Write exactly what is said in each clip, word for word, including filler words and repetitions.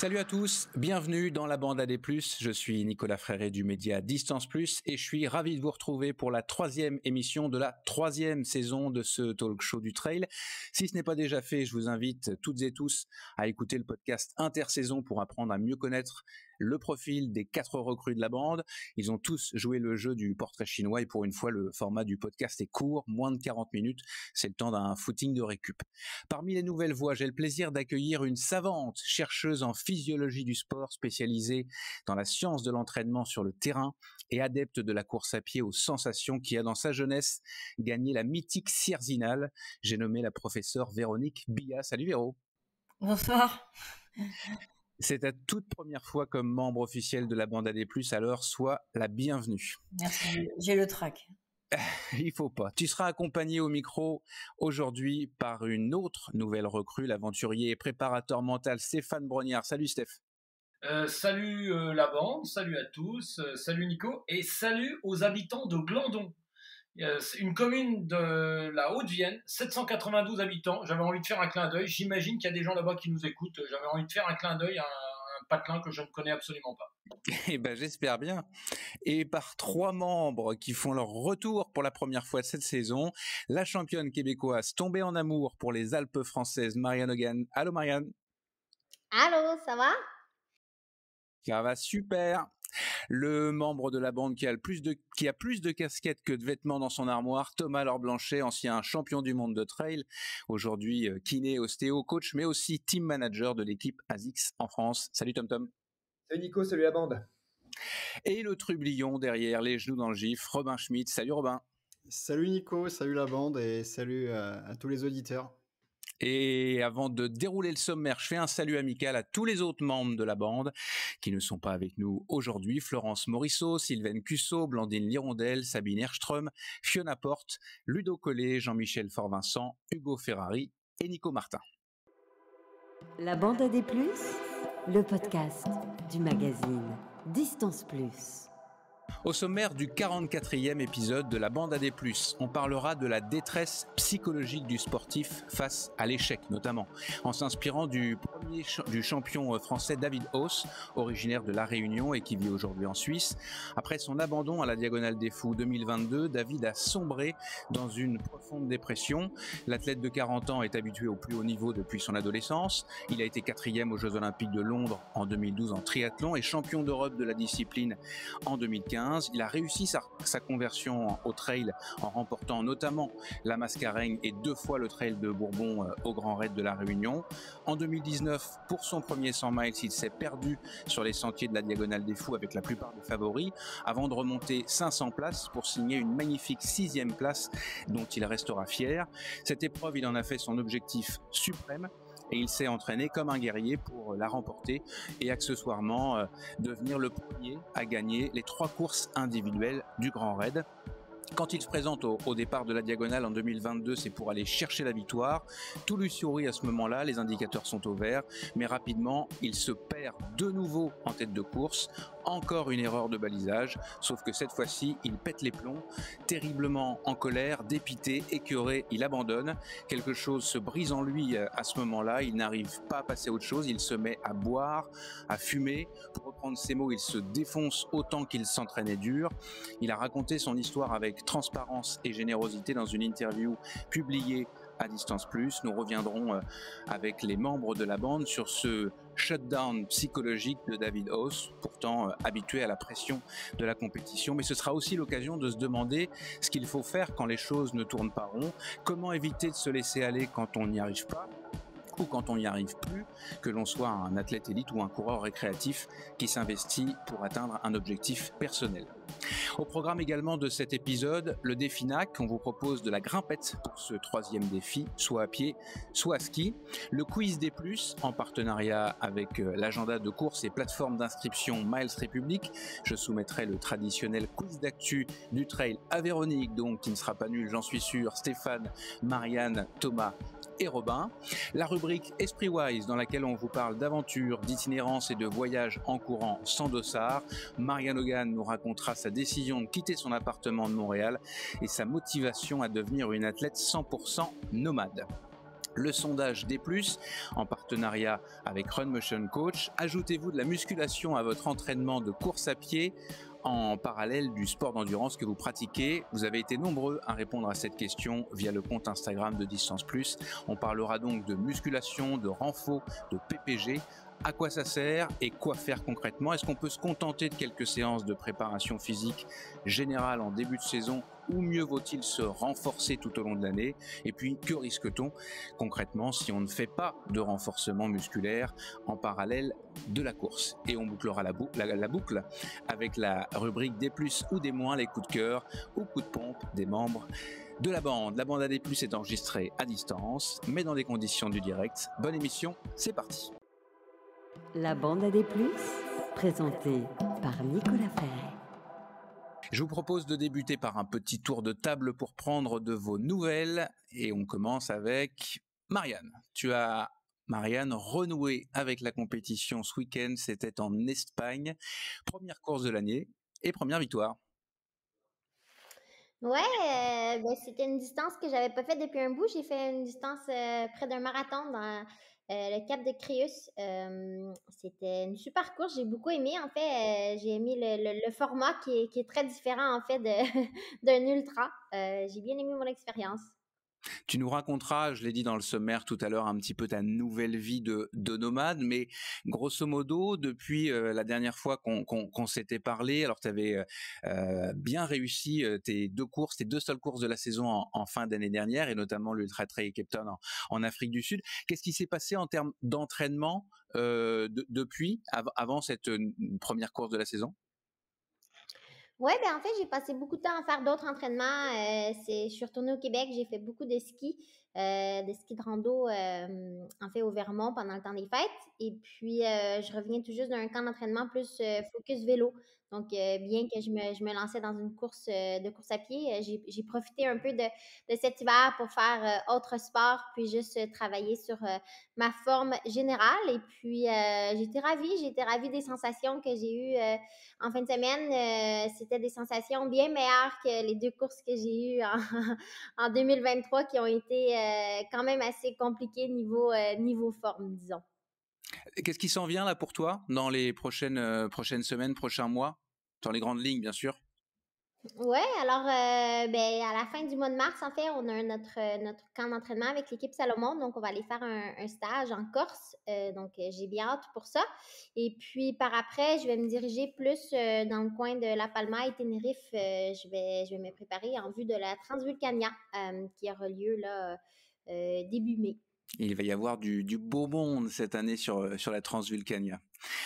Salut à tous, bienvenue dans la bande A D plus, je suis Nicolas Fréré du média Distance Plus et je suis ravi de vous retrouver pour la troisième émission de la troisième saison de ce talk show du trail. Si ce n'est pas déjà fait, je vous invite toutes et tous à écouter le podcast Intersaison pour apprendre à mieux connaître le profil des quatre recrues de la bande. Ils ont tous joué le jeu du portrait chinois et pour une fois, le format du podcast est court, moins de quarante minutes. C'est le temps d'un footing de récup. Parmi les nouvelles voix, j'ai le plaisir d'accueillir une savante chercheuse en physiologie du sport spécialisée dans la science de l'entraînement sur le terrain et adepte de la course à pied aux sensations qui a dans sa jeunesse gagné la mythique Sierzinal. J'ai nommé la professeure Véronique Billa. Salut Véro. Bonsoir. C'est ta toute première fois comme membre officiel de la bande A D plus, alors sois la bienvenue. Merci, j'ai le trac. Il faut pas. Tu seras accompagné au micro aujourd'hui par une autre nouvelle recrue, l'aventurier et préparateur mental Stéphane Brognard. Salut Steph. Euh, salut euh, la bande, salut à tous, euh, salut Nico et salut aux habitants de Glandon. Euh, c'est une commune de la Haute-Vienne, sept cent quatre-vingt-douze habitants. J'avais envie de faire un clin d'œil. J'imagine qu'il y a des gens là-bas qui nous écoutent. J'avais envie de faire un clin d'œil à un, un patelin que je ne connais absolument pas. Eh ben, j'espère bien. Et par trois membres qui font leur retour pour la première fois de cette saison, la championne québécoise tombée en amour pour les Alpes françaises, Marianne Hogan. Allô Marianne. Allô, ça va? Ça va super. Le membre de la bande qui a le plus de qui a plus de casquettes que de vêtements dans son armoire, Thomas Laure-Blanchet, ancien champion du monde de trail, aujourd'hui euh, kiné, ostéo, coach, mais aussi team manager de l'équipe ASICS en France. Salut Tom Tom. Salut Nico, salut la bande. Et le trublion derrière, les genoux dans le gif, Robin Schmitt. Salut Robin. Salut Nico, salut la bande et salut à, à tous les auditeurs. Et avant de dérouler le sommaire, je fais un salut amical à tous les autres membres de la bande qui ne sont pas avec nous aujourd'hui. Florence Morisseau, Sylvaine Cussot, Blandine Lirondelle, Sabine Erström, Fiona Porte, Ludo Collet, Jean-Michel Fort-Vincent, Hugo Ferrari et Nico Martin. La bande A D plus, le podcast du magazine Distance Plus. Au sommaire du quarante-quatrième épisode de la bande A D plus, on parlera de la détresse psychologique du sportif face à l'échec notamment, en s'inspirant du premier ch- du champion français David Haus, originaire de La Réunion et qui vit aujourd'hui en Suisse. Après son abandon à la Diagonale des Fous deux mille vingt-deux, David a sombré dans une profonde dépression. L'athlète de quarante ans est habitué au plus haut niveau depuis son adolescence. Il a été quatrième aux Jeux Olympiques de Londres en deux mille douze en triathlon et champion d'Europe de la discipline en deux mille quinze. Il a réussi sa, sa conversion au trail en remportant notamment la Mascareigne et deux fois le trail de Bourbon euh, au Grand Raid de la Réunion. En deux mille dix-neuf, pour son premier cent miles, il s'est perdu sur les sentiers de la Diagonale des Fous avec la plupart des favoris avant de remonter cinq cents places pour signer une magnifique sixième place dont il restera fier. Cette épreuve, il en a fait son objectif suprême. Et il s'est entraîné comme un guerrier pour la remporter et accessoirement euh, devenir le premier à gagner les trois courses individuelles du Grand Raid. Quand il se présente au, au départ de la Diagonale en deux mille vingt-deux, c'est pour aller chercher la victoire. Tout lui sourit à ce moment-là, les indicateurs sont au vert, mais rapidement, il se perd de nouveau en tête de course. Encore une erreur de balisage, sauf que cette fois-ci, il pète les plombs. Terriblement en colère, dépité, écœuré, il abandonne. Quelque chose se brise en lui à ce moment-là, il n'arrive pas à passer à autre chose, il se met à boire, à fumer. Pour reprendre ses mots, il se défonce autant qu'il s'entraînait dur. Il a raconté son histoire avec transparence et générosité dans une interview publiée à Distance Plus. Nous reviendrons avec les membres de la bande sur ce shutdown psychologique de David Haus, pourtant habitué à la pression de la compétition. Mais ce sera aussi l'occasion de se demander ce qu'il faut faire quand les choses ne tournent pas rond, comment éviter de se laisser aller quand on n'y arrive pas, ou quand on n'y arrive plus, que l'on soit un athlète élite ou un coureur récréatif qui s'investit pour atteindre un objectif personnel. Au programme également de cet épisode, le défi N A C, on vous propose de la grimpette pour ce troisième défi, soit à pied, soit à ski. Le quiz des plus, en partenariat avec l'agenda de course et plateforme d'inscription Miles République. Je soumettrai le traditionnel quiz d'actu du trail à Véronique, donc qui ne sera pas nul, j'en suis sûr, Stéphane, Marianne, Thomas et Robin. La rubrique Esprit Wise, dans laquelle on vous parle d'aventure, d'itinérance et de voyage en courant sans dossard. Marianne Hogan nous racontera sa décision de quitter son appartement de Montréal et sa motivation à devenir une athlète cent pour cent nomade. le sondage D plus, en partenariat avec Run Motion Coach. Ajoutez-vous de la musculation à votre entraînement de course à pied en parallèle du sport d'endurance que vous pratiquez. Vous avez été nombreux à répondre à cette question via le compte Instagram de Distance Plus. On parlera donc de musculation, de renfort, de P P G. À quoi ça sert et quoi faire concrètement? Est-ce qu'on peut se contenter de quelques séances de préparation physique générale en début de saison ou mieux vaut-il se renforcer tout au long de l'année? Et puis, que risque-t-on concrètement si on ne fait pas de renforcement musculaire en parallèle de la course? Et on bouclera la, bou- la, la boucle avec la rubrique des plus ou des moins, les coups de cœur ou coups de pompe des membres de la bande. La bande A D plus est enregistrée à distance, mais dans les conditions du direct. Bonne émission, c'est parti. La bande A D plus, présentée par Nicolas Ferret. Je vous propose de débuter par un petit tour de table pour prendre de vos nouvelles. Et on commence avec Marianne. Tu as, Marianne, renoué avec la compétition ce week-end. C'était en Espagne. Première course de l'année et première victoire. Ouais, euh, ben, c'était une distance que j'avais pas faite depuis un bout. J'ai fait une distance euh, près d'un marathon dans euh, le Cap de Créus. Euh, c'était une super course. J'ai beaucoup aimé. En fait, euh, j'ai aimé le, le- le format qui est, qui est très différent en fait de, d'un ultra. Euh, j'ai bien aimé mon expérience. Tu nous raconteras, je l'ai dit dans le sommaire tout à l'heure, un petit peu ta nouvelle vie de, de nomade, mais grosso modo, depuis euh, la dernière fois qu'on, qu'on, qu'on s'était parlé, alors tu avais euh, bien réussi euh, tes deux courses, tes deux seules courses de la saison en, en fin d'année dernière, et notamment l'Ultra Trail Cape Town en, en Afrique du Sud. Qu'est-ce qui s'est passé en termes d'entraînement euh, de, depuis, av- avant cette euh, première course de la saison? Ouais, ben en fait, j'ai passé beaucoup de temps à faire d'autres entraînements. Euh, c'est, je suis retournée au Québec, j'ai fait beaucoup de ski, euh, de ski de rando, euh, en fait, au Vermont pendant le temps des fêtes. Et puis, euh, je reviens tout juste d'un camp d'entraînement plus euh, focus vélo. Donc, euh, bien que je me, je me lançais dans une course euh, de course à pied, euh, j'ai, j'ai profité un peu de, de cet hiver pour faire euh, autre sport, puis juste euh, travailler sur euh, ma forme générale. Et puis, euh, j'étais ravie, j'étais ravie des sensations que j'ai eues. Euh, en fin de semaine, euh, c'était des sensations bien meilleures que les deux courses que j'ai eues en, en deux mille vingt-trois qui ont été euh, quand même assez compliquées niveau, euh, niveau forme, disons. Qu'est-ce qui s'en vient là pour toi dans les prochaines, euh, prochaines semaines, prochains mois? Dans les grandes lignes, bien sûr. Ouais, alors euh, ben, à la fin du mois de mars, en fait, on a notre, euh, notre camp d'entraînement avec l'équipe Salomon. Donc, on va aller faire un, un stage en Corse. Euh, donc, euh, j'ai bien hâte pour ça. Et puis, par après, je vais me diriger plus euh, dans le coin de La Palma et Tenerife. Euh, je vais, je vais me préparer en vue de la Transvulcania euh, qui aura lieu là, euh, début mai. Il va y avoir du, du beau monde cette année sur, sur la Transvulcania.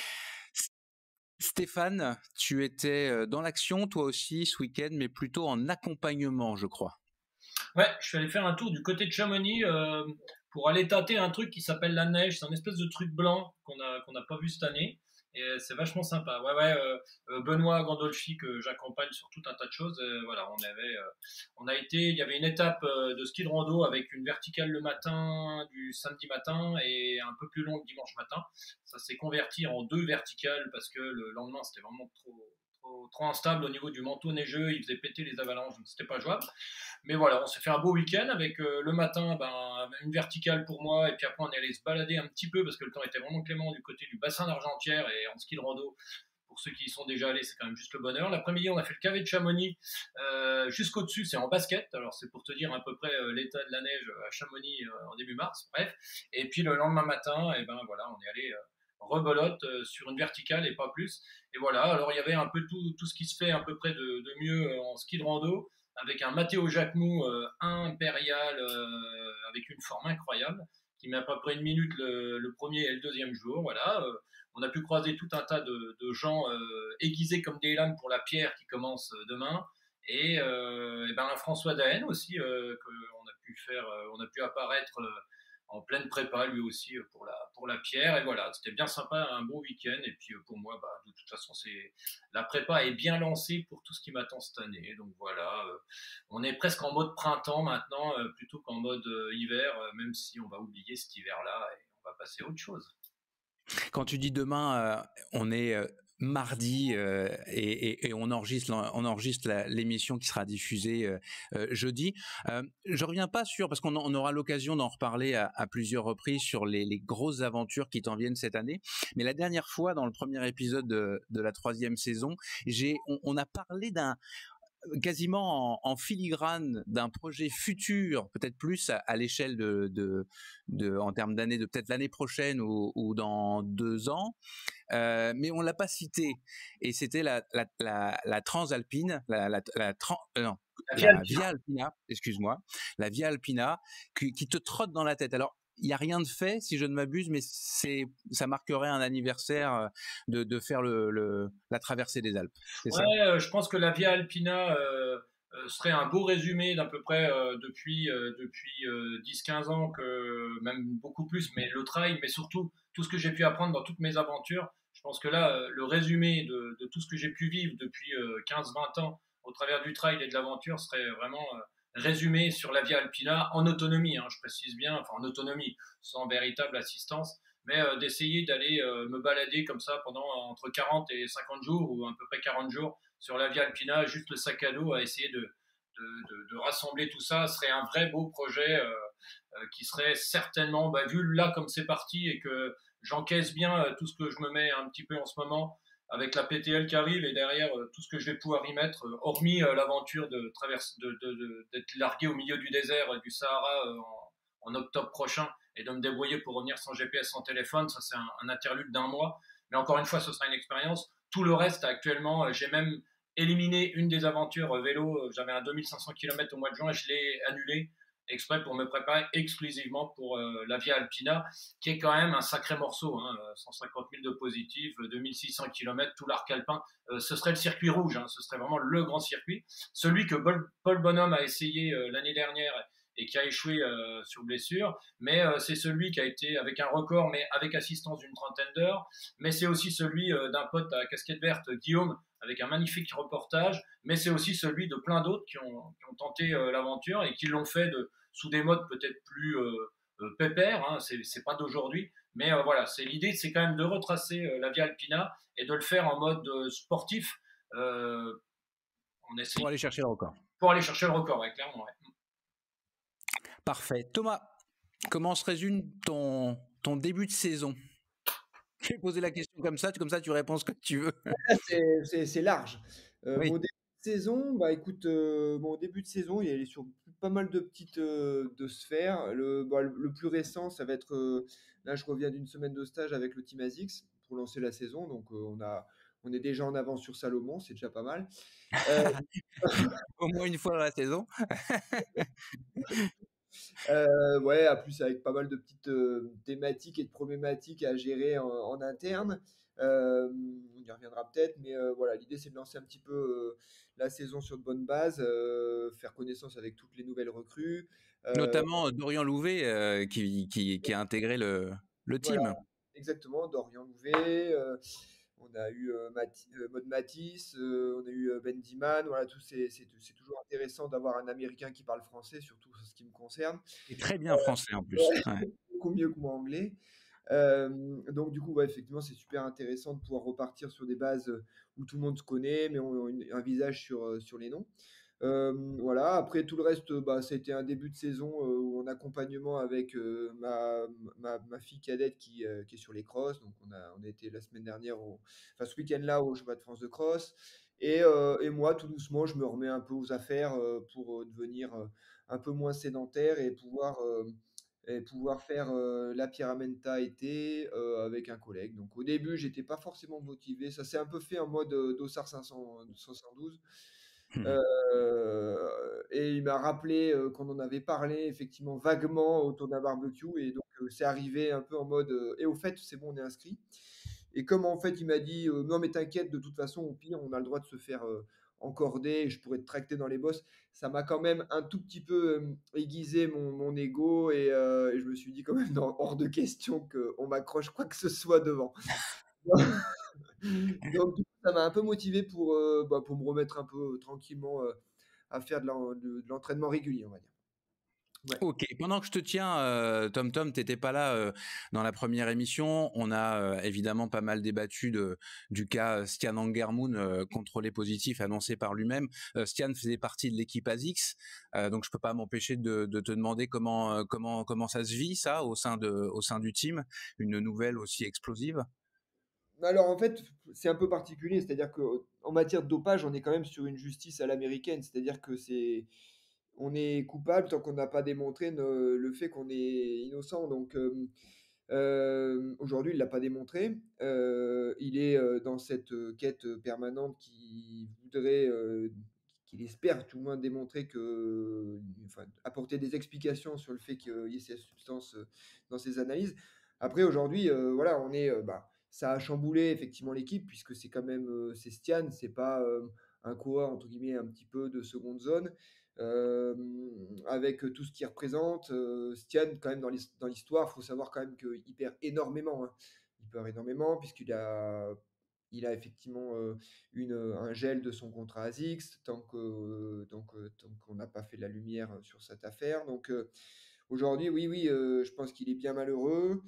Stéphane, tu étais dans l'action toi aussi ce week-end, mais plutôt en accompagnement, je crois. Ouais, je suis allé faire un tour du côté de Chamonix euh, pour aller tâter un truc qui s'appelle la neige. C'est un espèce de truc blanc qu'on a qu'on n'a pas vu cette année. Et euh, c'est vachement sympa. Ouais, ouais. Euh, euh, Benoît Gandolfi que j'accompagne sur tout un tas de choses. Euh, voilà, on avait, euh, on a été. Il y avait une étape euh, de ski de rando avec une verticale le matin du samedi matin et un peu plus long le dimanche matin. Ça s'est converti en deux verticales parce que le lendemain c'était vraiment trop. Trop, trop instable au niveau du manteau neigeux, il faisait péter les avalanches, donc c'était pas jouable. Mais voilà, on s'est fait un beau week-end avec euh, le matin ben, une verticale pour moi, et puis après on est allé se balader un petit peu parce que le temps était vraiment clément du côté du bassin d'Argentière et en ski de rando. Pour ceux qui y sont déjà allés, c'est quand même juste le bonheur. L'après-midi, on a fait le cavé de Chamonix euh, jusqu'au-dessus, c'est en basket. Alors c'est pour te dire à peu près euh, l'état de la neige à Chamonix euh, en début mars. Bref. Et puis le lendemain matin, et ben voilà, on est allé euh, rebolote euh, sur une verticale et pas plus. Et voilà. Alors il y avait un peu tout, tout ce qui se fait à peu près de, de mieux euh, en ski de rando, avec un Matteo Jacquemou euh, impérial euh, avec une forme incroyable qui met à peu près une minute le, le premier et le deuxième jour. Voilà. Euh, on a pu croiser tout un tas de, de gens euh, aiguisés comme des lames pour la pierre qui commence demain. Et, euh, et ben François Daen aussi, euh, qu'on a pu faire, euh, on a pu apparaître euh, en pleine prépa lui aussi pour la, pour la pierre. Et voilà, c'était bien sympa, un bon week-end. Et puis pour moi, bah, de toute façon, c'est, la prépa est bien lancée pour tout ce qui m'attend cette année. Donc voilà, euh, on est presque en mode printemps maintenant, euh, plutôt qu'en mode euh, hiver, euh, même si on va oublier cet hiver-là et on va passer à autre chose. Quand tu dis demain, euh, on est euh, mardi euh, et, et, et on enregistre, on enregistre la, l'émission qui sera diffusée euh, euh, jeudi. Euh, je reviens pas sur, parce qu'on on aura l'occasion d'en reparler à, à plusieurs reprises sur les, les grosses aventures qui t'en viennent cette année. Mais la dernière fois, dans le premier épisode de, de la troisième saison, j'ai, on, on a parlé d'un quasiment en, en filigrane d'un projet futur, peut-être plus à, à l'échelle de, de, de, en termes d'années, de peut-être l'année prochaine ou, ou dans deux ans, euh, mais on l'a pas cité. Et c'était la, la, la, la Transalpine, la, la, la, tran, euh, non, La la Via Alpina. Via Alpina, excuse-moi, la Via Alpina, qui, qui te trotte dans la tête. Alors, il n'y a rien de fait, si je ne m'abuse, mais c'est, ça marquerait un anniversaire de, de faire le, le, la traversée des Alpes. C'est ça. Ouais, euh, je pense que la Via Alpina euh, euh, serait un beau résumé d'à peu près euh, depuis, euh, depuis euh, dix quinze ans, que, même beaucoup plus, mais le trail, mais surtout tout ce que j'ai pu apprendre dans toutes mes aventures. Je pense que là, euh, le résumé de, de tout ce que j'ai pu vivre depuis euh, quinze vingt ans au travers du trail et de l'aventure serait vraiment euh, résumé sur la Via Alpina en autonomie, hein, je précise bien, enfin en autonomie, sans véritable assistance. Mais euh, d'essayer d'aller euh, me balader comme ça pendant entre quarante et cinquante jours, ou à peu près quarante jours, sur la Via Alpina, juste le sac à dos, à essayer de, de, de, de rassembler tout ça, serait un vrai beau projet euh, euh, qui serait certainement, bah, vu là comme c'est parti et que j'encaisse bien euh, tout ce que je me mets un petit peu en ce moment, avec la P T L qui arrive et derrière euh, tout ce que je vais pouvoir y mettre, euh, hormis euh, l'aventure de traverse, de, de, de, d'être largué au milieu du désert euh, du Sahara euh, en, en octobre prochain, et de me débrouiller pour revenir sans G P S, sans téléphone. Ça, c'est un, un interlude d'un mois. Mais encore une fois, ce sera une expérience. Tout le reste, actuellement, j'ai même éliminé une des aventures vélo. J'avais un deux mille cinq cents kilomètres au mois de juin, je l'ai annulé exprès pour me préparer exclusivement pour euh, la Via Alpina, qui est quand même un sacré morceau, hein, cent cinquante mille de positif, deux mille six cents kilomètres, tout l'arc alpin. Euh, ce serait le circuit rouge, hein, ce serait vraiment le grand circuit. Celui que Paul Bonhomme a essayé euh, l'année dernière et qui a échoué euh, sur blessure, mais euh, c'est celui qui a été avec un record, mais avec assistance d'une trentaine d'heures, mais c'est aussi celui euh, d'un pote à casquette verte, Guillaume, avec un magnifique reportage, mais c'est aussi celui de plein d'autres qui ont, qui ont tenté euh, l'aventure et qui l'ont fait de, sous des modes peut-être plus euh, euh, pépères, hein, c'est, c'est pas d'aujourd'hui, mais euh, voilà, c'est l'idée, c'est quand même de retracer euh, la Via Alpina et de le faire en mode euh, sportif, euh, on essaie, pour aller chercher le record. Pour aller chercher le record, ouais, clairement, ouais. Parfait. Thomas, comment se résume ton, ton début de saison? Je vais poser la question comme ça, comme ça tu réponds ce que tu veux. C'est, c'est, c'est large. Euh, Oui. Mon début de saison, bah écoute, euh, mon début de saison, il est sur pas mal de petites euh, de sphères. Le, bah, le, le plus récent, ça va être, euh, là je reviens d'une semaine de stage avec le Team ASICS pour lancer la saison, donc euh, on a, on est déjà en avance sur Salomon, c'est déjà pas mal. Euh, Au moins une fois dans la saison. Euh, ouais, à plus avec pas mal de petites euh, thématiques et de problématiques à gérer en, en interne. Euh, on y reviendra peut-être, mais euh, voilà, l'idée c'est de lancer un petit peu euh, la saison sur de bonnes bases, euh, faire connaissance avec toutes les nouvelles recrues. Euh, Notamment Dorian Louvet euh, qui, qui, qui a intégré le, le team. Voilà, exactement, Dorian Louvet. Euh, on a eu euh, Mathi, euh, Maud Matisse, euh, on a eu euh, Ben Diman. Voilà, tout c'est, c'est, c'est toujours intéressant d'avoir un Américain qui parle français, surtout ce qui me concerne. Et très bien français en plus. Ouais, Ouais. beaucoup mieux que moi anglais. Euh, donc du coup, ouais, effectivement, c'est super intéressant de pouvoir repartir sur des bases où tout le monde se connaît, mais on a une- un visage sur, sur les noms. Euh, voilà. Après tout le reste, bah, ça a été un début de saison euh, en accompagnement avec euh, ma, ma, ma fille cadette qui, euh, qui est sur les crosses. Donc on a, on a été la semaine dernière, au, enfin ce week-end-là au Championnat de France de cross. Et, euh, et moi, tout doucement, je me remets un peu aux affaires euh, pour euh, devenir euh, un peu moins sédentaire et pouvoir, euh, et pouvoir faire euh, la Pyramenta été euh, avec un collègue. Donc au début, j'étais pas forcément motivé. Ça s'est un peu fait en mode euh, Dossard cinq cent soixante-douze. Euh, et il m'a rappelé euh, qu'on en avait parlé effectivement vaguement autour d'un barbecue. Et donc euh, c'est arrivé un peu en mode euh, et au fait, c'est bon, on est inscrit. Et comme en fait, il m'a dit euh, non, mais t'inquiète, de toute façon, au pire, on a le droit de se faire euh, encorder et je pourrais te tracter dans les bosses. Ça m'a quand même un tout petit peu euh, aiguisé mon, mon ego et, euh, et je me suis dit quand même non, hors de question qu'on m'accroche quoi que ce soit devant. Donc, du coup, ça m'a un peu motivé pour, euh, bah, pour me remettre un peu euh, tranquillement euh, à faire de, l'en- de- de l'entraînement régulier, on va dire. Ouais. Ok, pendant que je te tiens, euh, Tom Tom, t'étais pas là euh, dans la première émission. On a euh, évidemment pas mal débattu de, du cas Stian Angermund, euh, contrôlé positif, annoncé par lui-même. Euh, Stian faisait partie de l'équipe ASICS, euh, donc je peux pas m'empêcher de, de te demander comment euh, comment comment ça se vit ça au sein de au sein du team, une nouvelle aussi explosive. Alors en fait, c'est un peu particulier, c'est-à-dire qu'en matière de dopage, on est quand même sur une justice à l'américaine, c'est-à-dire que c'est on est coupable tant qu'on n'a pas démontré ne- le fait qu'on est innocent. Donc euh, euh, aujourd'hui, il l'a pas démontré. Euh, il est euh, dans cette euh, quête permanente qui voudrait, euh, qu'il espère tout le moins démontrer que, enfin, apporter des explications sur le fait qu'il y ait ces substances euh, dans ses analyses. Après, aujourd'hui, euh, voilà, on est, euh, bah, ça a chamboulé effectivement l'équipe puisque c'est quand même, euh, c'est Stian, c'est pas euh, un coureur entre guillemets un petit peu de seconde zone. Euh, avec tout ce qu'il représente, euh, Stian, quand même, dans l'his- dans l'histoire, il faut savoir quand même qu'il perd énormément. Hein. Il perd énormément, puisqu'il a, il a effectivement euh, une, un gel de son contrat ASICS, tant que, tant que- tant qu'on n'a pas fait la lumière sur cette affaire. Donc, euh, aujourd'hui, oui, oui, euh, je pense qu'il est bien malheureux.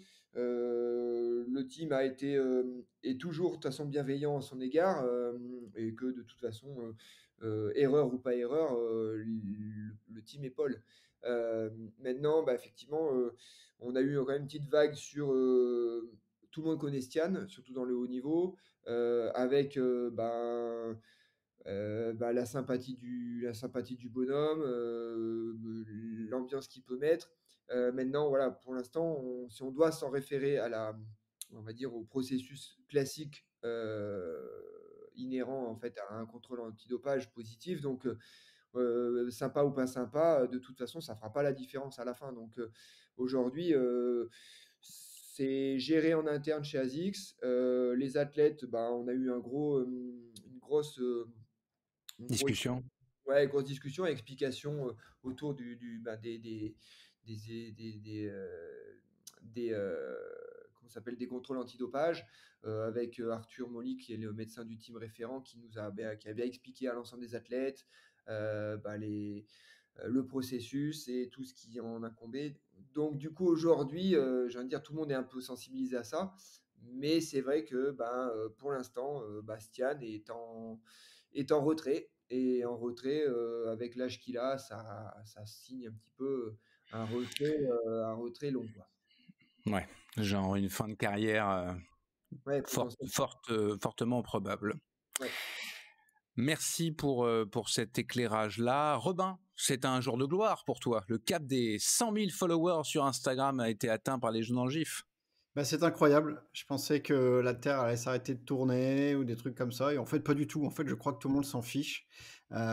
Euh, le team a été euh, est toujours de toute façon bienveillant à son égard euh, et que de toute façon, euh, euh, erreur ou pas erreur, euh, le, le team épaule. Euh, maintenant, bah, effectivement, euh, on a eu quand même une petite vague sur euh, tout le monde connaît Stian, surtout dans le haut niveau, euh, avec euh, ben, euh, bah, la sympathie du, la sympathie du bonhomme, euh, l'ambiance qu'il peut mettre. Euh, maintenant, voilà, pour l'instant, on- si on doit s'en référer à la, on va dire, au processus classique euh, inhérent en fait à un contrôle antidopage positif, donc euh, euh, sympa ou pas sympa, de toute façon, ça fera pas la différence à la fin. Donc euh, aujourd'hui, euh, c'est géré en interne chez ASICS. Euh, les athlètes, bah, on a eu un gros, euh, une grosse euh, une grosse, Discussion. ouais, grosse discussion et explication euh, autour du, du, bah, des, des, des, des, des, des, euh, des, euh, comment ça s'appelle, des contrôles antidopage euh, avec euh, Arthur Molly, qui est le médecin du team référent, qui nous a, bah, qui a bien expliqué à l'ensemble des athlètes euh, bah, les, euh, le processus et tout ce qui en incombait. Donc, du coup, aujourd'hui, euh, je viens de dire, tout le monde est un peu sensibilisé à ça. Mais c'est vrai que ben, euh, pour l'instant, euh, Bastian est en, est en retrait. Et en retrait, euh, avec l'âge qu'il a, ça, ça signe un petit peu un retrait, euh, un retrait long. Quoi. Ouais, genre une fin de carrière euh, Ouais, forte, potentiellement. forte, euh, fortement probable. Ouais. Merci pour, euh, pour cet éclairage-là. Robin, c'est un jour de gloire pour toi. Le cap des cent mille followers sur Instagram a été atteint par les Jeux dans le GIF. Bah, c'est incroyable. Je pensais que la Terre allait s'arrêter de tourner ou des trucs comme ça. Et en fait, pas du tout. En fait, je crois que tout le monde s'en fiche. Euh...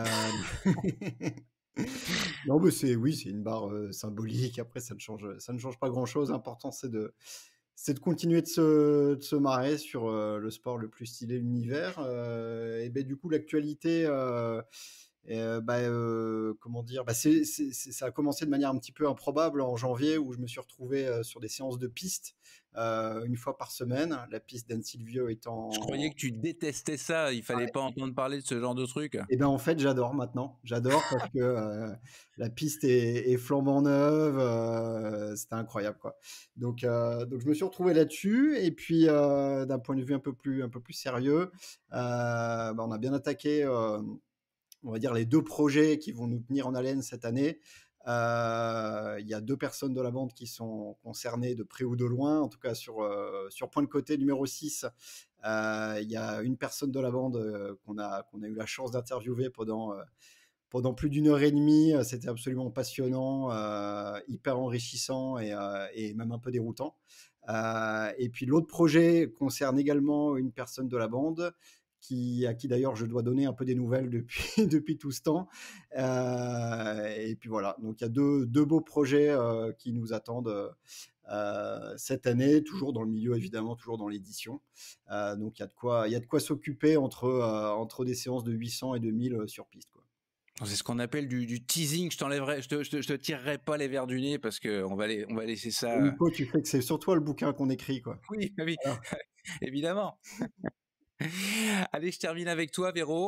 non, mais c'est, oui, c'est une barre euh, symbolique. Après, ça ne change, ça ne change pas grand-chose. L'important, c'est de, c'est de continuer de se, de se marrer sur euh, le sport le plus stylé de l'univers. Euh, et ben, du coup, l'actualité... Euh... Et euh, bah, euh, comment dire, bah c'est, c'est, c'est, ça a commencé de manière un petit peu improbable en janvier où je me suis retrouvé euh, sur des séances de piste euh, une fois par semaine, la piste d'Anne Silvio étant... Je croyais que tu détestais ça, il fallait Ouais. pas entendre parler de ce genre de truc. Et ben en fait j'adore maintenant, j'adore parce que euh, la piste est, est flambant neuve, euh, c'était incroyable quoi. Donc euh, donc je me suis retrouvé là-dessus et puis euh, d'un point de vue un peu plus un peu plus sérieux, euh, bah, on a bien attaqué. Euh, on va dire les deux projets qui vont nous tenir en haleine cette année. Euh, il y a deux personnes de la bande qui sont concernées de près ou de loin, en tout cas sur, euh, sur Point de Côté numéro six. Euh, il y a une personne de la bande euh, qu'on a, qu'on a eu la chance d'interviewer pendant, euh, pendant plus d'une heure et demie. C'était absolument passionnant, euh, hyper enrichissant et, euh, et même un peu déroutant. Euh, et puis l'autre projet concerne également une personne de la bande qui, à qui d'ailleurs je dois donner un peu des nouvelles depuis, depuis tout ce temps. Euh, et puis voilà, donc il y a deux, deux beaux projets euh, qui nous attendent euh, cette année, toujours dans le milieu évidemment, toujours dans l'édition. Euh, donc il y a de quoi, il y a de quoi s'occuper entre, euh, entre des séances de huit cents et de mille sur piste, quoi. C'est ce qu'on appelle du, du teasing. Je t'enlèverai, je te, je te, je te tirerai pas les verres du nez parce que on va, les, on va laisser ça. Et Nico, tu sais que c'est sur toi le bouquin qu'on écrit, quoi. Oui, oui, voilà. Évidemment. Allez, je termine avec toi, Véro.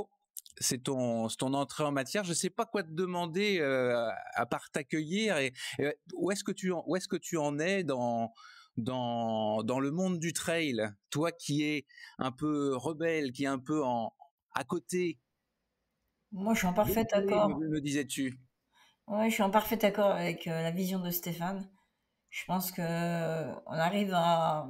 c'est ton, c'est ton entrée en matière. Je sais pas quoi te demander euh, à part t'accueillir. Et, et où est-ce que tu en, où est-ce que tu en es dans dans dans le monde du trail, toi qui es un peu rebelle, qui est un peu en à côté. Moi, je suis en parfait Me, accord. me disais-tu? Ouais, je suis en parfait accord avec euh, la vision de Stéphane. Je pense que euh, on arrive à,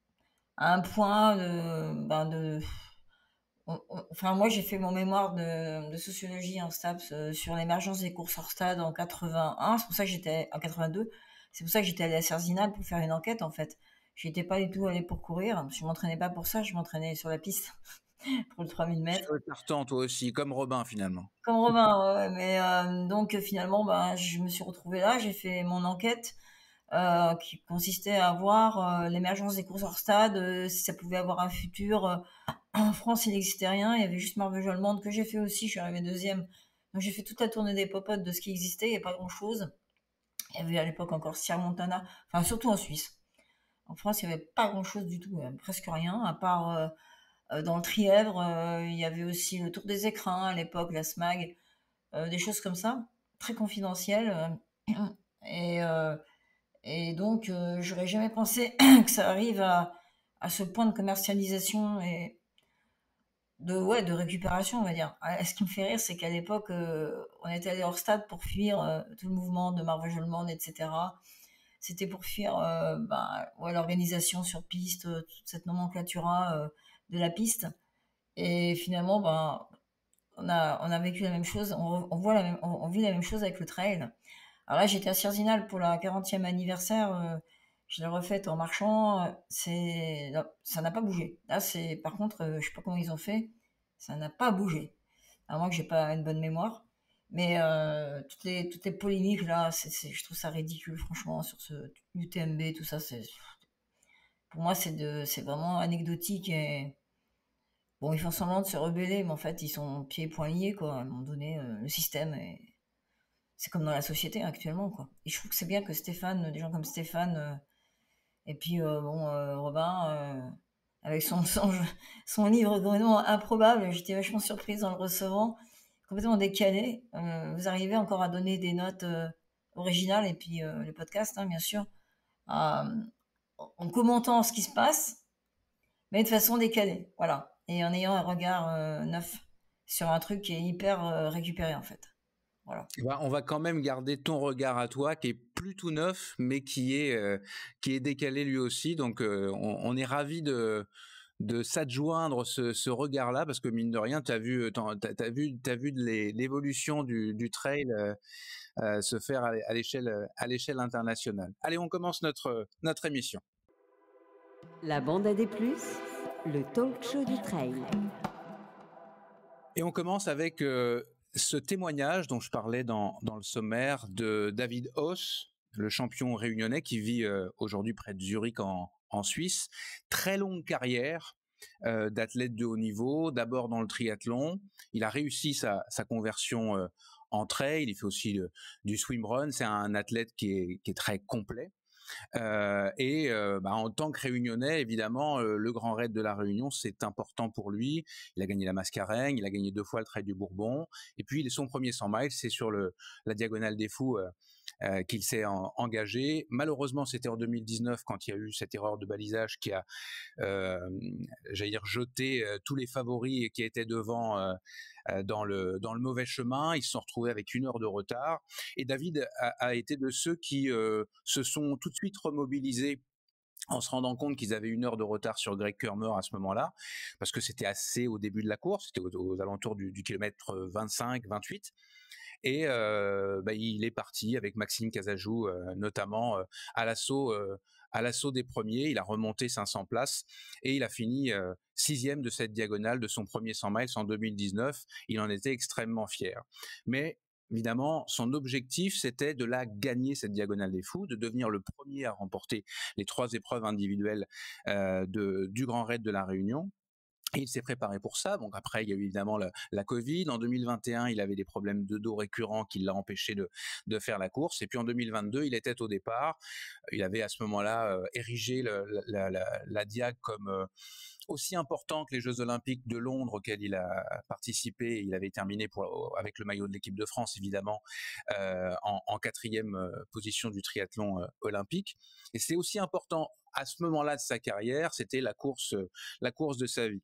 à un point de, ben de on- on- enfin, moi, j'ai fait mon mémoire de, de sociologie en STAPS euh, sur l'émergence des courses hors stade en quatre-vingt-un. C'est pour ça que j'étais en quatre-vingt-deux. C'est pour ça que j'étais allée à Cerzinal pour faire une enquête, en fait. J'étais pas du tout allée pour courir. Je m'entraînais pas pour ça. Je m'entraînais sur la piste pour le trois mille mètres. Partant toi aussi, comme Robin finalement. Comme Romain, ouais, ouais. Mais euh, donc finalement, ben, je me suis retrouvée là. J'ai fait mon enquête euh, qui consistait à voir euh, l'émergence des courses hors stade, euh, si ça pouvait avoir un futur. euh, En France, il n'existait rien. Il y avait juste Marvejols Allemande que j'ai fait aussi. Je suis arrivée deuxième. Donc j'ai fait toute la tournée des popotes de ce qui existait. Il n'y a pas grand-chose. Il y avait à l'époque encore Sierra Montana. Enfin, surtout en Suisse. En France, il n'y avait pas grand-chose du tout. Même presque rien. À part euh, euh, dans le Trièvre, euh, il y avait aussi le Tour des Écrins à l'époque, la SMAG. euh, des choses comme ça. Très confidentielles. euh. Et, euh, et donc, euh, j'aurais jamais pensé que ça arrive à, à ce point de commercialisation et de ouais de récupération, on va dire. Ah, ce qui me fait rire, c'est qu'à l'époque euh, on était allé hors stade pour fuir euh, tout le mouvement de Marvejols, etc. C'était pour fuir euh, bah, ouais, l'organisation sur piste, euh, toute cette nomenclature euh, de la piste. Et finalement, bah, on a on a vécu la même chose, on, on voit la même, on, on vit la même chose avec le trail. Alors là, j'étais à Cerzinal pour la quarantième anniversaire. euh, je l'ai refaite en marchant. euh, C'est, là, ça n'a pas bougé. Là, c'est, par contre, euh, je sais pas comment ils ont fait. Ça n'a pas bougé. À moins que j'ai pas une bonne mémoire. Mais euh, toutes les toutes les polémiques là, c'est, c'est- je trouve ça ridicule, franchement, sur ce U T M B, tout ça. C'est, pour moi, c'est de, c'est vraiment anecdotique et bon, ils font semblant de se rebeller, mais en fait, ils sont pieds et poings liés, quoi. À un moment donné, euh, le système est c'est comme dans la société actuellement, quoi. Et je trouve que c'est bien que Stéphane, des gens comme Stéphane, euh, et puis euh, bon, euh, Robin, euh, avec son, son, son livre vraiment improbable, j'étais vachement surprise en le recevant, complètement décalé. Euh, vous arrivez encore à donner des notes euh, originales, et puis euh, les podcasts, hein, bien sûr, à- en commentant ce qui se passe, mais de façon décalée, voilà. Et en ayant un regard euh, neuf sur un truc qui est hyper euh, récupéré, en fait. Voilà. Bah, on va quand même garder ton regard à toi, qui est plus tout neuf, mais qui est euh, qui est décalé lui aussi. Donc, euh, on, on est ravi de de s'adjoindre ce, ce regard-là, parce que mine de rien, tu as vu, t'en- t'as, t'as vu, t'as vu de l'é- l'évolution du, du trail euh, euh, se faire à, à l'échelle à l'échelle internationale. Allez, on commence notre notre émission. La bande à des plus, le talk show du trail. Et on commence avec euh, ce témoignage dont je parlais dans, dans le sommaire de David Haus, le champion réunionnais qui vit euh, aujourd'hui près de Zurich en, en Suisse. Très longue carrière euh, d'athlète de haut niveau, d'abord dans le triathlon. Il a réussi sa, sa conversion euh, en trail, il fait aussi de, du swimrun. C'est un athlète qui est, qui est très complet. Euh, et euh, bah, en tant que réunionnais, évidemment, euh, le Grand Raid de la Réunion, c'est important pour lui. Il a gagné la Mascareigne, il a gagné deux fois le Trail du Bourbon. Et puis, son premier cent miles, c'est sur le, la Diagonale des Fous euh, euh, qu'il s'est en, engagé. Malheureusement, c'était en deux mille dix-neuf quand il y a eu cette erreur de balisage qui a, euh, j'allais dire, jeté euh, tous les favoris qui étaient devant euh, euh, dans le dans le mauvais chemin. Ils se sont retrouvés avec une heure de retard. Et David a, a été de ceux qui euh, se sont tout de suite remobilisés en se rendant compte qu'ils avaient une heure de retard sur Greg Kurmer à ce moment-là, parce que c'était assez au début de la course, c'était aux, aux alentours du, du kilomètre vingt-cinq vingt-huit. Et euh, bah, il est parti avec Maxime Casajou, euh, notamment euh, à l'assaut euh, à l'assaut des premiers. Il a remonté cinq cents places et il a fini euh, sixième de cette diagonale de son premier cent miles en deux mille dix-neuf. Il en était extrêmement fier. Mais évidemment, son objectif, c'était de la gagner, cette Diagonale des Fous, de devenir le premier à remporter les trois épreuves individuelles euh, de, du Grand Raid de la Réunion. Et il s'est préparé pour ça. Donc après, il y a eu évidemment la, la Covid. En deux mille vingt et un, il avait des problèmes de dos récurrents qui l'ont empêché de, de faire la course. Et puis en deux mille vingt-deux, il était au départ. Il avait à ce moment-là euh, érigé le, la, la, la Diag comme euh, aussi important que les Jeux Olympiques de Londres auxquels il a participé. Il avait terminé pour, avec le maillot de l'équipe de France, évidemment, euh, en, en quatrième position du triathlon euh, olympique. Et c'est aussi important à ce moment-là de sa carrière, c'était la course, la course de sa vie.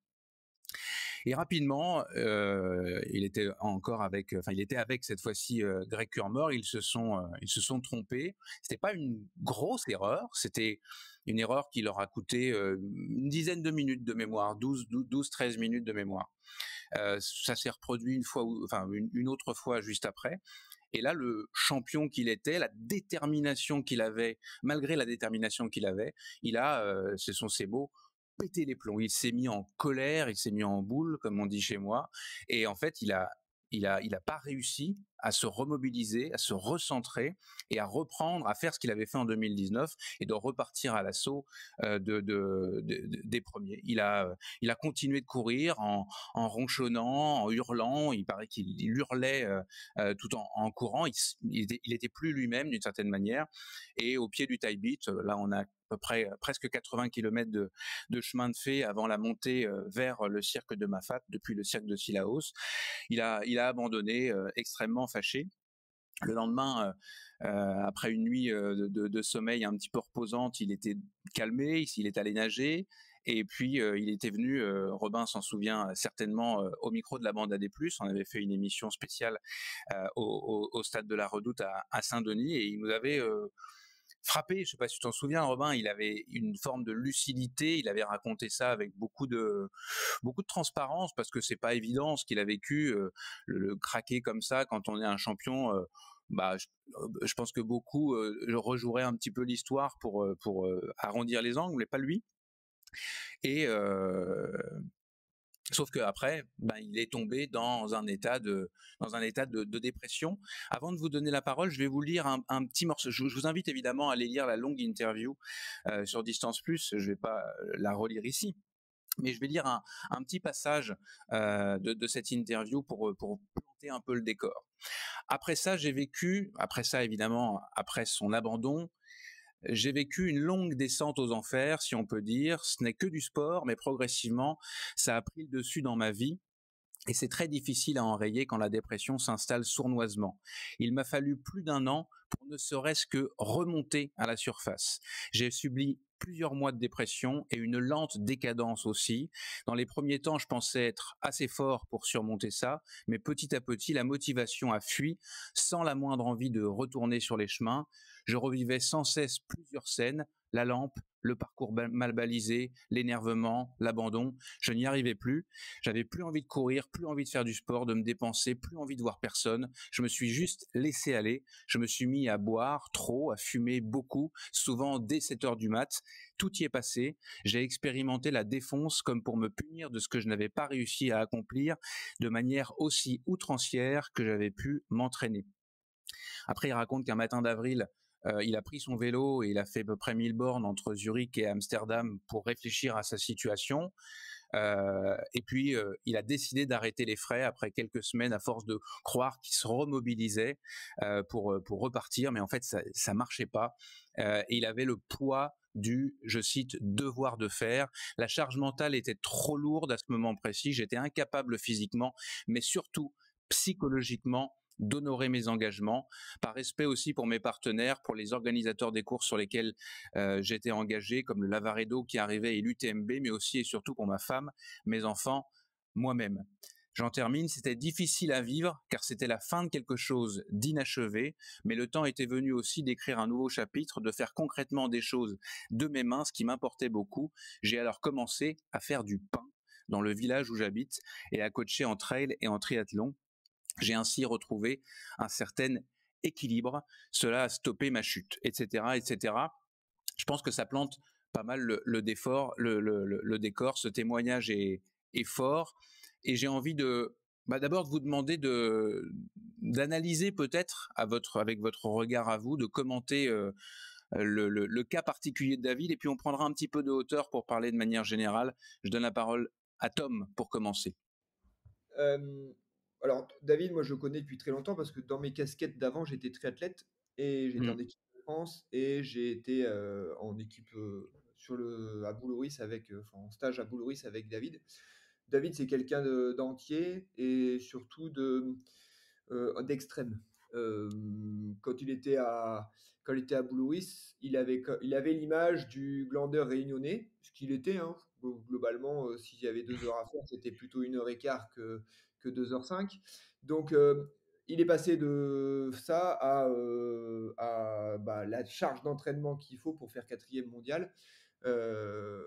Et rapidement, euh, il était encore avec, enfin, il était avec cette fois-ci euh, Greg Kurmor. Ils se sont, euh, ils se sont trompés. C'était pas une grosse erreur. C'était une erreur qui leur a coûté euh, une dizaine de minutes de mémoire, douze, douze, treize minutes de mémoire. Euh, ça s'est reproduit une fois, enfin une, une autre fois juste après. Et là, le champion qu'il était, la détermination qu'il avait, malgré la détermination qu'il avait, il a, euh, ce sont ses mots, pété les plombs. Il s'est mis en colère, il s'est mis en boule, comme on dit chez moi. Et en fait, il a, il a, il a pas réussi à se remobiliser, à se recentrer et à reprendre, à faire ce qu'il avait fait en deux mille dix-neuf et de repartir à l'assaut euh, de, de, de, de, des premiers. Il a, il a continué de courir en, en ronchonnant, en hurlant. Il paraît qu'il hurlait euh, euh, tout en, en courant. Il, il, était, il était plus lui-même d'une certaine manière. Et au pied du Taille Beat, là, on a à peu près presque quatre-vingts kilomètres de, de chemin de fait avant la montée euh, vers le cirque de Mafat, depuis le cirque de Sillaos. Il a, il a abandonné euh, extrêmement fâché. Le lendemain, euh, euh, après une nuit euh, de, de sommeil un petit peu reposante, il était calmé, il est allé nager. Et puis, euh, il était venu, euh, Robin s'en souvient certainement, euh, au micro de la bande A D plus. On avait fait une émission spéciale euh, au, au, au stade de la Redoute à, à Saint-Denis et il nous avait... Euh, frappé, je ne sais pas si tu t'en souviens, Robin, il avait une forme de lucidité, il avait raconté ça avec beaucoup de beaucoup de transparence parce que c'est pas évident ce qu'il a vécu, euh, le, le craquer comme ça quand on est un champion. Euh, bah, je, je pense que beaucoup euh, rejoueraient un petit peu l'histoire pour pour euh, arrondir les angles, mais pas lui. Et euh, sauf qu'après, ben, il est tombé dans un état de, dans un état de, de dépression. Avant de vous donner la parole, je vais vous lire un, un petit morceau. Je, je vous invite évidemment à aller lire la longue interview euh, sur Distance Plus. Je ne vais pas la relire ici, mais je vais lire un, un petit passage euh, de, de cette interview pour, pour planter un peu le décor. Après ça, j'ai vécu, après ça évidemment, après son abandon, j'ai vécu une longue descente aux enfers, si on peut dire. Ce n'est que du sport, mais progressivement, ça a pris le dessus dans ma vie. Et c'est très difficile à enrayer quand la dépression s'installe sournoisement. Il m'a fallu plus d'un an pour ne serait-ce que remonter à la surface. J'ai subi plusieurs mois de dépression et une lente décadence aussi. Dans les premiers temps, je pensais être assez fort pour surmonter ça, mais petit à petit, la motivation a fui, sans la moindre envie de retourner sur les chemins. Je revivais sans cesse plusieurs scènes, la lampe, le parcours mal balisé, l'énervement, l'abandon. Je n'y arrivais plus. J'avais plus envie de courir, plus envie de faire du sport, de me dépenser, plus envie de voir personne. Je me suis juste laissé aller. Je me suis mis à boire trop, à fumer beaucoup, souvent dès sept heures du mat. Tout y est passé. J'ai expérimenté la défonce comme pour me punir de ce que je n'avais pas réussi à accomplir de manière aussi outrancière que j'avais pu m'entraîner. Après, il raconte qu'un matin d'avril, Euh, il a pris son vélo et il a fait à peu près mille bornes entre Zurich et Amsterdam pour réfléchir à sa situation. Euh, et puis, euh, il a décidé d'arrêter les frais après quelques semaines à force de croire qu'il se remobilisait euh, pour, pour repartir. Mais en fait, ça ça marchait pas. Euh, et il avait le poids du, je cite, devoir de faire. La charge mentale était trop lourde à ce moment précis. J'étais incapable physiquement, mais surtout psychologiquement, d'honorer mes engagements, par respect aussi pour mes partenaires, pour les organisateurs des courses sur lesquels euh, j'étais engagé, comme le Lavaredo qui arrivait et l'U T M B, mais aussi et surtout pour ma femme, mes enfants, moi-même. J'en termine, c'était difficile à vivre car c'était la fin de quelque chose d'inachevé, mais le temps était venu aussi d'écrire un nouveau chapitre, de faire concrètement des choses de mes mains, ce qui m'importait beaucoup. J'ai alors commencé à faire du pain dans le village où j'habite et à coacher en trail et en triathlon. J'ai ainsi retrouvé un certain équilibre, cela a stoppé ma chute, et cetera, et cetera. Je pense que ça plante pas mal le, le, défort, le, le, le décor, ce témoignage est, est fort, et j'ai envie de, bah d'abord de vous demander de, d'analyser peut-être à votre, avec votre regard à vous, de commenter euh, le, le, le cas particulier de David, et puis on prendra un petit peu de hauteur pour parler de manière générale. Je donne la parole à Tom pour commencer. Euh, alors, David, moi je le connais depuis très longtemps parce que dans mes casquettes d'avant, j'étais triathlète et j'étais Mmh. en équipe de France et j'ai été euh, en équipe euh, sur le, à Boulouris avec, euh, enfin, en stage à Boulouris avec David. David, c'est quelqu'un de- d'entier et surtout de, euh, d'extrême. Euh, quand il était à, quand il était à Boulouris, il avait, co- il avait l'image du glandeur réunionnais, ce qu'il était, hein. Glo- Globalement, euh, s'il y avait deux heures à faire, c'était plutôt une heure et quart que, que deux heures cinq. Donc, euh, il est passé de ça à, euh, à bah, la charge d'entraînement qu'il faut pour faire quatrième mondial. Euh,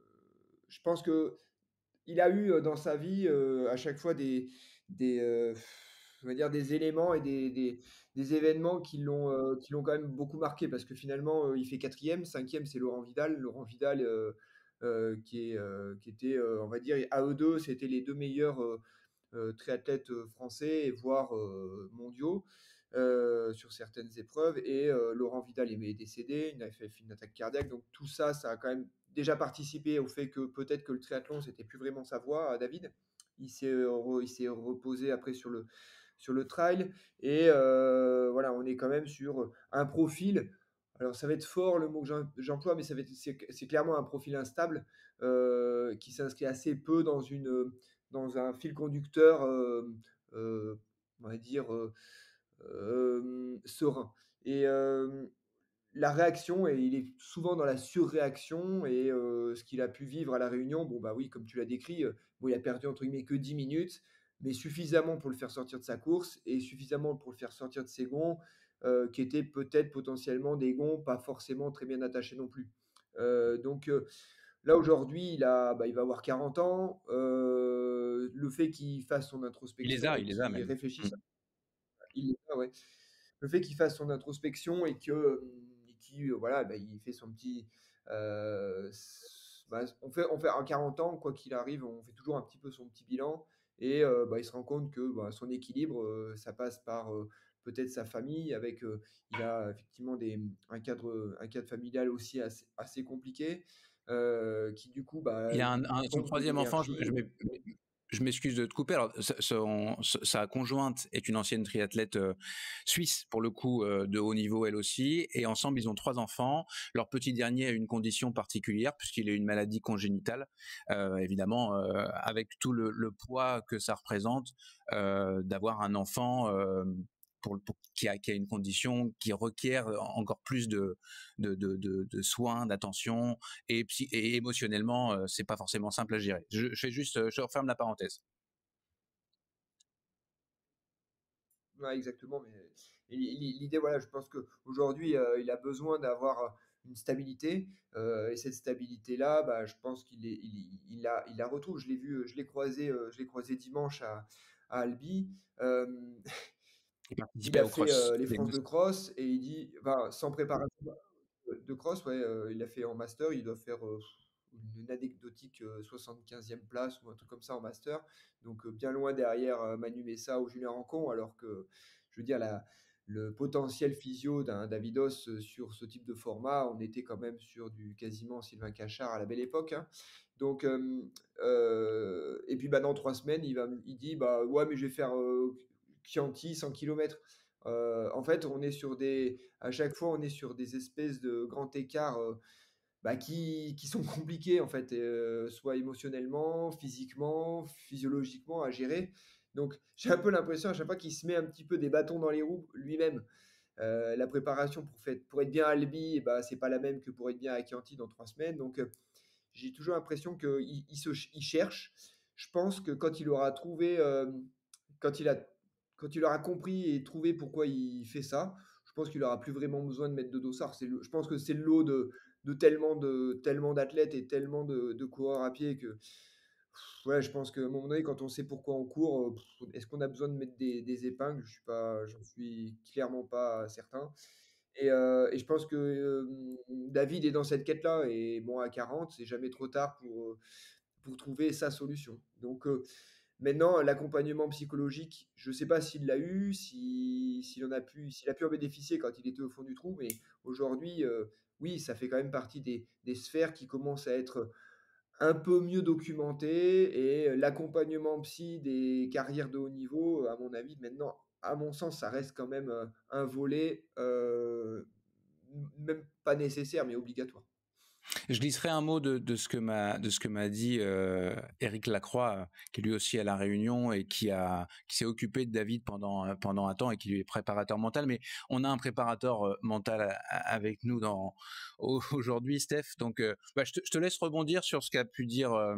je pense que il a eu euh, dans sa vie euh, à chaque fois des, des, euh, on va dire des éléments et des, des, des événements qui l'ont euh, qui l'ont quand même beaucoup marqué parce que finalement euh, il fait quatrième, cinquième c'est Laurent Vidal, Laurent Vidal euh, euh, qui est euh, qui était euh, on va dire à eux deux c'était les deux meilleurs euh, euh, triathlètes euh, français et voire euh, mondiaux euh, sur certaines épreuves. Et euh, Laurent Vidal est décédé, il avait fait une attaque cardiaque. Donc tout ça, ça a quand même déjà participé au fait que peut-être que le triathlon, c'était plus vraiment sa voie à David. Il s'est, re- il s'est reposé après sur le, sur le trail. Et euh, voilà, on est quand même sur un profil. Alors ça va être fort le mot que j'em- j'emploie, mais ça va être, c'est, c'est clairement un profil instable euh, qui s'inscrit assez peu dans une dans un fil conducteur, euh, euh, on va dire, euh, euh, serein. Et euh, la réaction, et il est souvent dans la surréaction, et euh, ce qu'il a pu vivre à la Réunion, bon bah oui, comme tu l'as décrit, euh, bon, il a perdu entre guillemets que dix minutes, mais suffisamment pour le faire sortir de sa course, et suffisamment pour le faire sortir de ses gonds, euh, qui étaient peut-être potentiellement des gonds pas forcément très bien attachés non plus. Euh, donc euh, là aujourd'hui, il, a, bah, il va avoir quarante ans. Euh, le fait qu'il fasse son Il les introspection a, et il les a qu'il même. Mmh. réfléchisse il ah ouais. Le fait qu'il fasse son introspection et que, hem, et qu'il, heu, voilà, bah, il fait son petit, heu, s bah, on fait on fait en quarante ans, quoi qu'il arrive, on fait toujours un petit peu son petit bilan et heu, bah, il se rend compte que, bah, son équilibre, heu, ça passe par, heu, peut-être sa famille avec, heu, il a effectivement des, mmh, un cadre, un cadre familial aussi assez assez compliqué, heu, qui du coup, bah, Il a un, un- son pompe de troisième enfant, je, je l'énergie. m'ex- je m'excuse de te couper. Alors, sa, son- sa conjointe est une ancienne triathlète euh, suisse, pour le coup, euh, de haut niveau elle aussi. Et ensemble, ils ont trois enfants. Leur petit dernier a une condition particulière, puisqu'il a une maladie congénitale. Euh, évidemment, euh, avec tout le, le poids que ça représente, euh, d'avoir un enfant euh, pour, pour- qui, a, qui a une condition qui requiert encore plus de, de, de, de, de soins, d'attention et, psy- et émotionnellement, euh, c'est pas forcément simple à gérer. Je, je fais juste, euh, je referme la parenthèse. Ouais, exactement. Mais et l'i- l'idée, voilà, je pense qu'aujourd'hui, euh, il a besoin d'avoir euh, une stabilité. Euh, et cette stabilité-là, bah, je pense qu'il est, il, il la, il la retrouve. Je l'ai vu, je l'ai croisé, euh, je l'ai croisé dimanche à, à Albi. Euh, Il il participait a au fait cross. euh, les France de cross et il dit, enfin, sans préparation de cross, ouais, euh, il l'a fait en master. Il doit faire euh, une anecdotique euh, soixante-quinzième place ou un truc comme ça en master. Donc euh, bien loin derrière euh, Manu Messa ou Julien Rancon, alors que je veux dire, la, le potentiel physio d'un Davidos euh, sur ce type de format, on était quand même sur du quasiment Sylvain Cachard à la belle époque, hein. Donc, euh, euh, et puis bah, dans trois semaines, il, va, il dit bah, ouais, mais je vais faire euh, Chianti cent kilomètres. Euh, en fait, on est sur des, à chaque fois, on est sur des espèces de grands écarts euh, bah, qui, qui sont compliqués, en fait, euh, soit émotionnellement, physiquement, physiologiquement à gérer. Donc, j'ai un peu l'impression à chaque fois qu'il se met un petit peu des bâtons dans les roues lui-même. Euh, la préparation pour, fait, pour être bien à Albi, eh ben, c'est pas la même que pour être bien à Chianti dans trois semaines. Donc, euh, j'ai toujours l'impression qu'il il se, il cherche. Je pense que quand il aura trouvé, euh, quand il a, quand il aura compris et trouvé pourquoi il fait ça, je pense qu'il aura plus vraiment besoin de mettre de dossard. C'est le- je pense que c'est le lot de, de tellement de tellement d'athlètes et tellement de, de coureurs à pied que pff, ouais, je pense qu'à un moment donné, quand on sait pourquoi on court, euh, pff, est-ce qu'on a besoin de mettre des, des épingles? Je suis pas, j'en suis clairement pas certain. Et, euh, et je pense que euh, David est dans cette quête-là. Et bon, à quarante, c'est jamais trop tard pour, euh, pour trouver sa solution. Donc euh, maintenant, l'accompagnement psychologique, je ne sais pas s'il l'a eu, si, s'il en a pu, s'il a pu en bénéficier quand il était au fond du trou, mais aujourd'hui, euh, oui, ça fait quand même partie des, des sphères qui commencent à être un peu mieux documenté et l'accompagnement psy des carrières de haut niveau, à mon avis, maintenant, à mon sens, ça reste quand même, heu, un volet, heu, m même pas nécessaire, mais obligatoire. Je glisserai un mot de, de ce que m'a de ce que m'a dit euh, Éric Lacroix, euh, qui est lui aussi à la Réunion et qui a qui s'est occupé de David pendant euh, pendant un temps et qui lui est préparateur mental. Mais on a un préparateur euh, mental a- a- avec nous dans au- aujourd'hui, Steph. Donc, euh, bah, je, te, je te laisse rebondir sur ce qu'a pu dire euh,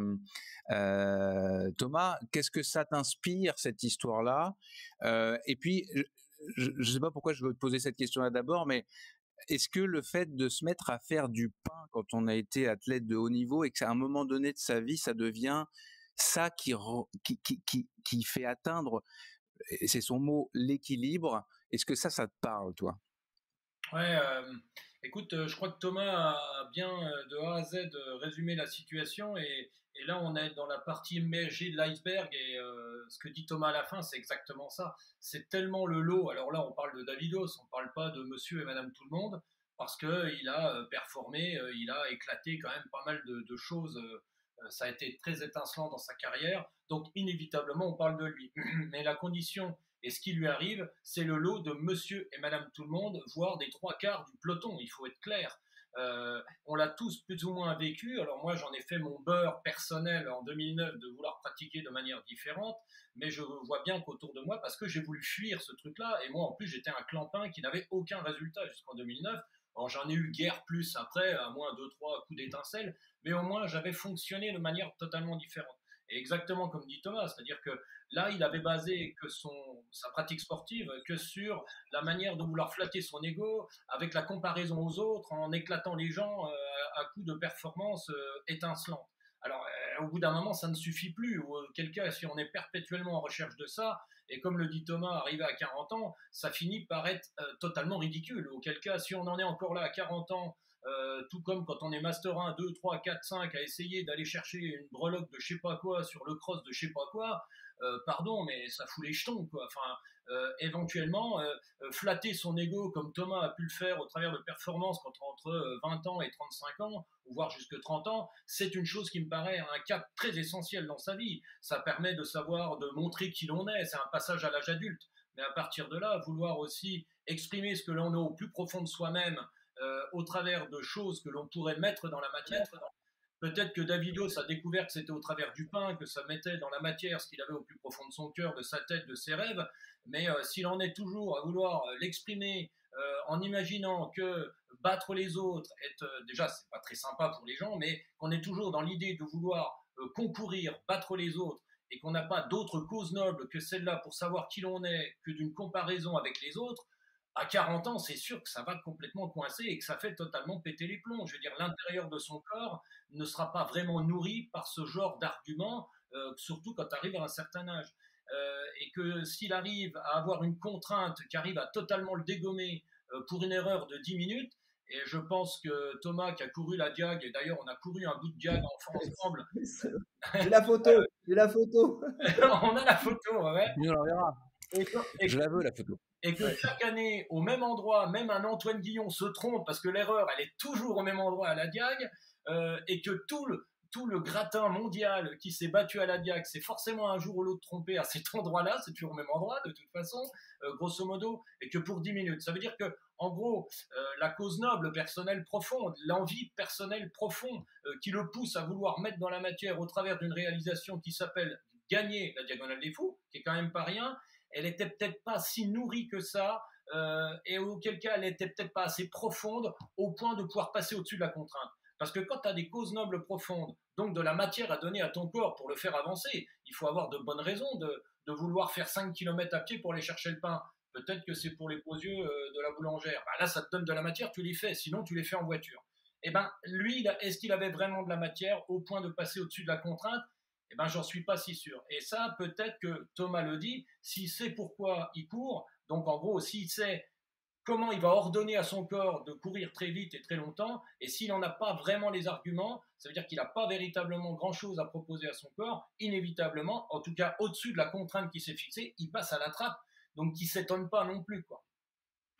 euh, Thomas. Qu'est-ce que ça t'inspire cette histoire-là? Euh, Et puis, je ne sais pas pourquoi je veux te poser cette question-là d'abord, mais est-ce que le fait de se mettre à faire du pain quand on a été athlète de haut niveau et qu'à un moment donné de sa vie, ça devient ça qui, qui, qui, qui, qui fait atteindre, et c'est son mot, l'équilibre, est-ce que ça, ça te parle, toi? Ouais, euh, écoute, euh, je crois que Thomas a bien euh, de A à Z euh, résumé la situation et, et là on est dans la partie immergée de l'iceberg et euh, ce que dit Thomas à la fin, c'est exactement ça. C'est tellement le lot. Alors là, on parle de Davidos, on parle pas de Monsieur et Madame Tout le Monde parce que il a euh, performé, euh, il a éclaté quand même pas mal de, de choses. Euh, euh, ça a été très étincelant dans sa carrière, donc inévitablement on parle de lui. Mais la condition et ce qui lui arrive, c'est le lot de Monsieur et Madame Tout le Monde, voire des trois quarts du peloton. Il faut être clair. Euh, on l'a tous plus ou moins vécu. Alors moi, j'en ai fait mon beurre personnel en deux mille neuf de vouloir pratiquer de manière différente, mais je vois bien qu'autour de moi, parce que j'ai voulu fuir ce truc-là, et moi en plus j'étais un clampin qui n'avait aucun résultat jusqu'en deux mille neuf. Alors j'en ai eu guère plus après, à moins deux trois coups d'étincelle, mais au moins j'avais fonctionné de manière totalement différente. Et exactement comme dit Thomas, c'est-à-dire que là, il avait basé que son, sa pratique sportive que sur la manière de vouloir flatter son ego, avec la comparaison aux autres, en éclatant les gens euh, à coups de performances euh, étincelantes. Alors, euh, au bout d'un moment, ça ne suffit plus. Ou auquel cas, si on est perpétuellement en recherche de ça, et comme le dit Thomas, arrivé à quarante ans, ça finit par être euh, totalement ridicule. Auquel cas, si on en est encore là à quarante ans, euh, tout comme quand on est Master un, deux, trois, quatre, cinq, à essayer d'aller chercher une breloque de je sais pas quoi sur le cross de je sais pas quoi, euh, pardon, mais ça fout les jetons, quoi. Enfin, euh, éventuellement, euh, flatter son ego comme Thomas a pu le faire au travers de performances entre vingt ans et trente-cinq ans, ou voire jusque trente ans, c'est une chose qui me paraît un cap très essentiel dans sa vie. Ça permet de savoir, de montrer qui l'on est, c'est un passage à l'âge adulte. Mais à partir de là, vouloir aussi exprimer ce que l'on a au plus profond de soi-même, euh, au travers de choses que l'on pourrait mettre dans la matière. Peut-être que Davidos a découvert que c'était au travers du pain, que ça mettait dans la matière ce qu'il avait au plus profond de son cœur, de sa tête, de ses rêves. Mais euh, s'il en est toujours à vouloir euh, l'exprimer euh, en imaginant que battre les autres, est, euh, déjà, c'est pas très sympa pour les gens, mais qu'on est toujours dans l'idée de vouloir euh, concourir, battre les autres, et qu'on n'a pas d'autre cause noble que celle-là pour savoir qui l'on est, que d'une comparaison avec les autres, à quarante ans, c'est sûr que ça va complètement coincer et que ça fait totalement péter les plombs. Je veux dire, l'intérieur de son corps ne sera pas vraiment nourri par ce genre d'arguments, euh, surtout quand tu arrives à un certain âge. Euh, et que s'il arrive à avoir une contrainte qui arrive à totalement le dégommer euh, pour une erreur de dix minutes, et je pense que Thomas qui a couru la Diag, et d'ailleurs on a couru un bout de Diag ensemble. J'ai la photo, j'ai la photo. On a la photo, ouais. On la verra. Et que, et je la veux, la photo. Et que chaque année, au même endroit, même un Antoine Guillon se trompe parce que l'erreur, elle est toujours au même endroit à la Diag, euh, et que tout le, tout le gratin mondial qui s'est battu à la Diag, c'est forcément un jour ou l'autre trompé à cet endroit-là, c'est toujours au même endroit de toute façon, euh, grosso modo, et que pour dix minutes. Ça veut dire que, en gros, euh, la cause noble personnelle profonde, l'envie personnelle profonde euh, qui le pousse à vouloir mettre dans la matière au travers d'une réalisation qui s'appelle gagner la Diagonale des Fous, qui est quand même pas rien, elle était peut-être pas si nourrie que ça, euh, et auquel cas elle était peut-être pas assez profonde au point de pouvoir passer au-dessus de la contrainte. Parce que quand tu as des causes nobles profondes, donc de la matière à donner à ton corps pour le faire avancer, il faut avoir de bonnes raisons de, de vouloir faire cinq kilomètres à pied pour aller chercher le pain. Peut-être que c'est pour les beaux yeux euh, de la boulangère. Ben là, ça te donne de la matière, tu les fais, sinon tu les fais en voiture. Et ben lui, est-ce qu'il avait vraiment de la matière au point de passer au-dessus de la contrainte? Eh ben, j'en suis pas si sûr. Et ça, peut-être que Thomas le dit, s'il sait pourquoi il court, donc en gros, s'il sait comment il va ordonner à son corps de courir très vite et très longtemps, et s'il n'en a pas vraiment les arguments, ça veut dire qu'il n'a pas véritablement grand-chose à proposer à son corps, inévitablement, en tout cas au-dessus de la contrainte qui s'est fixée, il passe à la trappe, donc il ne s'étonne pas non plus, quoi.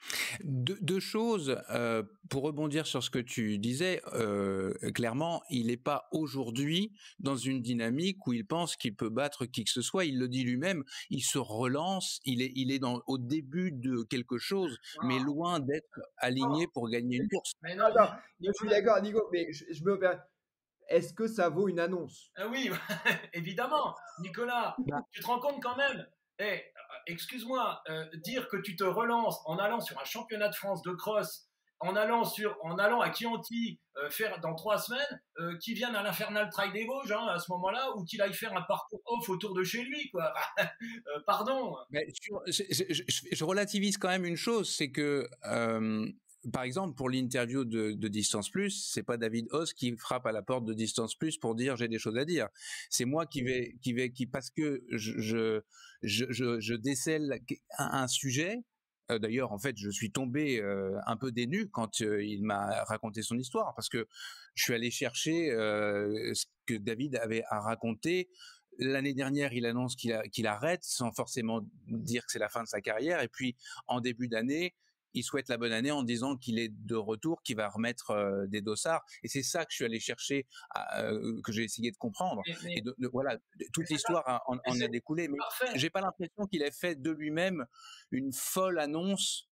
Deux, deux choses, euh, pour rebondir sur ce que tu disais, euh, clairement, il n'est pas aujourd'hui dans une dynamique où il pense qu'il peut battre qui que ce soit. Il le dit lui-même, il se relance, il est, il est dans, au début de quelque chose, mais loin d'être aligné pour gagner une course. Mais non, Attends, je suis d'accord, Nico, mais je, je me permets. Est-ce que ça vaut une annonce? Ah oui, évidemment, Nicolas, Bah. tu te rends compte quand même. Eh, excuse-moi, euh, dire que tu te relances en allant sur un championnat de France de cross, en allant sur, en allant à Chianti euh, faire dans trois semaines, euh, qu'il vienne à l'Infernal Trail des Vosges hein, à ce moment-là, ou qu'il aille faire un parcours off autour de chez lui, quoi. euh, pardon. Mais sur, je, je, je, je relativise quand même une chose, c'est que euh, par exemple, pour l'interview de, de Distance Plus, c'est pas David Haas qui frappe à la porte de Distance Plus pour dire j'ai des choses à dire. C'est moi qui vais, qui vais, qui parce que je, je, je, je, je décèle un, un sujet. Euh, D'ailleurs, en fait, je suis tombé euh, un peu dénu quand euh, il m'a raconté son histoire parce que je suis allé chercher euh, ce que David avait à raconter. L'année dernière, il annonce qu'il, a, qu'il arrête sans forcément dire que c'est la fin de sa carrière. Et puis, en début d'année, il souhaite la bonne année en disant qu'il est de retour, qu'il va remettre euh, des dossards. Et c'est ça que je suis allé chercher, à, euh, que j'ai essayé de comprendre. Mais, mais, et de, de, voilà, toute l'histoire en, en a découlé. Mais parfait. J'ai pas l'impression qu'il ait fait de lui-même une folle annonce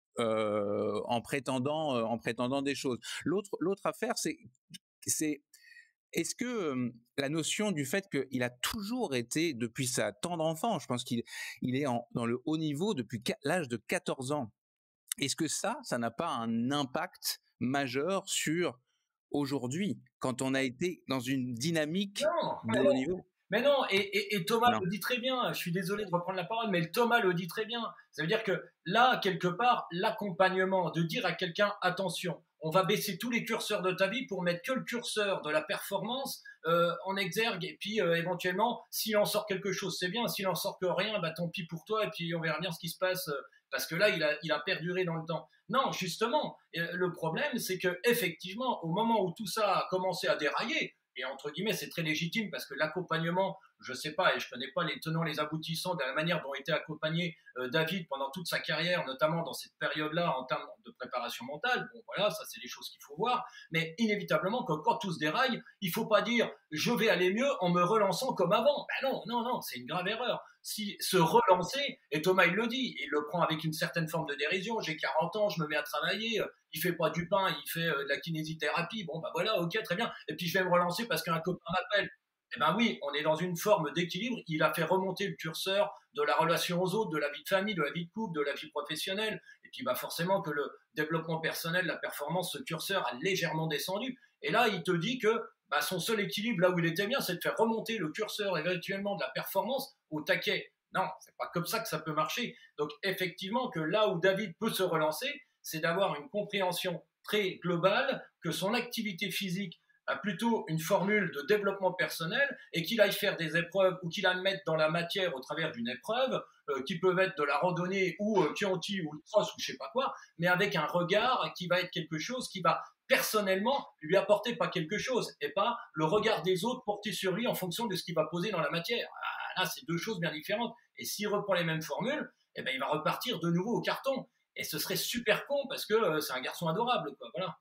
euh, en prétendant, euh, en prétendant des choses. L'autre, l'autre affaire, c'est, c'est est-ce que euh, la notion du fait qu'il a toujours été, depuis sa tendre enfance, je pense qu'il il est en, dans le haut niveau depuis l'âge de quatorze ans, est-ce que ça, ça n'a pas un impact majeur sur aujourd'hui, quand on a été dans une dynamique non, de haut niveau? Mais non, et, et, et Thomas non. le dit très bien, je suis désolé de reprendre la parole, mais Thomas le dit très bien. Ça veut dire que là, quelque part, l'accompagnement, de dire à quelqu'un, attention, on va baisser tous les curseurs de ta vie pour mettre que le curseur de la performance euh, en exergue, et puis euh, éventuellement, s'il en sort quelque chose, c'est bien, s'il en sort que rien, bah tant pis pour toi, et puis on verra bien ce qui se passe, euh, parce que là, il a, il a perduré dans le temps. Non, justement, le problème, c'est que effectivement, au moment où tout ça a commencé à dérailler, et entre guillemets, c'est très légitime parce que l'accompagnement, je sais pas, et je connais pas les tenants, les aboutissants de la manière dont a été accompagné euh, David pendant toute sa carrière, notamment dans cette période-là en termes de préparation mentale. Bon, voilà, ça c'est des choses qu'il faut voir. Mais inévitablement, quand, quand tout se déraille, il faut pas dire je vais aller mieux en me relançant comme avant. Ben non, non, non, c'est une grave erreur. Si se relancer, et Thomas il le dit, il le prend avec une certaine forme de dérision, j'ai quarante ans, je me mets à travailler, il fait pas du pain, il fait de la kinésithérapie, bon bah voilà, ok, très bien, et puis je vais me relancer parce qu'un copain m'appelle. Eh ben oui, on est dans une forme d'équilibre, il a fait remonter le curseur de la relation aux autres, de la vie de famille, de la vie de couple, de la vie professionnelle, et puis bah forcément que le développement personnel, la performance, ce curseur a légèrement descendu, et là il te dit que bah, son seul équilibre, là où il était bien, c'est de faire remonter le curseur éventuellement de la performance au taquet. Non, c'est pas comme ça que ça peut marcher. Donc effectivement que là où David peut se relancer, c'est d'avoir une compréhension très globale que son activité physique a plutôt une formule de développement personnel et qu'il aille faire des épreuves ou qu'il la mette dans la matière au travers d'une épreuve euh, qui peuvent être de la randonnée ou euh, Chianti ou le cross ou je sais pas quoi, mais avec un regard qui va être quelque chose qui va personnellement lui apporter pas quelque chose et pas le regard des autres porté sur lui en fonction de ce qu'il va poser dans la matière. Ah, là, c'est deux choses bien différentes. Et s'il reprend les mêmes formules, eh ben, il va repartir de nouveau au carton. Et ce serait super con parce que euh, c'est un garçon adorable, quoi. Voilà.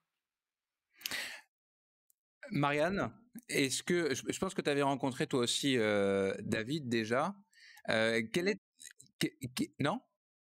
Marianne, est-ce que je pense que tu avais rencontré toi aussi euh, David déjà. Euh, quel est que, que, non?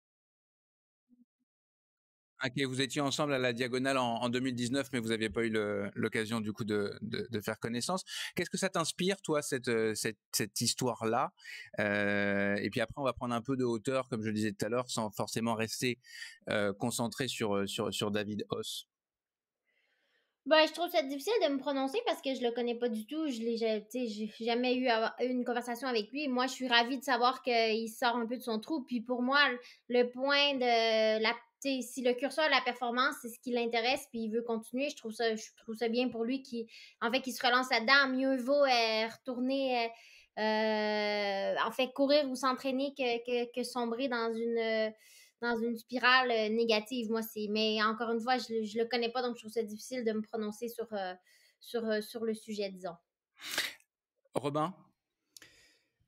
Ok, vous étiez ensemble à la Diagonale en, en deux mille dix-neuf, mais vous n'aviez pas eu le, l'occasion du coup de, de, de faire connaissance. Qu'est-ce que ça t'inspire, toi, cette, cette, cette histoire-là? euh, Et puis après, on va prendre un peu de hauteur, comme je le disais tout à l'heure, sans forcément rester euh, concentré sur, sur, sur David Haas. Ben, je trouve ça difficile de me prononcer parce que je le connais pas du tout. Je l'ai, j'ai, j'ai jamais eu une conversation avec lui. Moi, je suis ravie de savoir qu'il sort un peu de son trou. Puis pour moi, le point de la si le curseur de la performance, c'est ce qui l'intéresse, puis il veut continuer, je trouve ça, je trouve ça bien pour lui qui, en fait, qu'il se relance là-dedans. Mieux vaut euh, retourner, euh, euh, en fait, courir ou s'entraîner que, que, que sombrer dans une dans une spirale euh, négative. Moi, c'est. Mais encore une fois, je ne le connais pas, donc je trouve ça difficile de me prononcer sur, euh, sur, euh, sur le sujet, disons. Robin?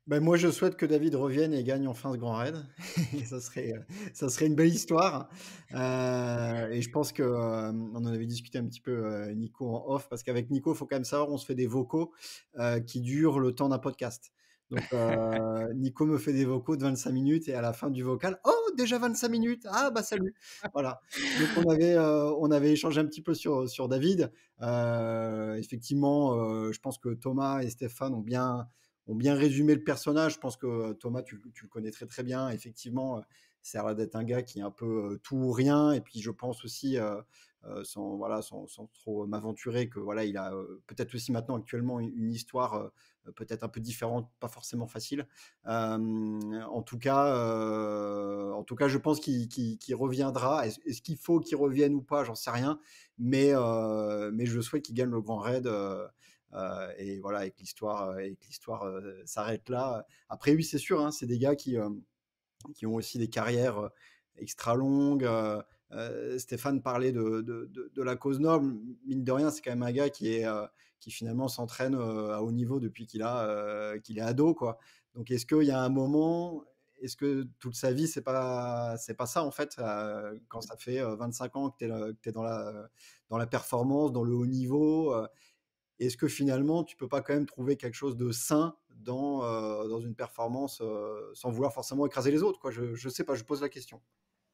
Ben moi, je souhaite que David revienne et gagne enfin ce grand raid. ça serait, euh, ça serait une belle histoire. Euh, et je pense que euh, on en avait discuté un petit peu, euh, Nico en off, parce qu'avec Nico, il faut quand même savoir, on se fait des vocaux euh, qui durent le temps d'un podcast. Donc, euh, Nico me fait des vocaux de vingt-cinq minutes et à la fin du vocal, oh, déjà vingt-cinq minutes. Ah, bah salut. Voilà. Donc, on avait, euh, on avait échangé un petit peu sur, sur David. Euh, effectivement, euh, je pense que Thomas et Stéphane ont bien ont bien résumé le personnage. Je pense que Thomas, tu, tu le connais très très bien. Effectivement, ça a l'air d'être un gars qui est un peu euh, tout ou rien. Et puis je pense aussi, euh, euh, sans, voilà, sans, sans trop m'aventurer, que voilà, il a euh, peut-être aussi maintenant actuellement une, une histoire euh, peut-être un peu différente, pas forcément facile. Euh, en tout cas, euh, en tout cas, je pense qu'il qu'il, qu'il reviendra. Est-ce, est-ce qu'il faut qu'il revienne ou pas, j'en sais rien. Mais, euh, mais je souhaite qu'il gagne le grand raid. Euh, euh, et voilà, et que l'histoire, euh, et que l'histoire euh, s'arrête là. Après, oui, c'est sûr, hein, c'est des gars qui, euh, qui ont aussi des carrières euh, extra longues. Euh, euh, Stéphane parlait de, de, de, de la cause noble. Mine de rien, c'est quand même un gars qui, est, euh, qui finalement s'entraîne euh, à haut niveau depuis qu'il a, euh, qu'il est ado, quoi. Donc, est-ce qu'il y a un moment, est-ce que toute sa vie, c'est pas, c'est pas ça, en fait, euh, quand ça fait euh, vingt-cinq ans que tu es, es dans, la, dans la performance, dans le haut niveau euh, est-ce que finalement, tu peux pas quand même trouver quelque chose de sain dans, euh, dans une performance euh, sans vouloir forcément écraser les autres, quoi. Je, je sais pas, je pose la question.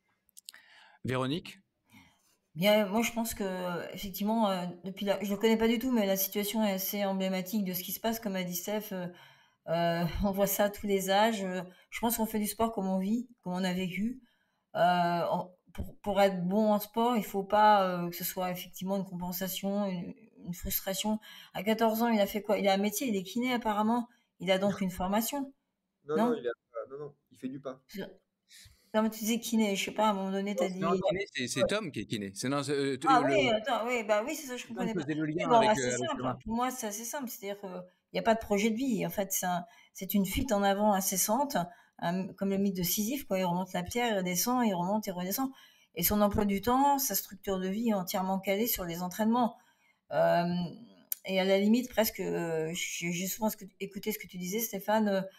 Véronique? Bien, moi je pense que effectivement, euh, depuis la, je le connais pas du tout, mais la situation est assez emblématique de ce qui se passe, comme a dit Steph. euh, euh, on voit ça à tous les âges. Euh, Je pense qu'on fait du sport comme on vit, comme on a vécu. Euh, en- pour, pour être bon en sport, il faut pas euh, que ce soit effectivement une compensation, une, une frustration. À quatorze ans, il a fait quoi? Il a un métier, il est kiné apparemment. Il a donc une formation, Non, non, non? il a, non, non, il fait du pain. Non, mais tu disais kiné, je sais pas, à un moment donné, t'as Non, dit. kiné, c'est c'est Tom qui est kiné. C'est non, c'est, euh, Ah le, oui, attends, oui, bah oui, c'est ça, je Tom comprenais pas. faisait le Oui, lien bon, avec, assez euh, avec simple. Thomas. Pour moi, c'est assez simple. C'est-à-dire qu'il n'y a pas de projet de vie. En fait, c'est un, c'est une fuite en avant incessante, un- comme le mythe de Sisyphe, quoi. Il remonte la pierre, il redescend, il remonte, il redescend. Et son emploi du temps, sa structure de vie est entièrement calée sur les entraînements. Euh, et à la limite, presque, euh, j'ai j'ai souvent ce que- écouté ce que tu disais, Stéphane, euh,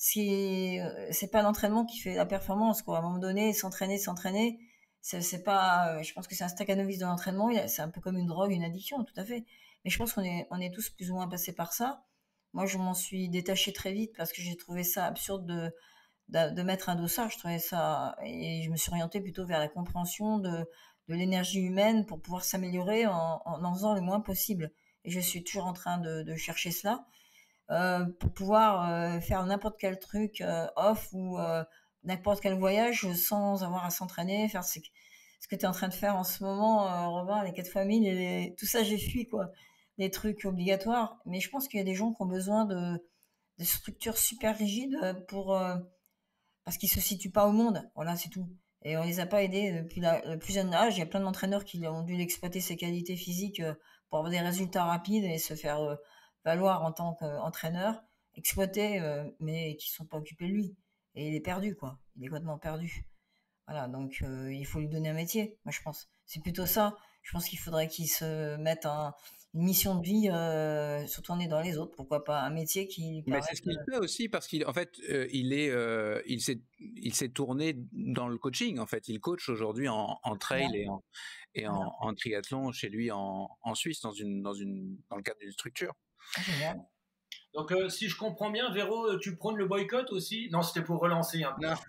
c'est euh, c'est pas l'entraînement qui fait la performance, quoi. À un moment donné, s'entraîner, s'entraîner, c'est c'est pas, euh, je pense que c'est un staccanovis de l'entraînement. il a- C'est un peu comme une drogue, une addiction, tout à fait. Mais je pense qu'on est, on est tous plus ou moins passés par ça. Moi, je m'en suis détachée très vite parce que j'ai trouvé ça absurde de, de, de mettre un dossard. Je trouvais ça, et je me suis orientée plutôt vers la compréhension de, de l'énergie humaine pour pouvoir s'améliorer en, en en faisant le moins possible. Et je suis toujours en train de, de chercher cela euh, pour pouvoir euh, faire n'importe quel truc euh, off ou euh, n'importe quel voyage sans avoir à s'entraîner, faire ce, ce que tu es en train de faire en ce moment, euh, Robin, les quatre fois mille, et les- tout ça, j'ai fui, quoi. Les trucs obligatoires. Mais je pense qu'il y a des gens qui ont besoin de, de structures super rigides euh, pour, euh, parce qu'ils se situent pas au monde. Voilà, c'est tout. Et on les a pas aidés depuis la- le plus jeune âge. Il y a plein d'entraîneurs qui ont dû l'exploiter ses qualités physiques euh, pour avoir des résultats rapides et se faire euh, valoir en tant qu'entraîneur, exploiter, euh, mais qui sont pas occupés de lui. Et il est perdu, quoi. Il est complètement perdu. Voilà, donc euh, il faut lui donner un métier, moi je pense. C'est plutôt ça. Je pense qu'il faudrait qu'il se mette un- une mission de vie, euh, se tourner dans les autres. Pourquoi pas un métier qui lui Mais c'est ce permette. qu'il fait aussi parce qu'il, en fait, euh, il est, euh, il s'est, il s'est tourné dans le coaching. En fait, il coach aujourd'hui en, en trail et en et Voilà. en, en triathlon chez lui en, en Suisse dans une dans une dans le cadre d'une structure. Ah, génial. Donc, euh, si je comprends bien, Véro, euh, tu prônes le boycott aussi? Non, c'était pour relancer un peu. Non,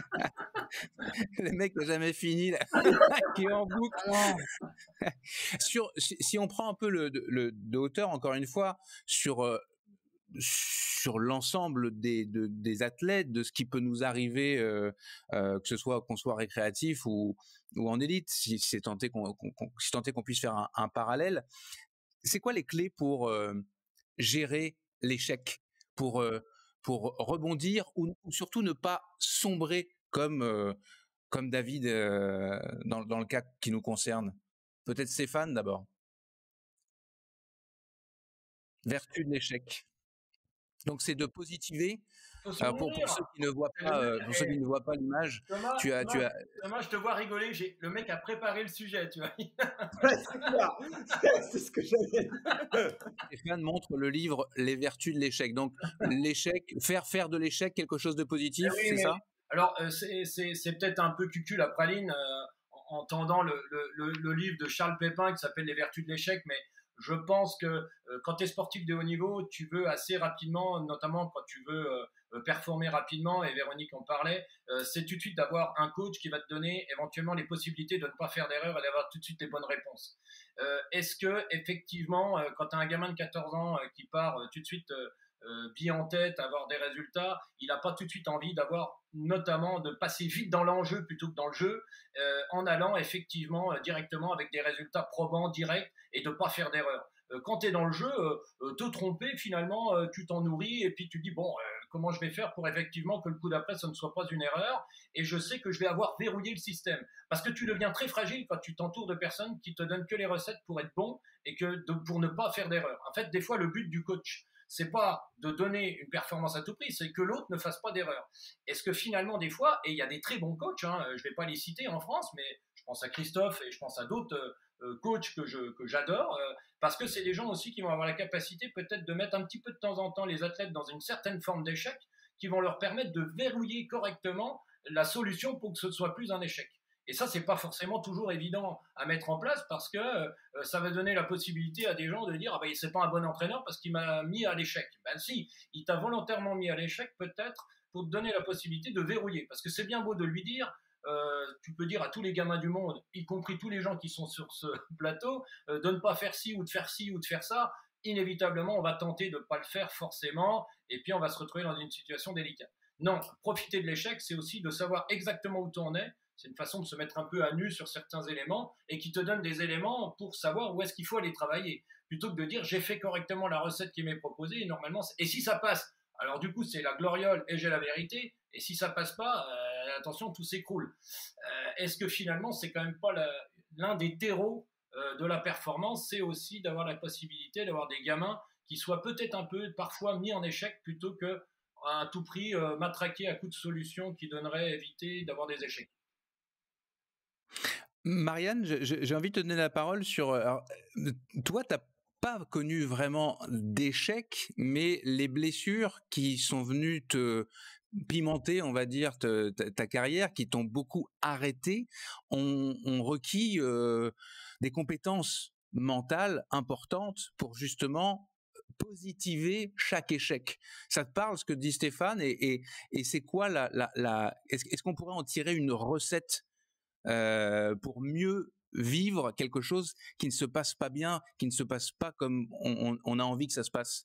le mec n'a jamais fini là, qui est en boucle. Ah non. Sur, si, si on prend un peu le, le de hauteur, encore une fois, sur euh, sur l'ensemble des, de, des athlètes, de ce qui peut nous arriver, euh, euh, que ce soit qu'on soit récréatif ou, ou en élite, si c'est tenté qu'on, qu'on, qu'on- si tenté qu'on puisse faire un, un parallèle. C'est quoi les clés pour euh, gérer l'échec, pour euh, pour rebondir ou, ou surtout ne pas sombrer comme euh, comme David euh, dans, dans le cas qui nous concerne. Peut-être Stéphane d'abord. Vertu de l'échec. Donc c'est de positiver Faut se Alors pour, pour nourrir. ceux qui ne voient C'est le pas, mec. euh, pour ceux eh, qui ne voient pas l'image, Thomas, tu as, tu Thomas, as, Thomas, je te vois rigoler. J'ai, le mec a préparé le sujet, tu vois. Ouais, c'est clair. C'est c'est ce que j'avais. Stéphane montre le livre Les vertus de l'échec. Donc l'échec, faire faire de l'échec quelque chose de positif, Oui, c'est mais ça? alors euh, c'est, c'est, c'est peut-être un peu cucu la praline euh, en, en tendant le, le, le, le livre de Charles Pépin qui s'appelle Les vertus de l'échec, mais je pense que euh, quand tu es sportif de haut niveau, tu veux assez rapidement, notamment quand tu veux euh, performer rapidement, et Véronique en parlait, euh, c'est tout de suite d'avoir un coach qui va te donner éventuellement les possibilités de ne pas faire d'erreur et d'avoir tout de suite les bonnes réponses. Euh, est-ce que effectivement, euh, quand tu as un gamin de quatorze ans euh, qui part euh, tout de suite euh, euh, bille en tête, avoir des résultats, il n'a pas tout de suite envie d'avoir, notamment, de passer vite dans l'enjeu plutôt que dans le jeu, euh, en allant effectivement euh, directement avec des résultats probants, directs, et de pas faire d'erreur. Euh, quand tu es dans le jeu, euh, te tromper, finalement, euh, tu t'en nourris, et puis tu dis, bon, euh, comment je vais faire pour effectivement que le coup d'après, ça ne soit pas une erreur, et je sais que je vais avoir verrouillé le système. Parce que tu deviens très fragile quand tu t'entoures de personnes qui te donnent que les recettes pour être bon, et que de, pour ne pas faire d'erreur. En fait, des fois, le but du coach, c'est pas de donner une performance à tout prix, c'est que l'autre ne fasse pas d'erreur. Est-ce que finalement, des fois, et il y a des très bons coachs, hein, je vais pas les citer en France, mais je pense à Christophe et je pense à d'autres euh, coachs que, je, que j'adore, euh, parce que c'est des gens aussi qui vont avoir la capacité peut-être de mettre un petit peu de temps en temps les athlètes dans une certaine forme d'échec, qui vont leur permettre de verrouiller correctement la solution pour que ce ne soit plus un échec. Et ça, c'est pas forcément toujours évident à mettre en place parce que euh, ça va donner la possibilité à des gens de dire ah ben c'est pas un bon entraîneur parce qu'il m'a mis à l'échec. Ben si, il t'a volontairement mis à l'échec peut-être pour te donner la possibilité de verrouiller. Parce que c'est bien beau de lui dire, euh, tu peux dire à tous les gamins du monde, y compris tous les gens qui sont sur ce plateau, euh, de ne pas faire ci ou de faire ci ou de faire ça. Inévitablement, on va tenter de ne pas le faire forcément et puis on va se retrouver dans une situation délicate. Non, profiter de l'échec, c'est aussi de savoir exactement où tu en es. C'est une façon de se mettre un peu à nu sur certains éléments et qui te donne des éléments pour savoir où est-ce qu'il faut aller travailler. Plutôt que de dire j'ai fait correctement la recette qui m'est proposée et normalement, et si ça passe, alors du coup c'est la gloriole et j'ai la vérité. Et si ça passe pas, euh, attention, tout s'écroule. Euh, est-ce que finalement c'est quand même pas la, l'un des terreaux euh, de la performance, c'est aussi d'avoir la possibilité d'avoir des gamins qui soient peut-être un peu parfois mis en échec plutôt que à tout prix euh, matraquer à coup de solutions qui donneraient éviter d'avoir des échecs. Marianne, j'ai envie de te donner la parole sur... Alors, toi, tu n'as pas connu vraiment d'échecs, mais les blessures qui sont venues te pimenter, on va dire, te, ta, ta carrière, qui t'ont beaucoup arrêté, ont, ont requis euh, des compétences mentales importantes pour justement positiver chaque échec. Ça te parle ce que dit Stéphane et, et, et c'est quoi la... la, la est-ce, est-ce qu'on pourrait en tirer une recette Euh, pour mieux vivre quelque chose qui ne se passe pas bien, qui ne se passe pas comme on, on, on a envie que ça se passe?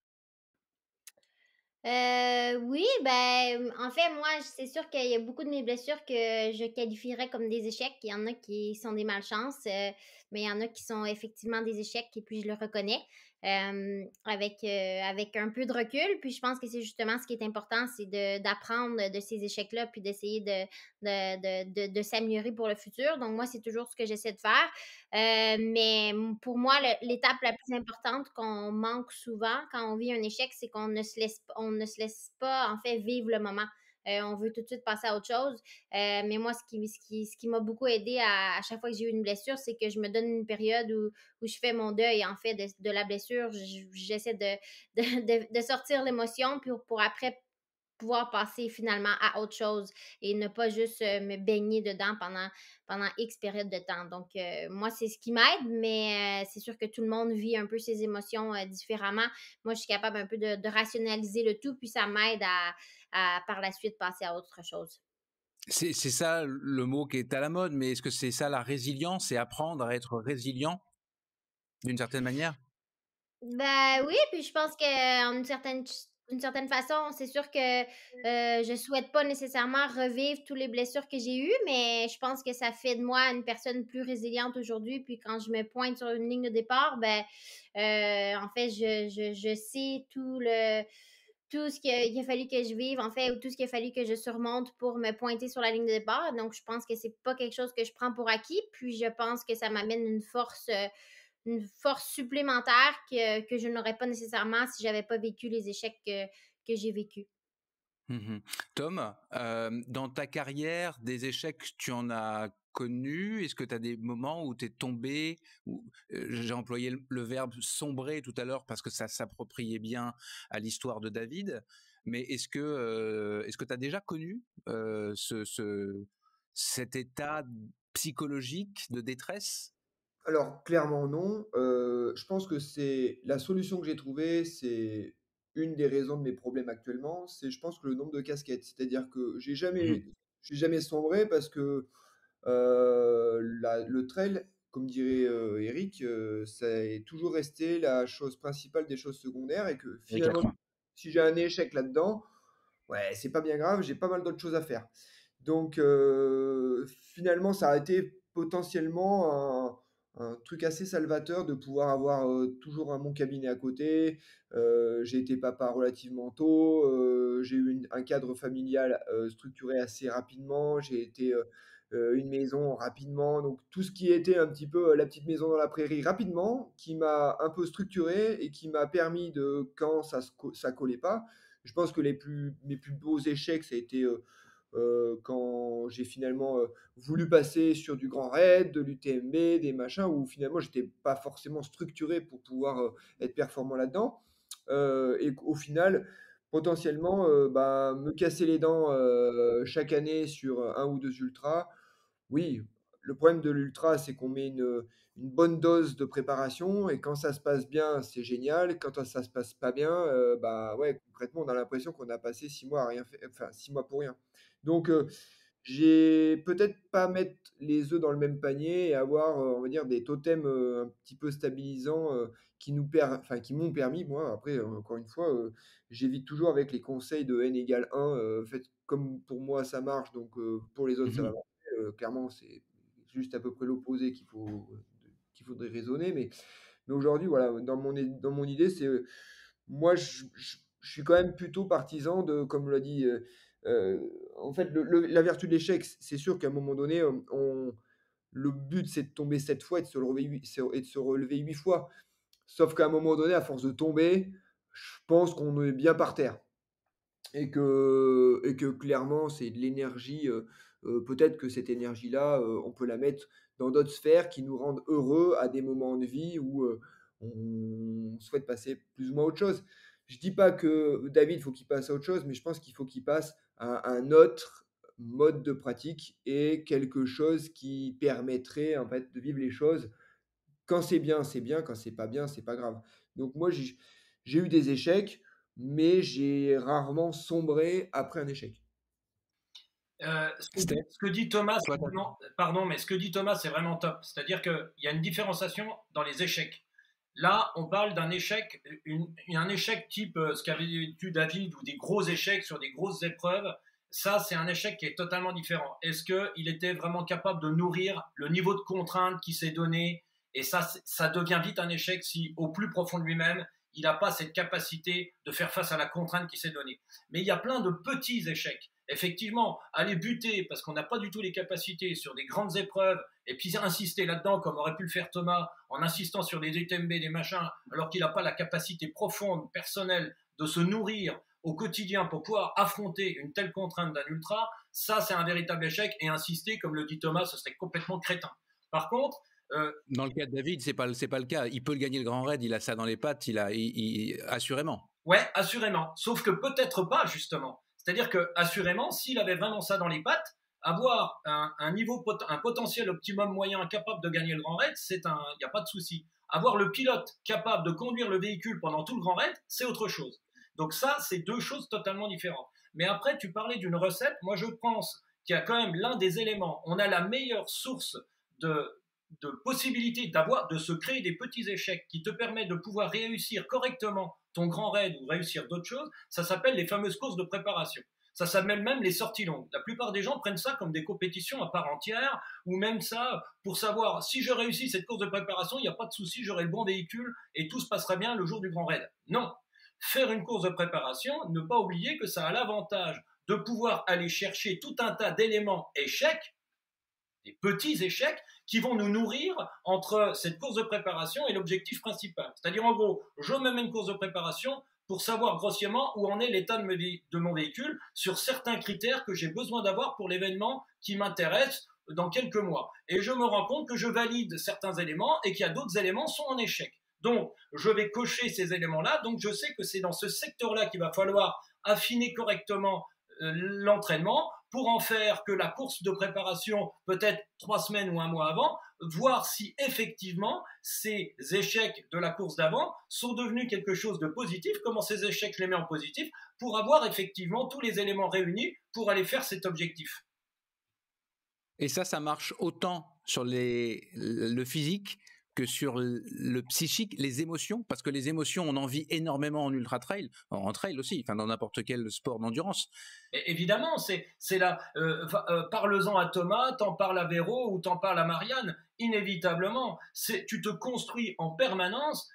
Euh, oui, ben, en fait, moi, c'est sûr qu'il y a beaucoup de mes blessures que je qualifierais comme des échecs. Il y en a qui sont des malchances, euh, mais il y en a qui sont effectivement des échecs et puis je le reconnais euh, avec, euh, avec un peu de recul. Puis je pense que c'est justement ce qui est important, c'est de, d'apprendre de ces échecs-là puis d'essayer de, de, de, de, de s'améliorer pour le futur. Donc, moi, c'est toujours ce que j'essaie de faire. Euh, mais pour moi, le, l'étape la plus importante qu'on manque souvent quand on vit un échec, c'est qu'on ne se laisse, on ne se laisse pas, en fait, vivre le moment. Euh, on veut tout de suite passer à autre chose. Euh, mais moi, ce qui, ce qui, ce qui m'a beaucoup aidé à, à chaque fois que j'ai eu une blessure, c'est que je me donne une période où, où je fais mon deuil, en fait, de, de la blessure. J'essaie de, de, de, de sortir l'émotion pour, pour après pouvoir passer finalement à autre chose et ne pas juste euh, me baigner dedans pendant, pendant X période de temps. Donc, euh, moi, c'est ce qui m'aide, mais euh, c'est sûr que tout le monde vit un peu ses émotions euh, différemment. Moi, je suis capable un peu de, de rationaliser le tout, puis ça m'aide à, à, par la suite, passer à autre chose. C'est, c'est ça le mot qui est à la mode, mais est-ce que c'est ça la résilience, c'est apprendre à être résilient d'une certaine manière? Ben oui, puis je pense qu'en une certaine d'une certaine façon, c'est sûr que euh, je souhaite pas nécessairement revivre toutes les blessures que j'ai eues, mais je pense que ça fait de moi une personne plus résiliente aujourd'hui. Puis quand je me pointe sur une ligne de départ, ben euh, en fait, je, je, je sais tout le tout ce qu'il a, il a fallu que je vive, en fait, ou tout ce qu'il a fallu que je surmonte pour me pointer sur la ligne de départ. Donc, je pense que c'est pas quelque chose que je prends pour acquis. Puis, je pense que ça m'amène une force, euh, une force supplémentaire que, que je n'aurais pas nécessairement si j'avais pas vécu les échecs que, que j'ai vécus. Mmh. Tom, euh, dans ta carrière, des échecs, tu en as connu? Est-ce que tu as des moments où tu es tombé, où, euh, j'ai employé le, le verbe sombrer tout à l'heure parce que ça s'appropriait bien à l'histoire de David, mais est-ce que euh, est-ce que tu as déjà connu euh, ce, ce, cet état psychologique de détresse? Alors, clairement non. Heu, je pense que c'est la solution que j'ai trouvée, c'est une des raisons de mes problèmes actuellement, c'est je pense que le nombre de casquettes. C'est-à-dire que j'ai Mmh. jamais j'ai jamais sombré parce que, heu, la le trail, comme dirait, heu, Eric, heu, ça est toujours resté la chose principale des choses secondaires et que Avec la finalement, croix. si j'ai un échec là-dedans, ouais, c'est pas bien grave, j'ai pas mal d'autres choses à faire. Donc, heu, finalement, ça a été potentiellement un un truc assez salvateur de pouvoir avoir, heu, toujours un mon cabinet à côté. Heu, j'ai été papa relativement tôt, heu, j'ai eu une un cadre familial, heu, structuré assez rapidement. J'ai été, heu heu, une maison rapidement, donc tout ce qui était un petit peu, heu, la petite maison dans la prairie rapidement, qui m'a un peu structuré et qui m'a permis de quand ça se co ça collait pas, je pense que les plus, mes plus beaux échecs, ça a été euh, euh, quand j'ai finalement euh, voulu passer sur du grand raid, de l'U T M B, des machins où finalement j'étais pas forcément structuré pour pouvoir euh, être performant là-dedans. Euh, et qu'au final, potentiellement, euh, bah, me casser les dents euh, chaque année sur un ou deux ultras, oui, le problème de l'ultra, c'est qu'on met une, une bonne dose de préparation et quand ça se passe bien, c'est génial. Quand ça se passe pas bien, euh, bah ouais, concrètement, on a l'impression qu'on a passé six mois à rien faire, enfin six mois pour rien. Donc, euh, j'ai peut-être pas mettre les œufs dans le même panier et avoir, euh, on va dire, des totems euh, un petit peu stabilisants euh, qui nous per... enfin, qui m'ont permis, moi, après, euh, encore une fois, euh, j'évite toujours avec les conseils de n égale un, euh, faites comme pour moi ça marche, donc euh, pour les autres ça va Mmh. marcher. Euh, clairement, c'est juste à peu près l'opposé qu'il faut, qu'il faudrait raisonner. Mais, mais aujourd'hui, voilà, dans mon, dans mon idée, c'est euh, moi, je, je- je suis quand même plutôt partisan de, comme l'a dit, euh, euh, en fait, le- le- la vertu de l'échec, c'est sûr qu'à un moment donné, on, on- le but, c'est de tomber sept fois et de se relever huit, et de se relever huit fois. Sauf qu'à un moment donné, à force de tomber, je pense qu'on est bien par terre et que, et que clairement, c'est de l'énergie. Euh, euh, peut-être que cette énergie-là, euh, on peut la mettre dans d'autres sphères qui nous rendent heureux à des moments de vie où euh, on souhaite passer plus ou moins à autre chose. Je dis pas que David, faut qu'il passe à autre chose, mais je pense qu'il faut qu'il passe à un autre mode de pratique et quelque chose qui permettrait en fait de vivre les choses. Quand c'est bien, c'est bien. Quand c'est pas bien, c'est pas grave. Donc moi, j'ai j'ai eu des échecs, mais j'ai rarement sombré après un échec. Euh, ce, que dit, Steph, ce que dit Thomas, toi, c'est vraiment, pardon, mais ce que dit Thomas, c'est vraiment top. C'est-à-dire qu'il y a une différenciation dans les échecs. Là, on parle d'un échec, une, un échec type euh, ce qu'avait dit David ou des gros échecs sur des grosses épreuves. Ça, c'est un échec qui est totalement différent. Est-ce qu'il était vraiment capable de nourrir le niveau de contrainte qui s'est donné? Et ça, ça devient vite un échec si, au plus profond de lui-même, il n'a pas cette capacité de faire face à la contrainte qui s'est donnée. Mais il y a plein de petits échecs. Effectivement, aller buter parce qu'on n'a pas du tout les capacités sur des grandes épreuves et puis insister là-dedans comme aurait pu le faire Thomas en insistant sur des U T M B, des machins, alors qu'il n'a pas la capacité profonde, personnelle de se nourrir au quotidien pour pouvoir affronter une telle contrainte d'un ultra, ça c'est un véritable échec et insister, comme le dit Thomas, ce serait complètement crétin. Par contre, euh, dans le cas de David, c'est pas c'est pas le cas. Il peut le gagner le Grand Raid, il a ça dans les pattes, il a, il, il, assurément. ouais, assurément. Sauf que peut-être pas justement. C'est-à-dire que assurément, s'il avait vraiment ça dans les pattes, avoir un, un niveau, un potentiel optimum moyen capable de gagner le Grand Raid, c'est un, il n'y a pas de souci. Avoir le pilote capable de conduire le véhicule pendant tout le Grand Raid, c'est autre chose. Donc ça, c'est deux choses totalement différentes. Mais après, tu parlais d'une recette. Moi, je pense qu'il y a quand même l'un des éléments. On a la meilleure source de de possibilité d'avoir, de se créer des petits échecs qui te permettent de pouvoir réussir correctement ton grand raid ou réussir d'autres choses, ça s'appelle les fameuses courses de préparation. Ça s'appelle même les sorties longues. La plupart des gens prennent ça comme des compétitions à part entière, ou même ça pour savoir si je réussis cette course de préparation, il n'y a pas de souci, j'aurai le bon véhicule et tout se passera bien le jour du grand raid. Non. Faire une course de préparation, ne pas oublier que ça a l'avantage de pouvoir aller chercher tout un tas d'éléments échecs, des petits échecs qui vont nous nourrir entre cette course de préparation et l'objectif principal. C'est-à-dire, en gros, je me mets une course de préparation pour savoir grossièrement où en est l'état de, me- de mon véhicule sur certains critères que j'ai besoin d'avoir pour l'événement qui m'intéresse dans quelques mois. Et je me rends compte que je valide certains éléments et qu'il y a d'autres éléments qui sont en échec. Donc, je vais cocher ces éléments-là. Donc, je sais que c'est dans ce secteur-là qu'il va falloir affiner correctement euh, l'entraînement pour en faire que la course de préparation, peut-être trois semaines ou un mois avant, voir si effectivement ces échecs de la course d'avant sont devenus quelque chose de positif, comment ces échecs je les mets en positif, pour avoir effectivement tous les éléments réunis pour aller faire cet objectif. Et ça, ça marche autant sur les, le physique que sur le psychique, les émotions, parce que les émotions, on en vit énormément en ultra-trail, en trail aussi, enfin dans n'importe quel sport d'endurance. Et évidemment, c'est, c'est là, euh, euh, parle-en à Thomas, t'en parles à Véro ou t'en parles à Marianne, inévitablement, c'est, tu te construis en permanence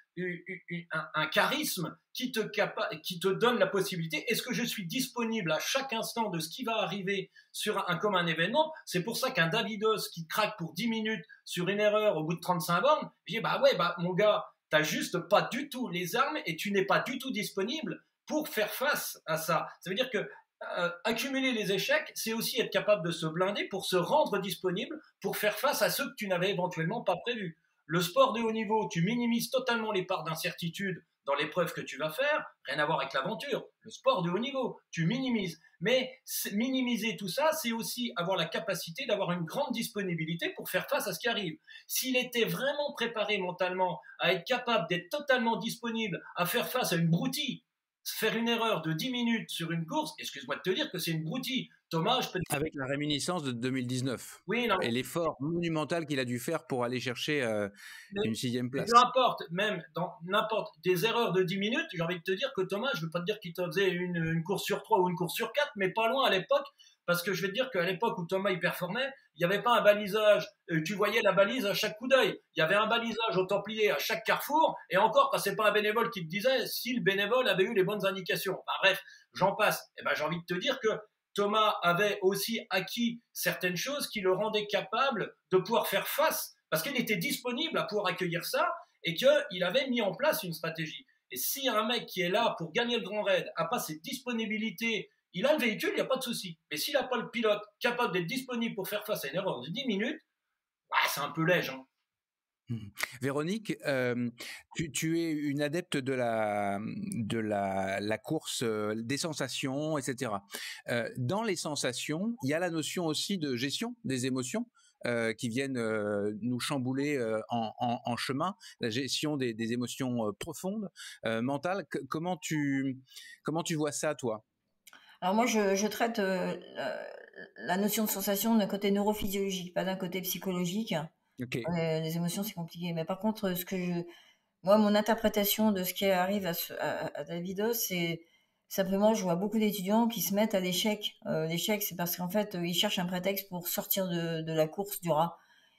Un, un charisme qui te, capa- qui te donne la possibilité. Est-ce que je suis disponible à chaque instant de ce qui va arriver sur un, comme un événement? C'est pour ça qu'un Davidos qui craque pour dix minutes sur une erreur au bout de trente-cinq bornes, je dis bah ouais, bah mon gars, t'as juste pas du tout les armes et tu n'es pas du tout disponible pour faire face à ça. Ça veut dire que euh, accumuler les échecs, c'est aussi être capable de se blinder pour se rendre disponible pour faire face à ceux que tu n'avais éventuellement pas prévus. Le sport de haut niveau, tu minimises totalement les parts d'incertitude dans l'épreuve que tu vas faire, rien à voir avec l'aventure. Le sport de haut niveau, tu minimises. Mais minimiser tout ça, c'est aussi avoir la capacité d'avoir une grande disponibilité pour faire face à ce qui arrive. S'il était vraiment préparé mentalement à être capable d'être totalement disponible à faire face à une broutille, faire une erreur de dix minutes sur une course, excuse-moi de te dire que c'est une broutille. Thomas, je peux te... Avec la réminiscence de deux mille dix-neuf. Oui, non. Et l'effort monumental qu'il a dû faire pour aller chercher euh, mais, une sixième place. Peu importe, même dans n'importe des erreurs de dix minutes, j'ai envie de te dire que Thomas, je ne veux pas te dire qu'il te faisait une, une course sur trois ou une course sur quatre, mais pas loin à l'époque, parce que je vais te dire qu'à l'époque où Thomas il performait, il n'y avait pas un balisage, euh, tu voyais la balise à chaque coup d'œil, il y avait un balisage au Templier à chaque carrefour, et encore quand c'est pas un bénévole qui te disait si le bénévole avait eu les bonnes indications. Enfin, bref, j'en passe. Et ben j'ai envie de te dire que Thomas avait aussi acquis certaines choses qui le rendaient capable de pouvoir faire face, parce qu'il était disponible à pouvoir accueillir ça, et qu'il avait mis en place une stratégie. Et si un mec qui est là pour gagner le grand raid n'a pas cette disponibilité, il a le véhicule, il n'y a pas de souci. Mais s'il n'a pas le pilote capable d'être disponible pour faire face à une erreur de dix minutes, ouais, c'est un peu léger. Hein. Mmh. Véronique, euh, tu, tu es une adepte de la de la, la course, euh, des sensations, et cetera. Euh, dans les sensations, il y a la notion aussi de gestion des émotions euh, qui viennent euh, nous chambouler euh, en, en, en chemin, la gestion des, des émotions euh, profondes, euh, mentales. C- comment tu comment tu vois ça, toi? Alors moi, je, je traite euh, la, la notion de sensation d'un côté neurophysiologique, pas d'un côté psychologique. Okay. Euh, les émotions, c'est compliqué. Mais par contre, ce que je, moi, mon interprétation de ce qui arrive à, ce, à, à Davidos, c'est simplement, je vois beaucoup d'étudiants qui se mettent à l'échec. Euh, l'échec, c'est parce qu'en fait, ils cherchent un prétexte pour sortir de, de la course du rat.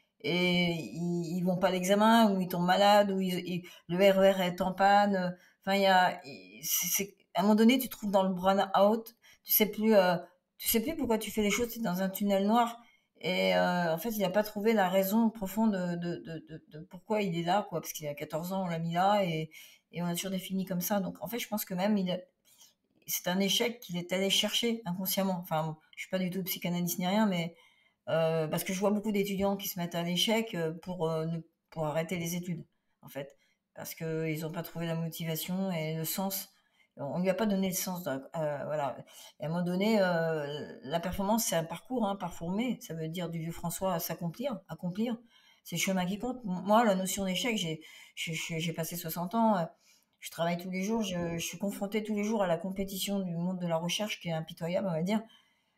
Et ils, ils vont pas à l'examen, ou ils tombent malades, ou ils, ils, le R E R est en panne. Enfin, il y a, c'est, c'est, à un moment donné, tu te trouves dans le burn-out. Tu sais plus, euh, tu sais plus pourquoi tu fais les choses. Tu es dans un tunnel noir. Et euh, en fait, il n'a pas trouvé la raison profonde de, de, de, de, de pourquoi il est là, quoi. Parce qu'il a quatorze ans, on l'a mis là, et, et on a toujours défini comme ça. Donc, en fait, je pense que même, il a, c'est un échec qu'il est allé chercher inconsciemment. Enfin, je suis pas du tout psychanalyste ni rien, mais euh, parce que je vois beaucoup d'étudiants qui se mettent à l'échec pour, euh, ne, pour arrêter les études, en fait. Parce qu'ils n'ont pas trouvé la motivation et le sens. On lui a pas donné le sens. De, euh, voilà. Et à un moment donné, euh, la performance, c'est un parcours, hein, parformer. Ça veut dire du vieux François à s'accomplir, accomplir. C'est le chemin qui compte. Moi, la notion d'échec, j'ai, j'ai, j'ai passé soixante ans. Je travaille tous les jours. Je, je suis confrontée tous les jours à la compétition du monde de la recherche qui est impitoyable, on va dire.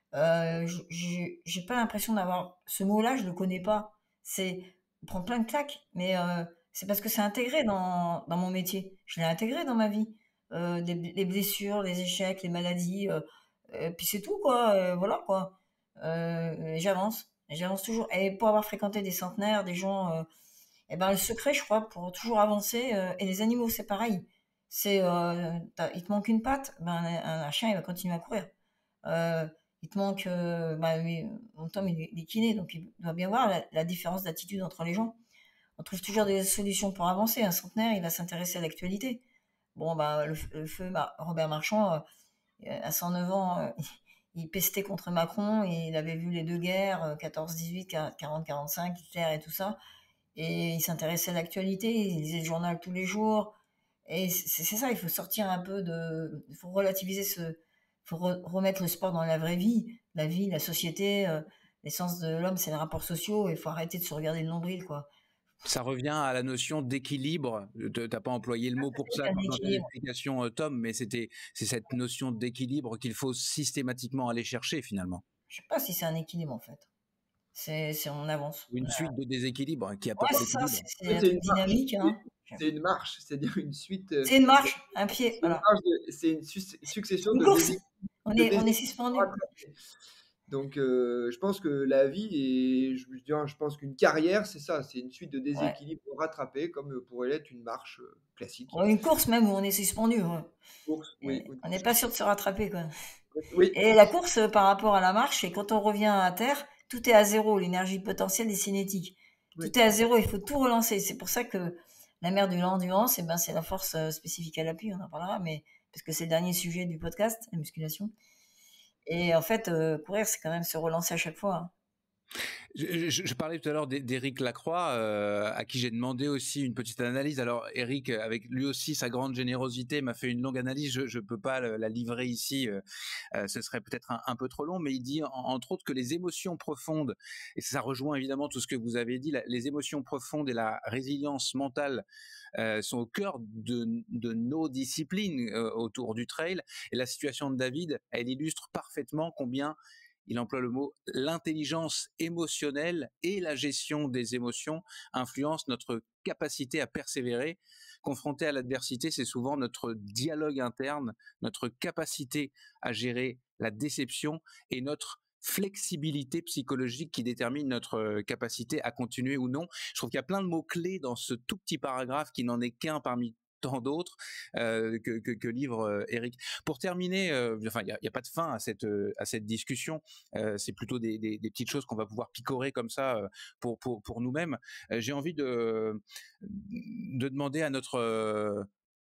Euh, j'ai, j'ai pas l'impression d'avoir ce mot-là. Je le connais pas. C'est, on prend plein de claques, mais euh, c'est parce que c'est intégré dans dans mon métier. Je l'ai intégré dans ma vie. Euh, des, les blessures, les échecs, les maladies, euh, et puis c'est tout, quoi. Euh, voilà, quoi. Euh, et j'avance, et j'avance toujours. Et pour avoir fréquenté des centenaires, des gens, euh, et ben le secret, je crois, pour toujours avancer. Euh, et les animaux, c'est pareil. C'est, euh, il te manque une patte, ben un, un chien, il va continuer à courir. Euh, il te manque, euh, bah, oui, mon Tom, il est, il est kiné, donc il doit bien voir la, la différence d'attitude entre les gens. On trouve toujours des solutions pour avancer. Un centenaire, il va s'intéresser à l'actualité. Bon, bah, le, le feu Mar- Robert Marchand, euh, à cent neuf ans, euh, il pestait contre Macron et il avait vu les deux guerres, euh, quatorze dix-huit, quarante quarante-cinq, Hitler et tout ça. Et il s'intéressait à l'actualité, il lisait le journal tous les jours. Et c'est c'est ça, il faut sortir un peu de. Il faut relativiser ce. Il faut re- remettre le sport dans la vraie vie. La vie, la société, euh, l'essence de l'homme, c'est les rapports sociaux. Il faut arrêter de se regarder le nombril, quoi. Ça revient à la notion d'équilibre. Tu n'as pas employé le mot pour C'est ça un dans tes équilibre. explications, euh, Tom, mais c'était, c'est cette notion d'équilibre qu'il faut systématiquement aller chercher finalement. Je sais pas si c'est un équilibre, en fait. C'est, c'est on avance. Ou une suite de déséquilibres qui Ouais, apporte c'est ça, l'équilibre. c'est c'est Ouais, un c'est truc une marche. dynamique, hein. C'est une marche, c'est-à-dire une suite. euh, C'est une marche, un pied, C'est une, voilà. marche de- c'est une su- succession Une de course. déséquilibres. On de est, on est déséquilibres suspendu. rattrapés. Donc, euh, je pense que la vie, et je, je dirais, je pense qu'une carrière, c'est ça, c'est une suite de Ouais. déséquilibres rattrapés, comme pourrait l'être une marche euh, classique. Ouais, une course même où on est suspendu. Ouais. Course, oui, Et une on n'est course. pas sûr de se rattraper, quoi. Oui, Et la course, euh, par rapport à la marche, c'est quand on revient à terre, tout est à zéro. L'énergie potentielle est cinétique. oui. Tout est à zéro. Il faut tout relancer. C'est pour ça que la mère de l'endurance, eh ben, c'est la force euh, spécifique à l'appui. On en parlera, mais parce que c'est le dernier sujet du podcast, la musculation. Et en fait, euh, courir, c'est quand même se relancer à chaque fois, hein. Je, je- je parlais tout à l'heure d'É- d'Éric Lacroix, euh, à qui j'ai demandé aussi une petite analyse. Alors, Éric, avec lui aussi sa grande générosité, m'a fait une longue analyse. Je ne peux pas le- la livrer ici, euh, euh, ce serait peut-être un, un peu trop long, mais il dit en- entre autres que les émotions profondes, et ça rejoint évidemment tout ce que vous avez dit, la- les émotions profondes et la résilience mentale euh, sont au cœur de, de nos disciplines euh, autour du trail. Et la situation de David, elle illustre parfaitement combien il emploie le mot l'intelligence émotionnelle et la gestion des émotions influencent notre capacité à persévérer. Confronté à l'adversité, c'est souvent notre dialogue interne, notre capacité à gérer la déception et notre flexibilité psychologique qui détermine notre capacité à continuer ou non. Je trouve qu'il y a plein de mots-clés dans ce tout petit paragraphe qui n'en est qu'un parmi tant d'autres euh, que, que, que livre euh, Eric. Pour terminer, euh, enfin, il n'y a, a pas de fin à cette, euh, à cette discussion. Euh, c'est plutôt des, des, des petites choses qu'on va pouvoir picorer comme ça euh, pour, pour, pour nous-mêmes. Euh, j'ai envie de, de demander à notre, euh,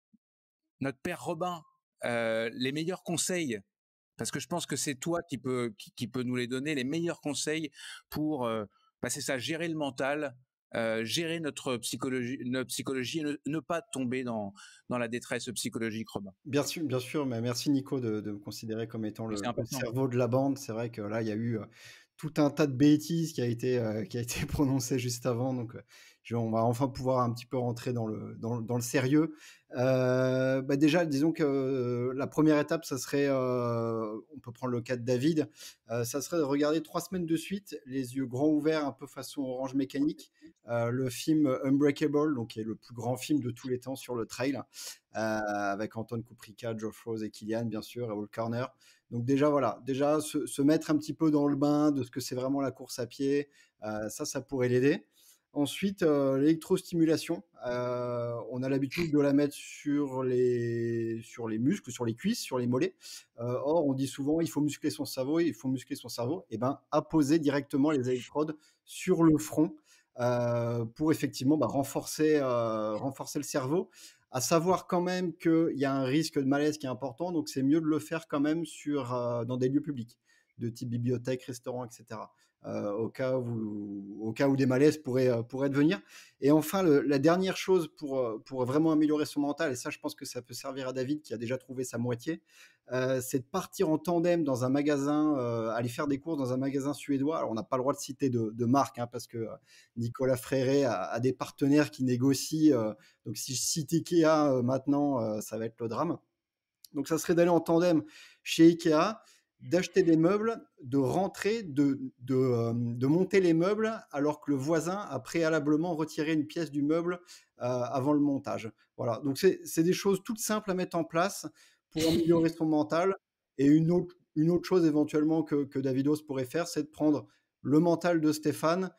notre père Robin euh, les meilleurs conseils, parce que je pense que c'est toi qui peut, qui, qui peut nous les donner, les meilleurs conseils pour euh, bah, c'est ça, gérer le mental, euh, gérer notre psychologie, notre psychologie et ne, ne pas tomber dans, dans la détresse psychologique, Robin. Bien sûr, bien sûr, mais merci Nico de, de me considérer comme étant Mais le, c'est le important. cerveau de la bande. C'est vrai que là, il y a eu euh, tout un tas de bêtises qui a été, euh, qui a été prononcé juste avant. Donc, euh, je- on va enfin pouvoir un petit peu rentrer dans le, dans, le- dans le sérieux. Euh, bah déjà, disons que euh, la première étape, ça serait, euh, on peut prendre le cas de David, euh, ça serait de regarder trois semaines de suite, les yeux grands ouverts, un peu façon Orange Mécanique, euh, le film Unbreakable, donc qui est le plus grand film de tous les temps sur le trail, euh, avec Anton Kuprika, Geoff Rose et Kilian, bien sûr, et All Corner. Donc déjà, voilà, déjà se, se mettre un petit peu dans le bain de ce que c'est vraiment la course à pied, euh, ça, ça pourrait l'aider. Ensuite, euh, l'électrostimulation, euh, on a l'habitude de la mettre sur les, sur les muscles, sur les cuisses, sur les mollets. Euh, or, on dit souvent, il faut muscler son cerveau, il faut muscler son cerveau. Et ben, apposer directement les électrodes sur le front euh, pour effectivement bah, renforcer, euh, renforcer le cerveau. À savoir quand même qu'il y a un risque de malaise qui est important, donc c'est mieux de le faire quand même sur, euh, dans des lieux publics, de type bibliothèque, restaurant, et cetera. Euh, au, cas où, au cas où des malaises pourraient, euh, pourraient devenir. Et enfin, le, la dernière chose pour, euh, pour vraiment améliorer son mental, et ça je pense que ça peut servir à David qui a déjà trouvé sa moitié, euh, c'est de partir en tandem dans un magasin, euh, aller faire des courses dans un magasin suédois. Alors on n'a pas le droit de citer de, de marque, hein, parce que Nicolas Fréré a, a des partenaires qui négocient, euh, donc si je cite Ikea euh, maintenant, euh, ça va être le drame. Donc ça serait d'aller en tandem chez Ikea, d'acheter des meubles, de rentrer, de, de, euh, de monter les meubles alors que le voisin a préalablement retiré une pièce du meuble euh, avant le montage. Voilà, donc c'est, c'est des choses toutes simples à mettre en place pour améliorer son mental. Et une autre, une autre chose éventuellement que, que Davidos pourrait faire, c'est de prendre le mental de Stéphane,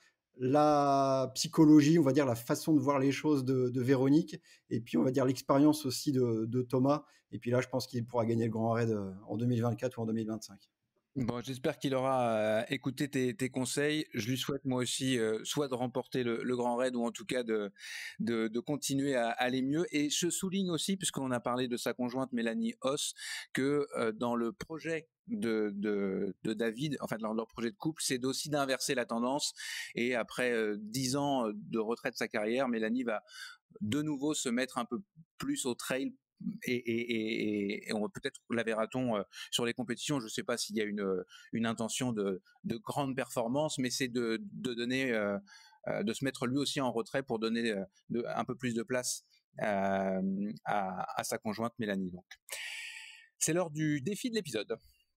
la psychologie, on va dire la façon de voir les choses de, de Véronique, et puis on va dire l'expérience aussi de, de Thomas. Et puis là, je pense qu'il pourra gagner le Grand Raid en deux mille vingt-quatre ou en deux mille vingt-cinq. Bon, j'espère qu'il aura euh, écouté tes, tes conseils. Je lui souhaite moi aussi euh, soit de remporter le, le Grand Raid ou en tout cas de, de, de continuer à aller mieux. Et je souligne aussi, puisqu'on a parlé de sa conjointe Mélanie Hoss, que euh, dans le projet de, de, de David, enfin dans leur projet de couple, c'est aussi d'inverser la tendance. Et après euh, dix ans de retraite de sa carrière, Mélanie va de nouveau se mettre un peu plus au trail. Et, et, et, et on peut-être la verra-t-on euh, sur les compétitions. Je ne sais pas s'il y a une, une intention de, de grande performance, mais c'est de, de donner, euh, euh, de se mettre lui aussi en retrait pour donner euh, de, un peu plus de place euh, à, à sa conjointe Mélanie. Donc, c'est l'heure du défi de l'épisode.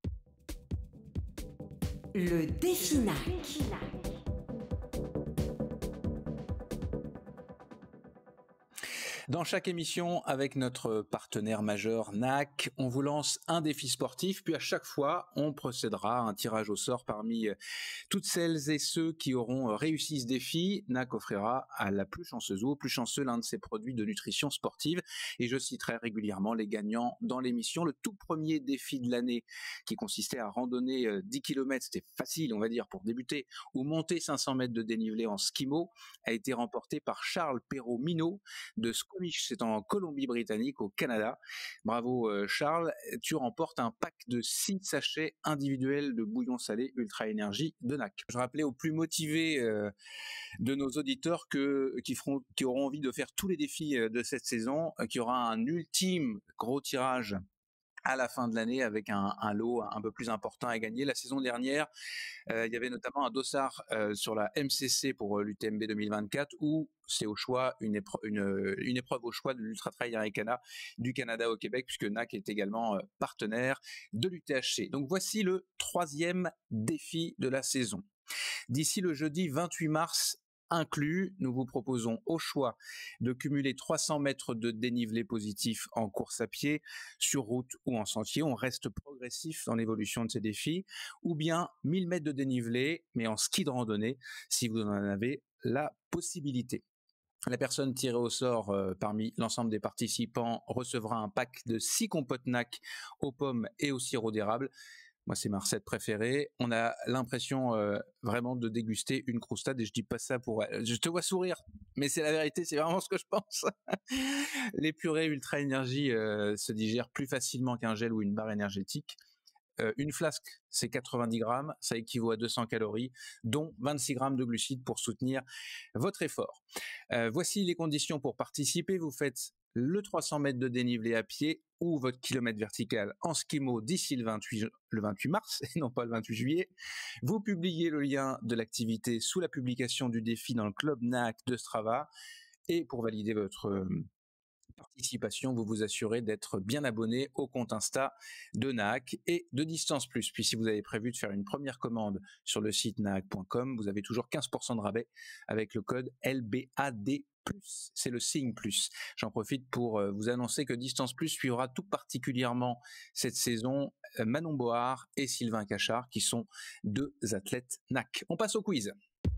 Le défi N A C. Dans chaque émission, avec notre partenaire majeur N A C, on vous lance un défi sportif, puis à chaque fois, on procédera à un tirage au sort parmi toutes celles et ceux qui auront réussi ce défi. N A C offrira à la plus chanceuse ou au plus chanceux l'un de ses produits de nutrition sportive, et je citerai régulièrement les gagnants dans l'émission. Le tout premier défi de l'année, qui consistait à randonner dix kilomètres, c'était facile, on va dire, pour débuter, ou monter cinq cents mètres de dénivelé en skimo, a été remporté par Charles Perrault-Minot de Squamish, c'est en Colombie-Britannique, au Canada. Bravo euh, Charles, tu remportes un pack de six sachets individuels de bouillon salé Ultra Énergie de N A C. Je rappelais aux plus motivés euh, de nos auditeurs que, qui, feront, qui auront envie de faire tous les défis euh, de cette saison, euh, qu'il y aura un ultime gros tirage à la fin de l'année avec un, un lot un peu plus important à gagner. La saison dernière, euh, il y avait notamment un dossard euh, sur la M C C pour euh, l'U T M B deux mille vingt-quatre où c'est au choix une, épre- une, une épreuve au choix de l'Ultra Trail Americana du Canada au Québec, puisque N A C est également euh, partenaire de l'U T H C. Donc voici le troisième défi de la saison. D'ici le jeudi vingt-huit mars inclus, nous vous proposons au choix de cumuler trois cents mètres de dénivelé positif en course à pied, sur route ou en sentier. On reste progressif dans l'évolution de ces défis, ou bien mille mètres de dénivelé, mais en ski de randonnée, si vous en avez la possibilité. La personne tirée au sort euh, parmi l'ensemble des participants recevra un pack de six compotes N A C aux pommes et au sirop d'érable. Moi, c'est ma recette préférée. On a l'impression euh, vraiment de déguster une croustade, et je dis pas ça pour... Je te vois sourire, mais c'est la vérité, c'est vraiment ce que je pense. Les purées Ultra Énergie euh, se digèrent plus facilement qu'un gel ou une barre énergétique. Euh, une flasque, c'est quatre-vingt-dix grammes, ça équivaut à deux cents calories, dont vingt-six grammes de glucides pour soutenir votre effort. Euh, voici les conditions pour participer. Vous faites le trois cents mètres de dénivelé à pied ou votre kilomètre vertical en skimo d'ici le vingt-huit, le vingt-huit mars et non pas le vingt-huit juillet. Vous publiez le lien de l'activité sous la publication du défi dans le club N A C de Strava, et pour valider votre euh, participation, vous vous assurez d'être bien abonné au compte Insta de N A C et de Distance Plus. Puis si vous avez prévu de faire une première commande sur le site nac point com, vous avez toujours quinze pour cent de rabais avec le code L B A D plus. C'est le signe plus. J'en profite pour vous annoncer que Distance Plus suivra tout particulièrement cette saison Manon Board et Sylvain Cachard, qui sont deux athlètes N A C. On passe au quiz.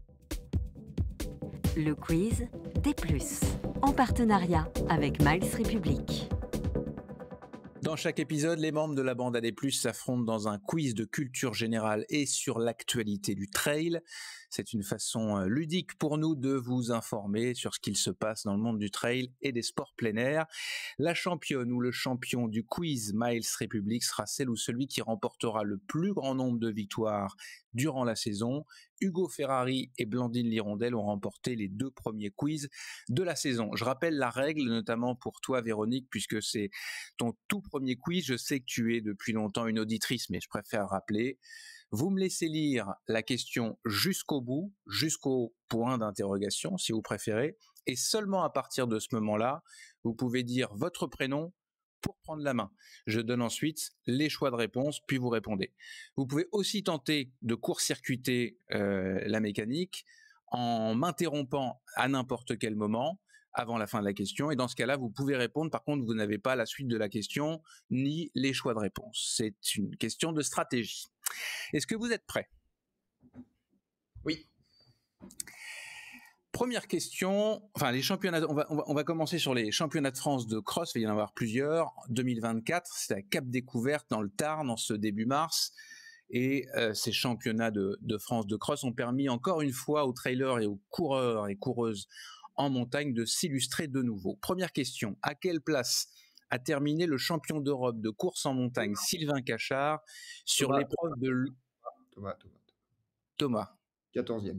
Le quiz des plus, en partenariat avec Miles Republic. Dans chaque épisode, les membres de la bande A D plus s'affrontent dans un quiz de culture générale et sur l'actualité du trail. C'est une façon ludique pour nous de vous informer sur ce qu'il se passe dans le monde du trail et des sports plein air. La championne ou le champion du quiz Miles Republic sera celle ou celui qui remportera le plus grand nombre de victoires durant la saison. Hugo Ferrari et Blandine Lirondelle ont remporté les deux premiers quiz de la saison. Je rappelle la règle, notamment pour toi, Véronique, puisque c'est ton tout premier quiz. Je sais que tu es depuis longtemps une auditrice, mais je préfère rappeler. Vous me laissez lire la question jusqu'au bout, jusqu'au point d'interrogation, si vous préférez, et seulement à partir de ce moment-là, vous pouvez dire votre prénom pour prendre la main. Je donne ensuite les choix de réponse, puis vous répondez. Vous pouvez aussi tenter de court-circuiter euh, la mécanique en m'interrompant à n'importe quel moment avant la fin de la question, et dans ce cas-là, vous pouvez répondre. Par contre, vous n'avez pas la suite de la question ni les choix de réponse. C'est une question de stratégie. Est-ce que vous êtes prêts? Oui. Première question, enfin les championnats, on va, on va, on va commencer sur les championnats de France de cross, il va y en avoir plusieurs. deux mille vingt-quatre, c'est à Cap Découverte dans le Tarn en ce début mars. Et euh, ces championnats de, de France de cross ont permis encore une fois aux trailers et aux coureurs et coureuses en montagne de s'illustrer de nouveau. Première question, à quelle place a terminé le champion d'Europe de course en montagne Sylvain Cachard sur Thomas, l'épreuve de l- Thomas, Thomas. Thomas? quatorzième.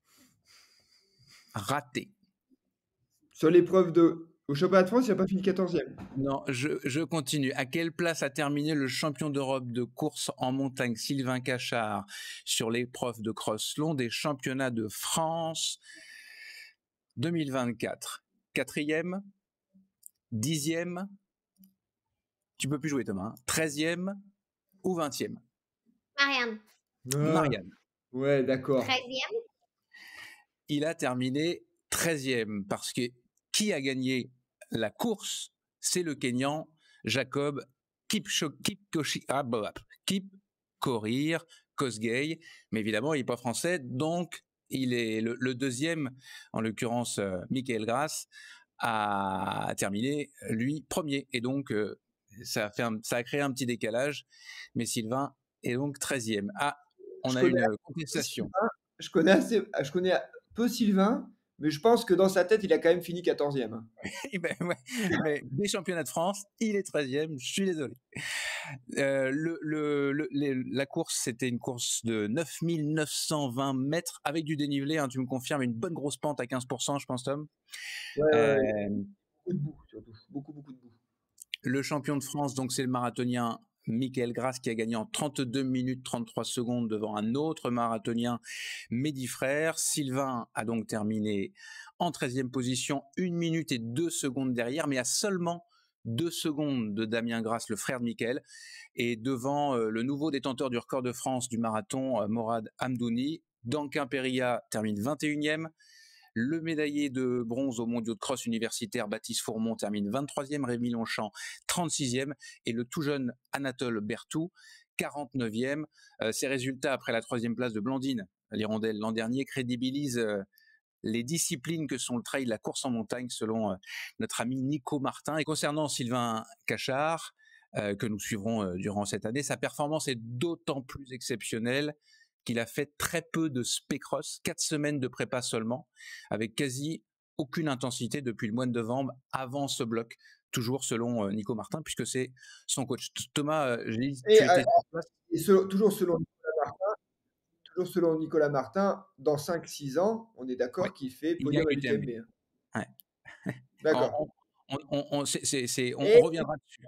Raté. Sur l'épreuve de... Au championnat de France, il n'a pas fini quatorzième. Non, je, je continue. À quelle place a terminé le champion d'Europe de course en montagne Sylvain Cachard sur l'épreuve de cross long des championnats de France deux mille vingt-quatre? Quatrième, dixième, tu peux plus jouer Thomas, hein. Treizième ou vingtième? Marianne. Ah, Marianne. ouais, d'accord. treizième. Il a terminé treizième parce que qui a gagné la course? C'est le Kenyan Jacob Kipcho- Kipkochi- ah, bah, bah, Kipkorir Kosgei, mais évidemment il n'est pas français, donc il est le, le deuxième, en l'occurrence euh, Michael Grasse, a terminé lui premier, et donc euh, ça a fait un- ça a créé un petit décalage, mais Sylvain est donc treizième. Ah, on Je a connais une contestation. Je connais assez, je connais peu Sylvain, mais je pense que dans sa tête, il a quand même fini quatorzième. Eh ben, ouais, mais des championnats de France, il est treizième, je suis désolé. Euh, le, le, le, les- la course, c'était une course de neuf mille neuf cent vingt mètres avec du dénivelé, hein, tu me confirmes, une bonne grosse pente à quinze pour cent, je pense, Tom. Ouais, ouais, Euh, ouais. Beaucoup de boue, surtout. Beaucoup, beaucoup de boue. le champion de France, donc c'est le marathonien Michael Grasse qui a gagné en trente-deux minutes trente-trois secondes devant un autre marathonien, Mehdi Frère. Sylvain a donc terminé en treizième position, une minute et deux secondes derrière, mais à seulement deux secondes de Damien Grasse, le frère de Michael, et devant euh, le nouveau détenteur du record de France du marathon, euh, Morad Hamdouni. Danquin Péria termine vingt et unième. Le médaillé de bronze aux mondiaux de cross universitaire, Baptiste Fourmont, termine vingt-troisième, Rémi Longchamp, trente-sixième, et le tout jeune Anatole Berthou, quarante-neuvième. Euh, ces résultats, après la troisième place de Blandine, l'hirondelle l'an dernier, crédibilisent euh, les disciplines que sont le trail, la course en montagne, selon euh, notre ami Nico Martin. Et concernant Sylvain Cachard, euh, que nous suivrons euh, durant cette année, sa performance est d'autant plus exceptionnelle qu'il a fait très peu de spé-cross, quatre semaines de prépa seulement, avec quasi aucune intensité depuis le mois de novembre, avant ce bloc, toujours selon euh, Nico Martin, puisque c'est son coach. Thomas, euh, j'ai dit, Et, tu étais euh, sur place. et selon- toujours, selon Nicolas Martin, toujours selon Nicolas Martin, dans cinq six ans, on est d'accord Ouais. qu'il fait Il podium à gagne l'U T M B. l'U T M B. hein. Ouais. D'accord. On, on, on, on, c'est- c'est- c'est- on- Et- on reviendra dessus.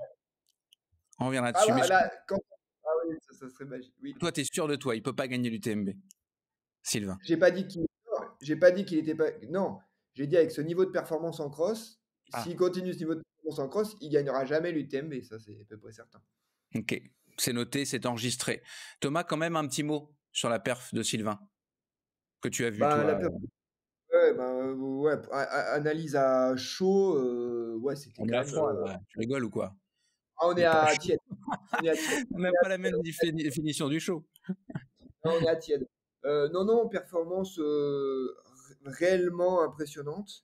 On reviendra Ah, dessus. bah, mais là, quand... ah oui, ça, ça serait magique. Oui. toi, tu es sûr de toi, il peut pas gagner l'U T M B, Sylvain. J'ai pas dit qu'il non, j'ai pas dit qu'il était pas. Non, j'ai dit avec ce niveau de performance en cross, Ah. s'il continue ce niveau de performance en cross, il gagnera jamais l'U T M B. Ça, c'est à peu près certain. Ok, c'est noté, c'est enregistré. Thomas, quand même un petit mot sur la perf de Sylvain que tu as vu, Bah, toi. la per- ouais, bah, euh, ouais, a- a- analyse à chaud, euh, ouais, c'était On est quand à même. froid, euh, là. Tu rigoles ou quoi? ah, on est pas à chaud. tiède. On est à tiède. On n'a pas la même défi- définition du show. Non, on est à tiède. Euh, non, non, performance euh, r- réellement impressionnante.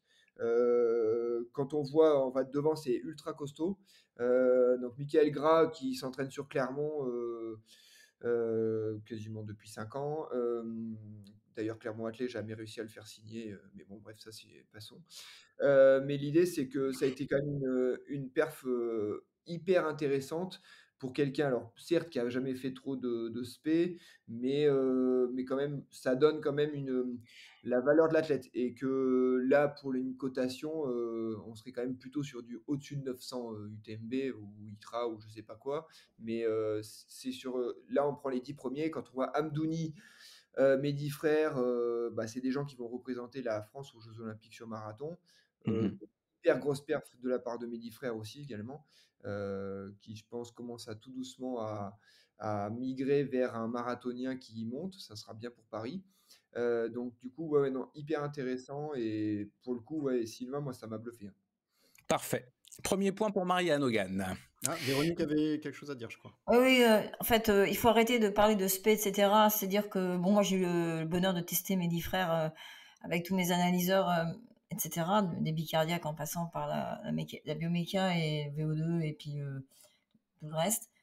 Euh, quand on voit, on va devant, c'est ultra costaud. Euh, donc, Michael Gras qui s'entraîne sur Clermont euh, euh, quasiment depuis cinq ans. Euh, D'ailleurs, Clermont-Atlet, jamais réussi à le faire signer. euh, Mais bon, bref, ça, c'est passons. Euh, mais l'idée, c'est que ça a été quand même une, une perf euh, hyper intéressante pour quelqu'un, alors certes, qui a jamais fait trop de, de spé, mais, euh, mais quand même, ça donne quand même une, la valeur de l'athlète. Et que là, pour une cotation, euh, on serait quand même plutôt sur du au-dessus de neuf cents euh, U T M B ou I T R A ou je sais pas quoi. Mais euh, c'est sur, euh, là, on prend les dix premiers. Quand on voit Hamdouni, euh, Mehdi Frère, euh, bah, c'est des gens qui vont représenter la France aux Jeux Olympiques sur marathon. Euh, Mhm. Hyper grosse perf de la part de Mehdi Frère aussi également, euh, qui je pense commence à tout doucement à, à migrer vers un marathonien qui y monte. Ça sera bien pour Paris. Euh, donc du coup, ouais, ouais, non, hyper intéressant et pour le coup, ouais, Sylvain, moi, ça m'a bluffé. hein. Parfait. Premier point pour Marianne Hogan. Ah, Véronique avait quelque chose à dire, je crois. Oui, oui, euh, en fait, euh, il faut arrêter de parler de spé, et cetera. C'est-à-dire que, bon, moi, j'ai eu le, le bonheur de tester mes dix frères euh, avec tous mes analyseurs, euh, et cetera, de- des bicardiaques en passant par la, la, méca- la bioméca et V O deux et puis euh, tout le reste.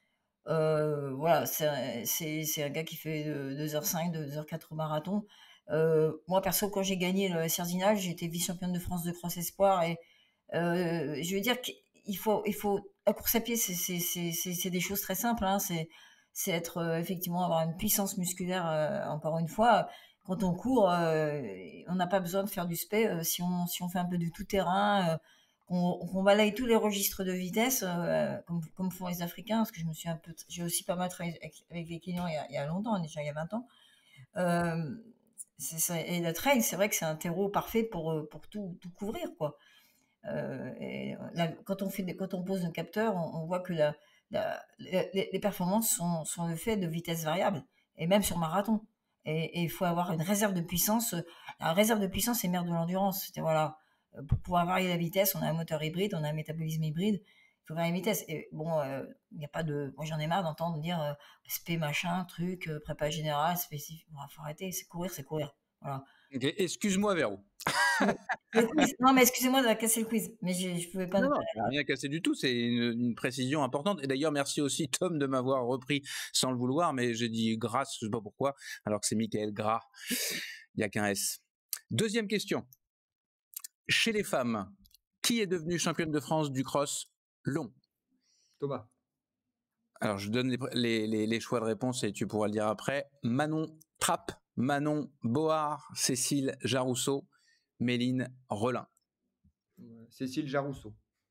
Euh, voilà, c'est un- c'est c'est un gars qui fait de- deux heures cinq, deux heures quatre au marathon. Euh, moi, perso, quand j'ai gagné le Cerzinal, j'ai été vice-championne de France de cross espoir et euh, je veux dire qu'il faut, il faut, la course à pied, c'est c'est- c'est- c'est- c'est des choses très simples, hein. C'est c'est être euh, effectivement avoir une puissance musculaire. Euh, encore une fois, quand on court, euh, on n'a pas besoin de faire du spé. Euh, si on si on fait un peu du tout terrain, euh, qu'on qu'on balaye tous les registres de vitesse, euh, comme, comme font les Africains, parce que je me suis un peu, j'ai aussi pas mal travaillé avec, avec les Kenyans il y a, il y a longtemps, déjà il y a vingt ans. Euh, c'est ça, et la trail, c'est vrai que c'est un terreau parfait pour, euh, pour tout, tout couvrir, quoi. Euh, et la- quand on fait des- quand on pose un capteur, on, on voit que la, la- les, les performances sont, sont le fait de vitesse variable, et même sur marathon. Et et il faut avoir une réserve de puissance. La réserve de puissance est mère de l'endurance. C'est voilà, euh, pour pouvoir varier la vitesse, on a un moteur hybride, on a un métabolisme hybride. Il faut varier la vitesse. Et bon, euh, il n'y a pas de. Moi, j'en ai marre d'entendre dire euh, spé machin, truc, euh, prépa générale, spécifique. Bon, faut arrêter. C'est courir, c'est courir. Voilà. Ok, excuse-moi, Véro. Le quiz. Non, mais excusez-moi de casser le quiz, mais je ne pouvais pas ne Non, pas. non, il n'y a rien cassé du tout, c'est une, une précision importante. Et d'ailleurs, merci aussi Tom de m'avoir repris sans le vouloir, mais j'ai dit grâce, je ne sais pas pourquoi, alors que c'est Michael Gras, il n'y a qu'un S. Deuxième question. Chez les femmes, qui est devenue championne de France du cross long? Thomas. Alors, je donne les, les, les, les choix de réponse et tu pourras le dire après. Manon Trapp, Manon Board, Cécile Jarousseau, Méline Relin. Cécile Jarousseau.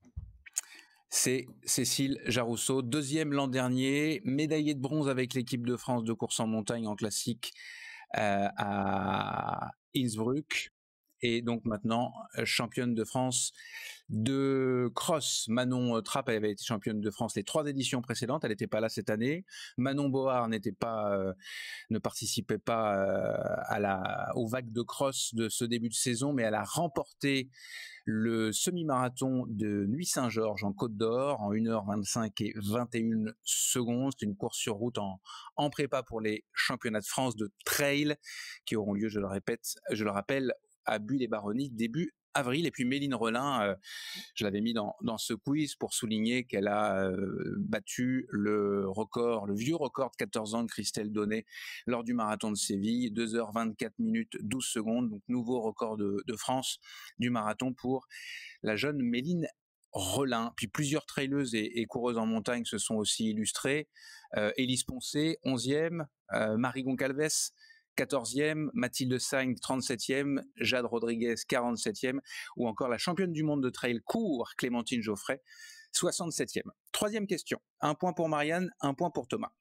C'est Cécile Jarousseau, deuxième l'an dernier, médaillée de bronze avec l'équipe de France de course en montagne en classique euh, à Innsbruck. Et donc maintenant, championne de France de cross. Manon Trapp, elle avait été championne de France les trois éditions précédentes, elle n'était pas là cette année. Manon Board n'était pas, euh, ne participait pas euh, à la, aux vagues de cross de ce début de saison, mais elle a remporté le semi-marathon de Nuit-Saint-Georges en Côte d'Or en une heure vingt-cinq et vingt et une secondes. C'est une course sur route en, en prépa pour les championnats de France de trail qui auront lieu, je le répète, je le rappelle, à Buis-les-Baronnies début avril. Et puis Méline Relin, euh, je l'avais mis dans, dans ce quiz pour souligner qu'elle a euh, battu le record, le vieux record de quatorze ans de Christelle Donnet lors du marathon de Séville, deux heures vingt-quatre minutes douze secondes, donc nouveau record de, de France du marathon pour la jeune Méline Relin. Puis plusieurs traileuses et, et coureuses en montagne se sont aussi illustrées. Euh, Élise Poncé, onzième, euh, Marie Goncalves, quatorzième, Mathilde Sagne, trente-septième, Jade Rodriguez, quarante-septième, ou encore la championne du monde de trail court, Clémentine Geoffrey, soixante-septième. Troisième question, un point pour Marianne, un point pour Thomas.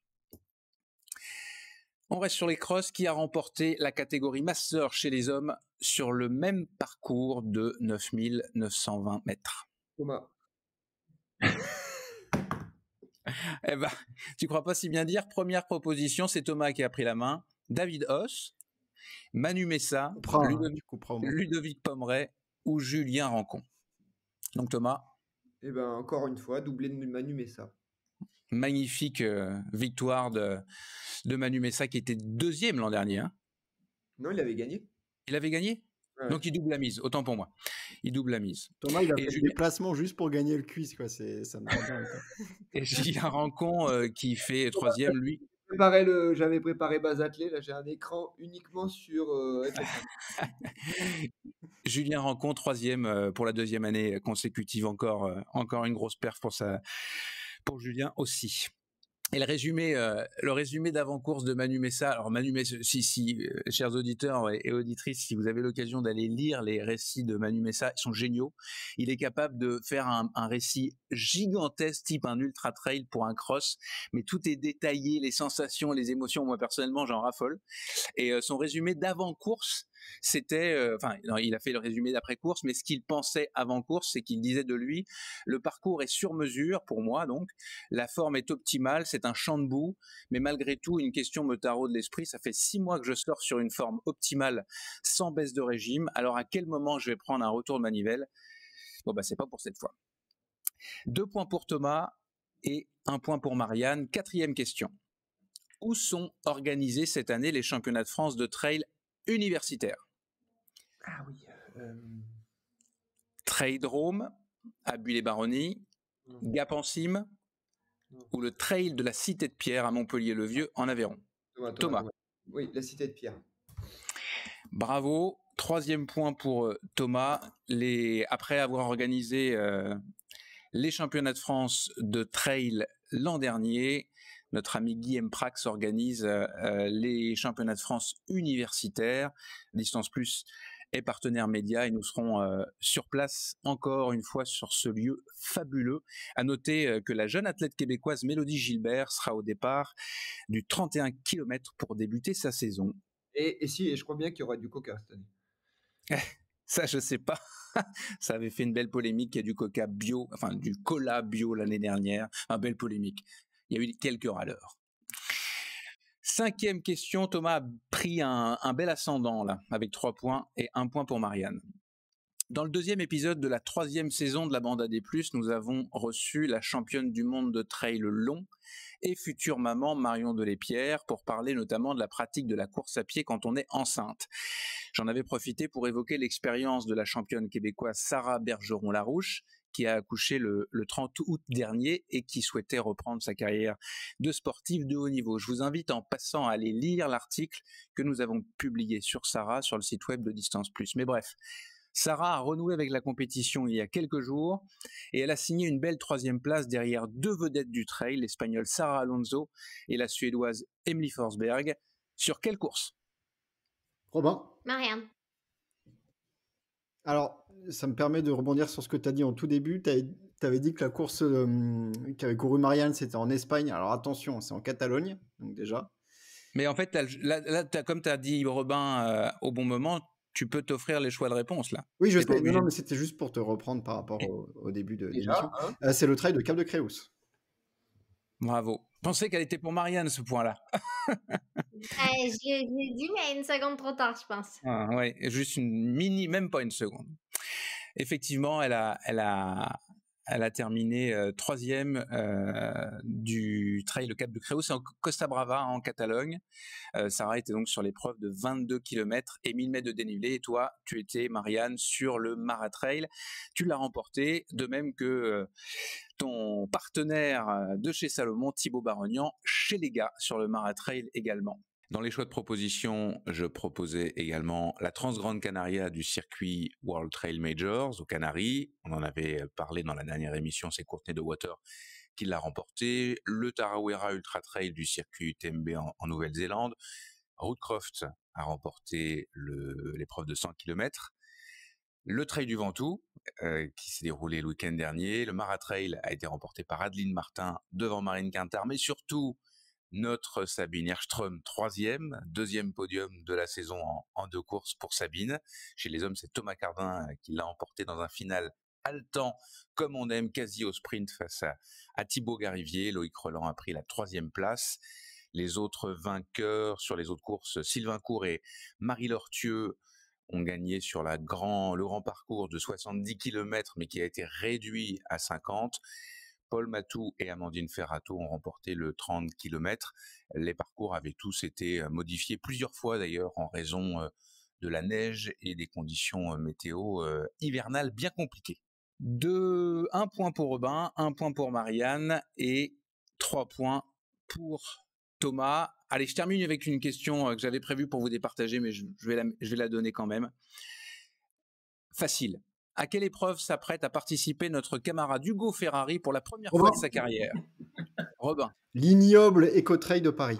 On reste sur les crosses. Qui a remporté la catégorie Master chez les hommes sur le même parcours de neuf mille neuf cent vingt mètres? Thomas. Eh ben, tu crois pas si bien dire. Première proposition, c'est Thomas qui a pris la main. David Hoss, Manu Messa, Comprends, Ludovic, tu comprends, moi. Ludovic Pommeret ou Julien Rancon. Donc Thomas, Eh ben encore une fois, doublé de Manu Messa. magnifique euh, victoire de, de Manu Messa qui était deuxième l'an dernier. Hein. Non, il avait gagné. Il avait gagné. Ouais. Donc il double la mise, autant pour moi. Il double la mise. Thomas, il a Et fait Julien- des placements juste pour gagner le quiz, quoi. C'est, ça me rend dingue, quoi. Et Julien Rancon euh, qui fait troisième, lui. Préparé le... J'avais préparé base athlée, là j'ai un écran uniquement sur euh, F F un. Julien Rancon, troisième euh, pour la deuxième année consécutive, encore, euh, encore une grosse perf pour, sa, pour Julien aussi. Et le résumé, euh, le résumé d'avant-course de Manu Messa. Alors Manu Messa, si, si, euh, chers auditeurs et, et auditrices, si vous avez l'occasion d'aller lire les récits de Manu Messa, ils sont géniaux. Il est capable de faire un, un récit gigantesque, type un ultra trail pour un cross, mais tout est détaillé, les sensations, les émotions. Moi personnellement, j'en raffole. Et euh, son résumé d'avant-course, c'était, euh, enfin, non, il a fait le résumé d'après-course, mais ce qu'il pensait avant-course, c'est qu'il disait de lui, le parcours est sur mesure pour moi, donc la forme est optimale, c'est un champ de boue, mais malgré tout, une question me taraude l'esprit. Ça fait six mois que je sors sur une forme optimale, sans baisse de régime. Alors à quel moment je vais prendre un retour de manivelle? Bon bah c'est pas pour cette fois. Deux points pour Thomas et un point pour Marianne. Quatrième question. Où sont organisés cette année les championnats de France de trail universitaires? Ah oui. Euh... Traildrome à Buis-les-Baronnies, Gap en Cime, ou le trail de la Cité de Pierre à Montpellier-le-Vieux en Aveyron? Thomas, Thomas, Thomas. Thomas. Oui, la Cité de Pierre. Bravo. Troisième point pour euh, Thomas. Les... Après avoir organisé euh, les championnats de France de trail l'an dernier, notre ami Guillaume Prax organise euh, euh, les championnats de France universitaires. Distance Plus est partenaire média et nous serons euh, sur place encore une fois sur ce lieu fabuleux. À noter euh, que la jeune athlète québécoise Mélodie Gilbert sera au départ du trente et un kilomètres pour débuter sa saison. Et, et si, et je crois bien qu'il y aura du coca cette année. Ça, je sais pas. Ça avait fait une belle polémique. Il y a du coca bio, enfin du cola bio l'année dernière. Une belle polémique. Il y a eu quelques râleurs. Cinquième question. Thomas a pris un, un bel ascendant là, avec trois points et un point pour Marianne. Dans le deuxième épisode de la troisième saison de la bande A D plus, nous avons reçu la championne du monde de trail long et future maman Marion Delespierre pour parler notamment de la pratique de la course à pied quand on est enceinte. J'en avais profité pour évoquer l'expérience de la championne québécoise Sarah Bergeron-Larouche, qui a accouché le, le trente août dernier et qui souhaitait reprendre sa carrière de sportive de haut niveau. Je vous invite en passant à aller lire l'article que nous avons publié sur Sarah sur le site web de Distance Plus. Mais bref, Sarah a renoué avec la compétition il y a quelques jours et elle a signé une belle troisième place derrière deux vedettes du trail, l'Espagnole Sarah Alonso et la Suédoise Emily Forsberg. Sur quelle course? Robin? Marianne. Alors, ça me permet de rebondir sur ce que tu as dit en tout début. Tu avais dit que la course euh, qu'avait couru Marianne, c'était en Espagne. Alors attention, c'est en Catalogne, donc déjà. Mais en fait, t'as, là, là t'as, comme tu as dit, Robin, euh, au bon moment, tu peux t'offrir les choix de réponse, là. Oui, je T'es pas sais. Non, obligé. non, mais c'était juste pour te reprendre par rapport au, au début de Déjà, l'émission. hein. Euh, c'est le trail de Cap de Créus. Bravo. Je pensais qu'elle était pour Marianne, ce point-là. Euh, j'ai, j'ai dit, mais une seconde trop tard, je pense. Ah, ouais, juste une mini, même pas une seconde. Effectivement, elle a, elle a, elle a terminé euh, troisième euh, du trail de Cap de Creus, c'est en Costa Brava, en Catalogne. Euh, Sarah était donc sur l'épreuve de vingt-deux kilomètres et mille mètres de dénivelé. Et toi, tu étais, Marianne, sur le Maratrail. Tu l'as remporté, de même que euh, ton partenaire de chez Salomon, Thibaut Barognan, chez les gars, sur le Maratrail également. Dans les choix de propositions, je proposais également la Transgrande Canaria du circuit World Trail Majors aux Canaries. On en avait parlé dans la dernière émission, c'est Courtney de Water qui l'a remporté. Le Tarawera Ultra Trail du circuit U T M B en, en Nouvelle-Zélande. Rootcroft a remporté le, l'épreuve de cent kilomètres. Le Trail du Ventoux, euh, qui s'est déroulé le week-end dernier. Le Maratrail a été remporté par Adeline Martin devant Marine Quintard, mais surtout notre Sabine Erström, troisième, deuxième podium de la saison en, en deux courses pour Sabine. Chez les hommes, c'est Thomas Cardin qui l'a emporté dans un final haletant, comme on aime, quasi au sprint face à, à Thibaut Garivier. Loïc Roland a pris la troisième place. Les autres vainqueurs sur les autres courses, Sylvain Cour et Marie-Laure Thieux, ont gagné sur la grand, le grand parcours de soixante-dix kilomètres, mais qui a été réduit à cinquante. Paul Matou et Amandine Ferrato ont remporté le trente kilomètres. Les parcours avaient tous été modifiés plusieurs fois d'ailleurs en raison de la neige et des conditions météo hivernales bien compliquées. De, un point pour Robin, un point pour Marianne et trois points pour Thomas. Allez, je termine avec une question que j'avais prévue pour vous départager, mais je, je, vais, la, je vais la donner quand même. Facile. À quelle épreuve s'apprête à participer notre camarade Hugo Ferrari pour la première Robin. fois de sa carrière? Robin. L'ignoble Éco-Trail de Paris.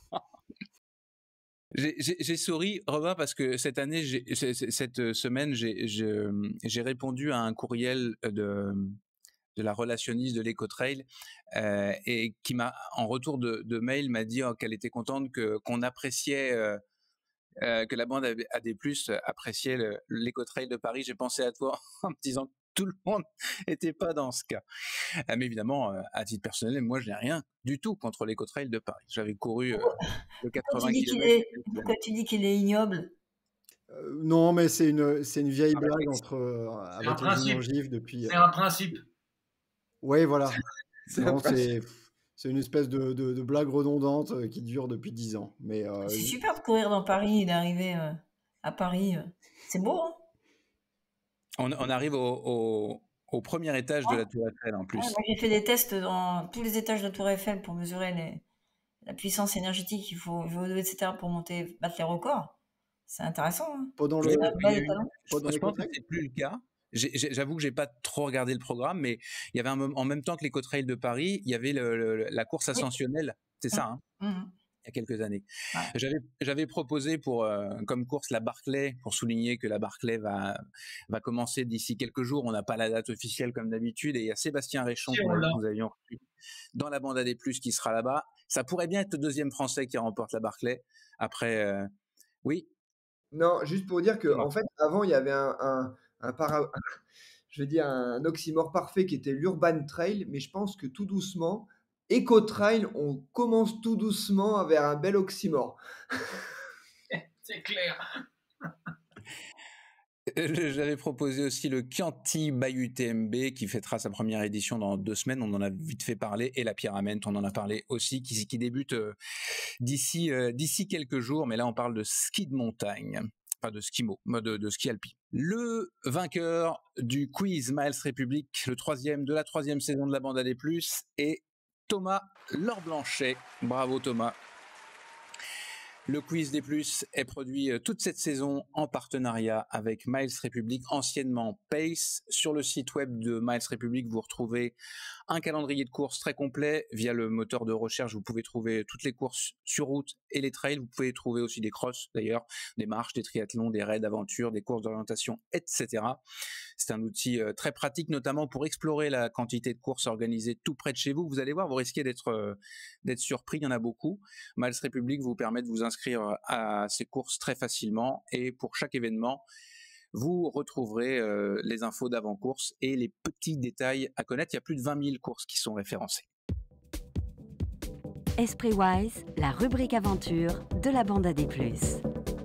J'ai, j'ai, j'ai souri, Robin, parce que cette année, j'ai, cette semaine, j'ai, j'ai, j'ai répondu à un courriel de, de la relationniste de l'Éco-Trail euh, et qui m'a, en retour de, de mail, m'a dit oh, qu'elle était contente que, qu'on appréciait... Euh, Euh, que la bande A D plus appréciait le, l'Éco-Trail de Paris. J'ai pensé à toi en me disant que tout le monde n'était pas dans ce cas. Euh, mais évidemment, euh, à titre personnel, moi, je n'ai rien du tout contre l'Éco-Trail de Paris. J'avais couru euh, le quatre-vingts kilomètres. Pourquoi tu dis qu'il est ignoble? Euh, non, mais c'est une, c'est une vieille Ah, blague entre euh, C'est avec un les principe. Givre depuis. C'est un principe. Oui, voilà. C'est Non, un principe. c'est, c'est une espèce de, de, de blague redondante euh, qui dure depuis dix ans. Mais euh, C'est super de courir dans Paris et d'arriver euh, à Paris. euh. C'est beau, hein? On, on arrive au, au, au premier étage de la Tour Eiffel en Ouais, plus. moi, j'ai fait des tests dans tous les étages de la Tour Eiffel pour mesurer les, la puissance énergétique qu'il faut, V O deux, et cetera, pour monter, battre les records. C'est intéressant. Hein. Pendant Oui, le, parce Un qu'il y bel a eu- étalon. je, pendant je les pense que cotrails c'est plus le cas. J'ai- j'ai- J'avoue que j'ai pas trop regardé le programme, mais il y avait un, mom- en même temps que les cotrails de Paris, il y avait le- le- la course Oui. ascensionnelle. C'est ça, hein, Mhm. il y a quelques années. Ouais. J'avais j'avais proposé pour euh, comme course la Barclay pour souligner que la Barclay va va commencer d'ici quelques jours. On n'a pas la date officielle comme d'habitude et il y a Sébastien Réchon Si, que on l'a. nous avions reçu dans la bande A D plus qui sera là-bas. Ça pourrait bien être le deuxième Français qui remporte la Barclay. Après, euh, oui, Non, juste pour dire que dis-moi. en fait, avant, il y avait un, un, un para- je veux dire, un oxymore parfait qui était l'Urban Trail, mais je pense que tout doucement, Eco Trail, on commence tout doucement vers un bel oxymore. C'est clair. Euh, J'avais proposé aussi le Chianti by U T M B qui fêtera sa première édition dans deux semaines. On en a vite fait parler. Et la Pyramide, on en a parlé aussi, qui, qui débute euh, d'ici euh, d'ici quelques jours. Mais là, on parle de ski de montagne. Enfin, de ski mo, de, de ski alpi. Le vainqueur du quiz Miles Republic, le troisième de la troisième saison de la bande A D plus, est Thomas Laure-Blanchet. Bravo Thomas. Le quiz des plus est produit euh, toute cette saison en partenariat avec Miles Republic, anciennement Pace. Sur le site web de Miles Republic, vous retrouvez un calendrier de courses très complet. Via le moteur de recherche, vous pouvez trouver toutes les courses sur route et les trails. Vous pouvez trouver aussi des crosses d'ailleurs, des marches, des triathlons, des raids d'aventures, des courses d'orientation, et cetera. C'est un outil euh, très pratique, notamment pour explorer la quantité de courses organisées tout près de chez vous. Vous allez voir, vous risquez d'être euh, d'être surpris, il y en a beaucoup. Miles Republic vous permet de vous inscrire à ces courses très facilement et pour chaque événement, vous retrouverez euh, les infos d'avant-course et les petits détails à connaître. Il y a plus de vingt mille courses qui sont référencées. Esprit Wise, la rubrique aventure de la bande A D plus.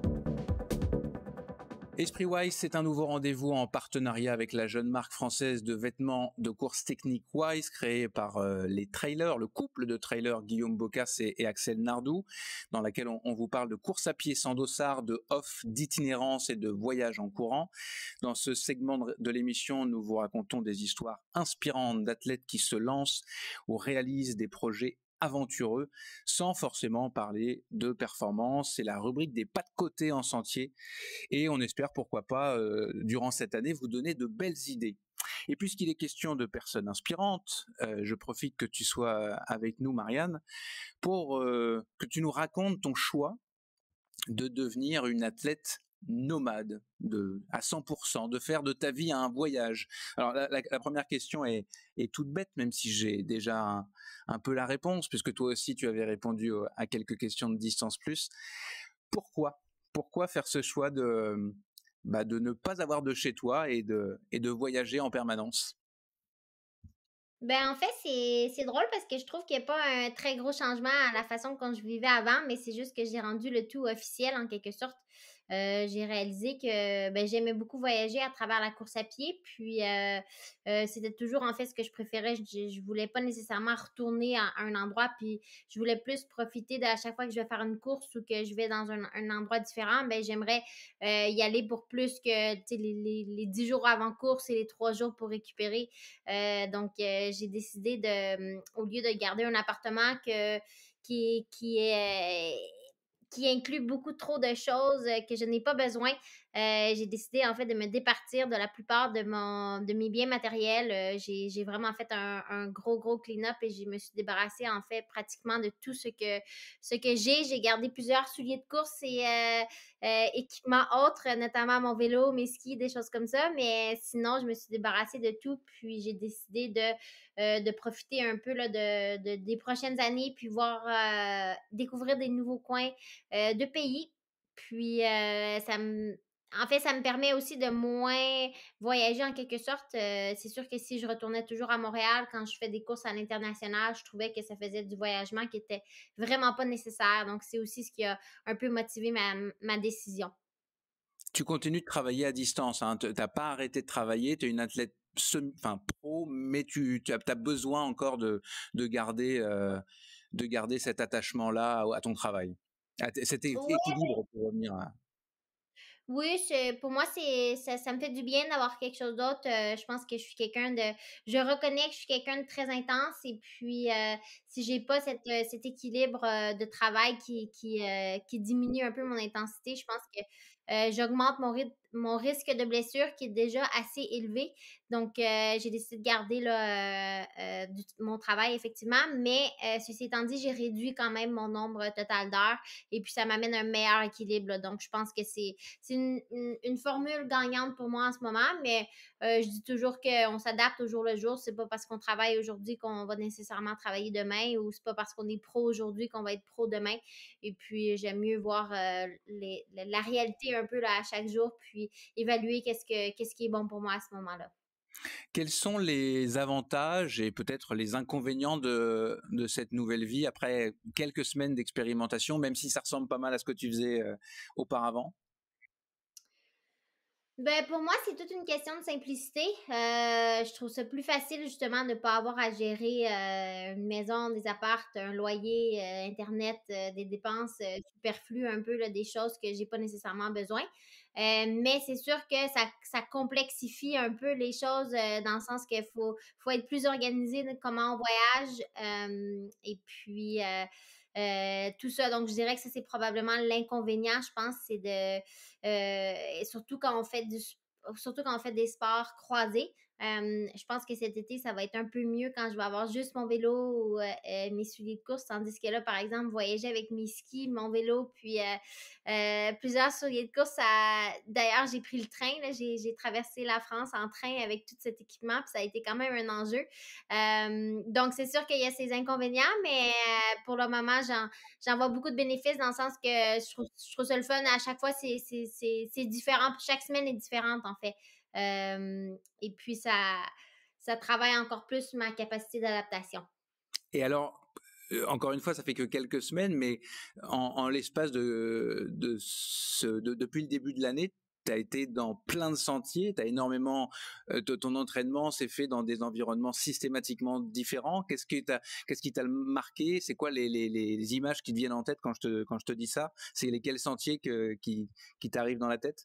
Esprit Wise, c'est un nouveau rendez-vous en partenariat avec la jeune marque française de vêtements de course technique Wise, créée par euh, les trailers, le couple de trailers Guillaume Bocas et, et Axel Nardou, dans laquelle on, on vous parle de course à pied sans dossard, de off, d'itinérance et de voyage en courant. Dans ce segment de, de l'émission, nous vous racontons des histoires inspirantes d'athlètes qui se lancent ou réalisent des projets aventureux, sans forcément parler de performance. C'est la rubrique des pas de côté en sentier et on espère pourquoi pas euh, durant cette année vous donner de belles idées. Et puisqu'il est question de personnes inspirantes, euh, je profite que tu sois avec nous, Marianne, pour euh, que tu nous racontes ton choix de devenir une athlète nomade de à cent pour cent, de faire de ta vie un voyage. Alors la, la, la première question est, est toute bête, même si j'ai déjà un, un peu la réponse, puisque toi aussi tu avais répondu à quelques questions de Distance Plus. Pourquoi Pourquoi faire ce choix de, bah, de ne pas avoir de chez toi et de, et de voyager en permanence? Ben, en fait, c'est c'est drôle parce que je trouve qu'il n'y a pas un très gros changement à la façon quand je vivais avant, mais c'est juste que j'ai rendu le tout officiel en quelque sorte. Euh, j'ai réalisé que ben, j'aimais beaucoup voyager à travers la course à pied, puis euh, euh, c'était toujours en fait ce que je préférais. Je, je voulais pas nécessairement retourner à, à un endroit, puis je voulais plus profiter de à chaque fois que je vais faire une course ou que je vais dans un, un endroit différent, ben j'aimerais euh, y aller pour plus que tu sais, les, les, les dix jours avant course et les trois jours pour récupérer. Euh, donc, euh, j'ai décidé de, au lieu de garder un appartement que, qui, qui est qui inclut beaucoup trop de choses euh, que je n'ai pas besoin. Euh, j'ai décidé en fait de me départir de la plupart de mon de mes biens matériels. Euh, j'ai, j'ai vraiment fait un, un gros, gros clean-up et je me suis débarrassée en fait pratiquement de tout ce que, ce que j'ai. J'ai gardé plusieurs souliers de course et euh, euh, équipements autres, notamment mon vélo, mes skis, des choses comme ça. Mais sinon, je me suis débarrassée de tout. Puis j'ai décidé de Euh, de profiter un peu là, de, de, des prochaines années, puis voir, euh, découvrir des nouveaux coins euh, de pays. Puis, euh, ça me... En fait, ça me permet aussi de moins voyager en quelque sorte. Euh, c'est sûr que si je retournais toujours à Montréal quand je fais des courses à l'international, je trouvais que ça faisait du voyagement qui était vraiment pas nécessaire. Donc, c'est aussi ce qui a un peu motivé ma, ma décision. Tu continues de travailler à distance, hein. Tu n'as pas arrêté de travailler, tu es une athlète semi, enfin, pro, mais tu, tu as, as besoin encore de, de, garder, euh, de garder cet attachement-là à, à ton travail, à cet é- Ouais. équilibre pour revenir à... Oui, c'est pour moi, c'est ça ça me fait du bien d'avoir quelque chose d'autre, heu, je pense que je suis quelqu'un de je reconnais que je suis quelqu'un de très intense et puis, heu, si j'ai pas cette, heu, cet équilibre, heu, de travail qui qui, heu, qui diminue un peu mon intensité, je pense que, heu, j'augmente mon ryth mon risque de blessure qui est déjà assez élevé. Donc, heu, j'ai décidé de garder là, heu heu, du mon travail effectivement, mais, heu, ceci étant dit, j'ai réduit quand même mon nombre total d'heures et puis ça m'amène un meilleur équilibre là. Donc je pense que c'est c'est une, une, une formule gagnante pour moi en ce moment, mais euh, je dis toujours qu'on s'adapte au jour le jour. C'est pas parce qu'on travaille aujourd'hui qu'on va nécessairement travailler demain ou c'est pas parce qu'on est pro aujourd'hui qu'on va être pro demain. Et puis, j'aime mieux voir euh, les, la, la réalité un peu là, à chaque jour, puis évaluer qu'est-ce, que, qu'est-ce qui est bon pour moi à ce moment-là. Quels sont les avantages et peut-être les inconvénients de, de cette nouvelle vie après quelques semaines d'expérimentation, même si ça ressemble pas mal à ce que tu faisais euh, auparavant? Ben, pour moi, c'est toute une question de simplicité. Euh, je trouve ça plus facile justement de ne pas avoir à gérer euh, une maison, des appartes, un loyer, euh, Internet, euh, des dépenses euh, superflues un peu, là, des choses que j'ai pas nécessairement besoin. Euh, mais c'est sûr que ça, ça complexifie un peu les choses euh, dans le sens qu'il faut, faut être plus organisé de comment on voyage. Euh, et puis, euh, euh, tout ça. Donc, je dirais que ça, c'est probablement l'inconvénient, je pense, c'est de euh, et surtout quand on fait du surtout quand on fait des sports croisés. Euh, je pense que cet été, ça va être un peu mieux quand je vais avoir juste mon vélo ou euh, euh, mes souliers de course, tandis que là, par exemple, voyager avec mes skis, mon vélo, puis euh, euh, plusieurs souliers de course. Ça... D'ailleurs, j'ai pris le train, là, j'ai, j'ai traversé la France en train avec tout cet équipement, puis ça a été quand même un enjeu. Euh, donc, c'est sûr qu'il y a ses inconvénients, mais euh, pour le moment, j'en, j'en vois beaucoup de bénéfices dans le sens que je trouve, je trouve ça le fun. À chaque fois, c'est, c'est, c'est, c'est différent. Chaque semaine est différente, en fait. Euh, et puis, ça, ça travaille encore plus ma capacité d'adaptation. Et alors, euh, encore une fois, ça fait que quelques semaines, mais en, en l'espace de, de, ce, de depuis le début de l'année, tu as été dans plein de sentiers, tu as énormément, euh, ton entraînement s'est fait dans des environnements systématiquement différents. Qu'est-ce qui t'a, qu'est-ce qui t'a marqué? C'est quoi les, les, les images qui te viennent en tête quand je te, quand je te dis ça? C'est lesquels sentiers que, qui, qui t'arrivent dans la tête?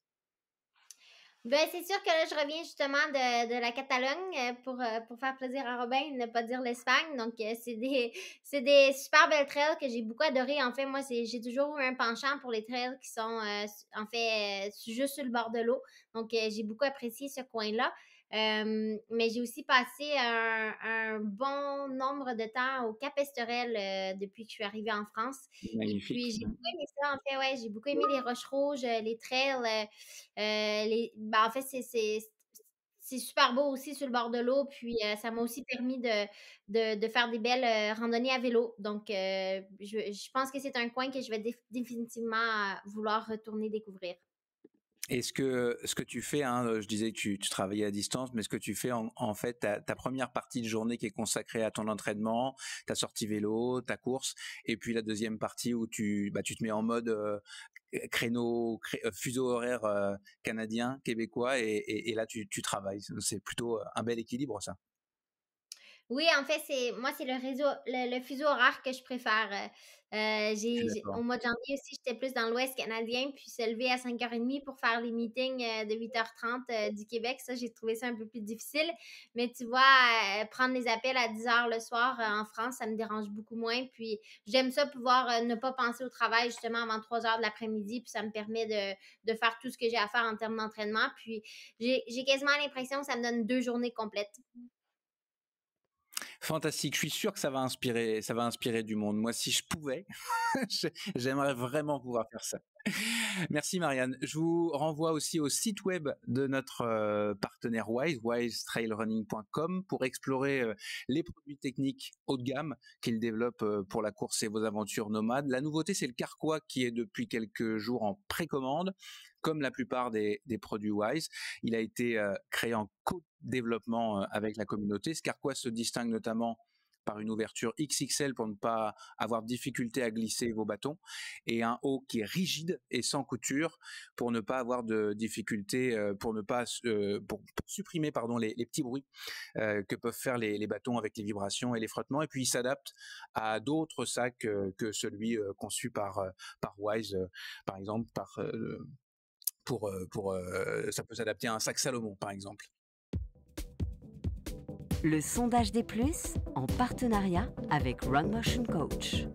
Ben, c'est sûr que là, je reviens justement de, de la Catalogne euh, pour, euh, pour faire plaisir à Robin, ne pas dire l'Espagne. Donc, euh, c'est des, c'est des super belles trails que j'ai beaucoup adoré. En fait, moi, c'est, j'ai toujours eu un penchant pour les trails qui sont, euh, en fait, euh, juste sur le bord de l'eau. Donc, euh, j'ai beaucoup apprécié ce coin-là. Euh, mais j'ai aussi passé un, un bon nombre de temps au Cap Estorel euh, depuis que je suis arrivée en France. Et puis, Magnifique. j'ai beaucoup aimé ça, en fait, ouais, j'ai beaucoup aimé les roches rouges, euh, les trails. Euh, euh, les, ben, en fait, c'est, c'est, c'est super beau aussi sur le bord de l'eau. Puis, euh, ça m'a aussi permis de, de, de faire des belles euh, randonnées à vélo. Donc, euh, je, je pense que c'est un coin que je vais dé- définitivement euh, vouloir retourner découvrir. Et ce que, ce que tu fais, hein, je disais que tu, tu travaillais à distance, mais ce que tu fais en, en fait, ta, ta première partie de journée qui est consacrée à ton entraînement, ta sortie vélo, ta course, et puis la deuxième partie où tu, bah, tu te mets en mode euh, créneau, cré, fuseau horaire euh, canadien, québécois, et, et, et là tu, tu travailles. C'est plutôt un bel équilibre, ça. Oui, en fait, c'est moi, c'est le réseau, le, le fuseau horaire que je préfère. Euh, euh, Je suis j'ai, j'ai- d'accord. au mois de janvier aussi, j'étais plus dans l'Ouest canadien, puis se lever à cinq heures trente pour faire les meetings euh, de huit heures trente euh, du Québec. Ça, j'ai trouvé ça un peu plus difficile. Mais tu vois, euh, prendre les appels à dix heures le soir euh, en France, ça me dérange beaucoup moins. Puis j'aime ça pouvoir euh, ne pas penser au travail justement avant trois heures de l'après-midi, puis ça me permet de, de faire tout ce que j'ai à faire en termes d'entraînement. Puis j'ai, j'ai quasiment l'impression que ça me donne deux journées complètes. Fantastique. Je suis sûr que ça va inspirer, ça va inspirer du monde. Moi, si je pouvais, j'aimerais vraiment pouvoir faire ça. Merci Marianne. Je vous renvoie aussi au site web de notre euh, partenaire Wize, wise trail running point com, pour explorer euh, les produits techniques haut de gamme qu'il développe euh, pour la course et vos aventures nomades. La nouveauté, c'est le Carquois qui est depuis quelques jours en précommande, comme la plupart des, des produits Wize. Il a été euh, créé en co-développement euh, avec la communauté. Ce Carquois se distingue notamment par une ouverture X X L pour ne pas avoir de difficulté à glisser vos bâtons, et un haut qui est rigide et sans couture pour ne pas avoir de difficulté, euh, pour ne pas euh, pour, pour supprimer pardon les, les petits bruits euh, que peuvent faire les, les bâtons avec les vibrations et les frottements. Et puis il s'adapte à d'autres sacs euh, que celui euh, conçu par euh, par Wize, euh, par exemple par euh, pour, euh, pour euh, ça peut s'adapter à un sac Salomon, par exemple. Le sondage des plus en partenariat avec Run Motion Coach.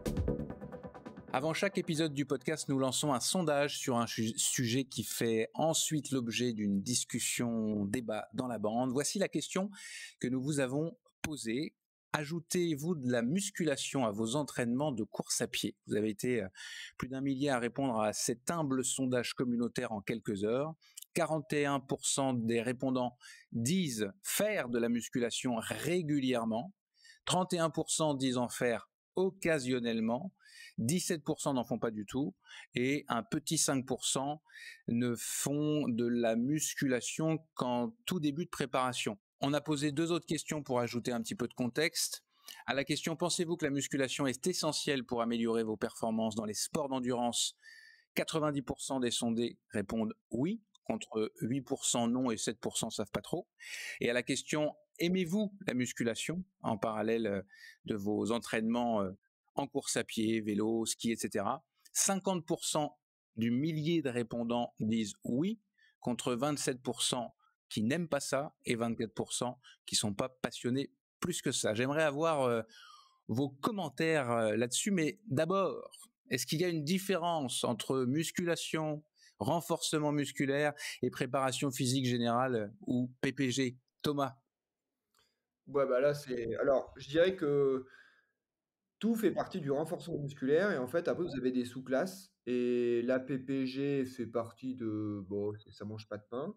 Avant chaque épisode du podcast, nous lançons un sondage sur un su- sujet qui fait ensuite l'objet d'une discussion, débat dans la bande. Voici la question que nous vous avons posée. Ajoutez-vous de la musculation à vos entraînements de course à pied? Vous avez été plus d'un millier à répondre à cet humble sondage communautaire en quelques heures. quarante et un pour cent des répondants disent faire de la musculation régulièrement. trente et un pour cent disent en faire occasionnellement. dix-sept pour cent n'en font pas du tout. Et un petit cinq pour cent ne font de la musculation qu'en tout début de préparation. On a posé deux autres questions pour ajouter un petit peu de contexte. À la question « Pensez-vous que la musculation est essentielle pour améliorer vos performances dans les sports d'endurance ?» quatre-vingt-dix pour cent des sondés répondent « oui », contre huit pour cent non et sept pour cent savent pas trop. Et à la question « Aimez-vous la musculation ?» en parallèle de vos entraînements en course à pied, vélo, ski, et cetera, cinquante pour cent du millier de répondants disent « oui », contre vingt-sept pour cent qui n'aiment pas ça et vingt-quatre pour cent qui sont pas passionnés plus que ça. J'aimerais avoir euh, vos commentaires euh, là-dessus, mais d'abord, est-ce qu'il y a une différence entre musculation, renforcement musculaire et préparation physique générale ou P P G? Thomas? Ouais, bah là, c'est. Alors, je dirais que tout fait partie du renforcement musculaire et en fait, après, vous avez des sous-classes et la P P G fait partie de. Bon, c'est- ça mange pas de pain.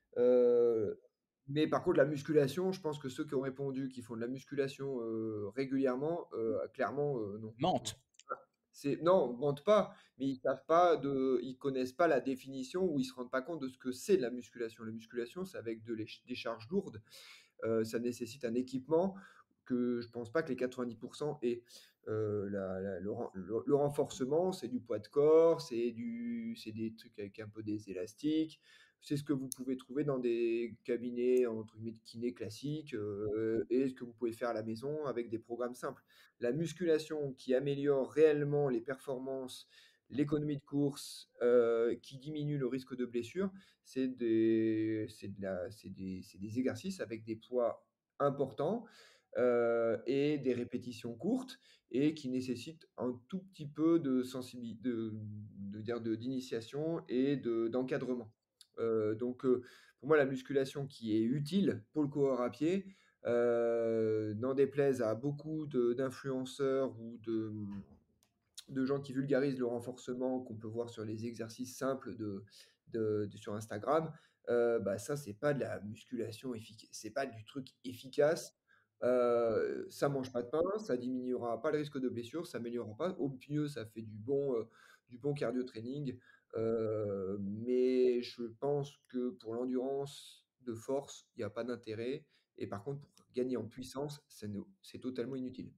Euh, mais par contre, la musculation, je pense que ceux qui ont répondu, qui font de la musculation euh, régulièrement, euh, clairement, euh, non. Mente. C'est non, mentent pas, mais ils savent pas de, ils connaissent pas la définition ou ils se rendent pas compte de ce que c'est de la musculation. La musculation, c'est avec de les- des charges lourdes. Euh, ça nécessite un équipement que je pense pas que les quatre-vingt-dix pour cent aient. Euh, la- la- le, ren- le- le renforcement, c'est du poids de corps, c'est du, c'est des trucs avec un peu des élastiques. C'est ce que vous pouvez trouver dans des cabinets entre guillemets de kiné classiques euh, et ce que vous pouvez faire à la maison avec des programmes simples. La musculation qui améliore réellement les performances, l'économie de course, euh, qui diminue le risque de blessure, c'est des, c'est de la, c'est des, c'est des exercices avec des poids importants euh, et des répétitions courtes et qui nécessitent un tout petit peu de sensibilité, de, de, dire de- d'initiation et de, d'encadrement. Euh, donc, euh, pour moi, la musculation qui est utile pour le coureur à pied, euh, n'en déplaise à beaucoup de- d'influenceurs ou de, de gens qui vulgarisent le renforcement qu'on peut voir sur les exercices simples de, de, de- sur Instagram, euh, bah ça, c'est pas de la musculation efficace, c'est pas du truc efficace. Euh, ça mange pas de pain, ça diminuera pas le risque de blessure, ça améliorera pas. Au mieux, ça fait du bon, euh, du bon cardio training. Euh, mais je pense que pour l'endurance de force, il n'y a pas d'intérêt. Et par contre, pour gagner en puissance, c'est no- c'est totalement inutile.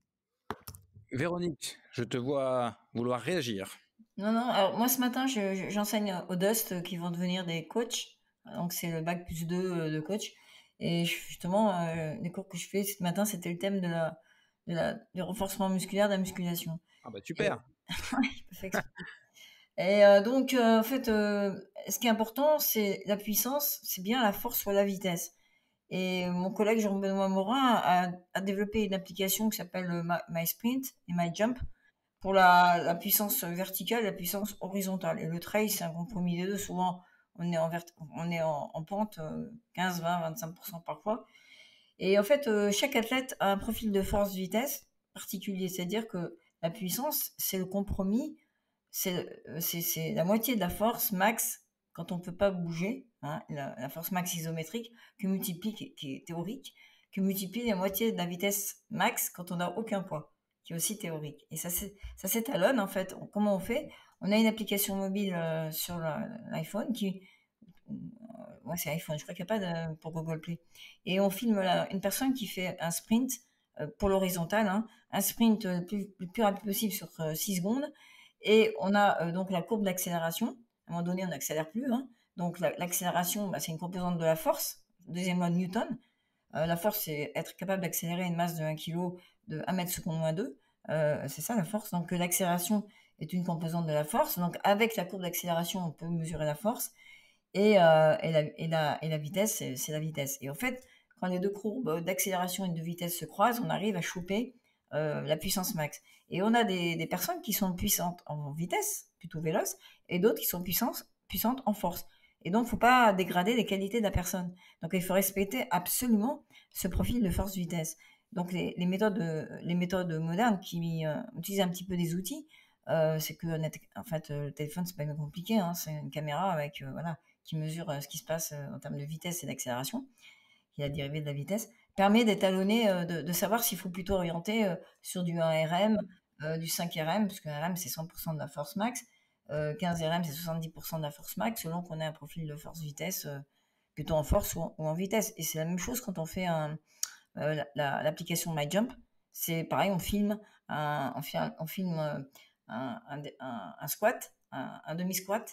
Véronique, je te vois vouloir réagir. Non, non. Alors, moi, ce matin, je- je- j'enseigne aux Dust euh, qui vont devenir des coachs. Donc, c'est le bac plus deux euh, de coach. Et je- justement, euh, les cours que je fais ce matin, c'était le thème de la, de la, du renforcement musculaire, de la musculation. Ah bah Et, super. je peux faire expliquer. Et euh, donc, euh, en fait, euh, ce qui est important, c'est la puissance, c'est bien la force ou la vitesse. Et mon collègue Jean-Benoît Morin a, a développé une application qui s'appelle euh, My, My Sprint et My Jump pour la, la puissance verticale et la puissance horizontale. Et le trail, c'est un compromis des deux. Souvent, on est en, vert, on est en, en pente euh, quinze, vingt, vingt-cinq pour cent parfois. Et en fait, euh, chaque athlète a un profil de force-vitesse particulier. C'est-à-dire que la puissance, c'est le compromis, c'est, euh, c'est, c'est la moitié de la force max quand on ne peut pas bouger, hein, la, la force max isométrique, que multiplie, qui, qui est théorique, que multiplie la moitié de la vitesse max quand on n'a aucun poids, qui est aussi théorique. Et ça, c'est, ça s'étalonne, en fait. On- comment on fait? On a une application mobile euh, sur la- l'iPhone qui... euh, ouais, c'est iPhone, je crois qu'il n'y a pas de, pour Google Play. Et on filme la- une personne qui fait un sprint euh, pour l'horizontale, hein, un sprint euh, le plus, le plus rapide possible sur euh, six secondes. Et on a euh, donc la courbe d'accélération. À un moment donné, on n'accélère plus, hein. Donc la- l'accélération, bah, c'est une composante de la force, deuxième loi de Newton. Euh, la force, c'est être capable d'accélérer une masse de un kilo de un mètre seconde moins deux. Euh, c'est ça la force. Donc euh, l'accélération est une composante de la force. Donc, avec la courbe d'accélération, on peut mesurer la force. Et, euh, et, la, et, la, et la vitesse, c'est, c'est la vitesse. Et en fait, quand les deux courbes d'accélération et de vitesse se croisent, on arrive à choper euh, la puissance max. Et on a des, des personnes qui sont puissantes en vitesse, plutôt véloces, et d'autres qui sont puissantes, puissantes en force. Et donc, il ne faut pas dégrader les qualités de la personne. Donc, il faut respecter absolument ce profil de force-vitesse. Donc, les, les, méthodes, les méthodes modernes qui euh, utilisent un petit peu des outils, euh, c'est que, en fait, le téléphone, c'est pas bien compliqué, hein, c'est une caméra avec, euh, voilà, qui mesure euh, ce qui se passe euh, en termes de vitesse et d'accélération, qui est la dérivée de la vitesse, permet d'étalonner, euh, de, de savoir s'il faut plutôt orienter euh, sur du un R M, euh, du cinq R M, parce qu'un R M, c'est cent pour cent de la force max, euh, quinze R M, c'est soixante-dix pour cent de la force max, selon qu'on ait un profil de force-vitesse euh, plutôt en force ou en, ou en vitesse. Et c'est la même chose quand on fait un, euh, la, la, l'application MyJump. C'est pareil, on filme un, on filme, on filme un, un, un, un squat, un, un demi-squat,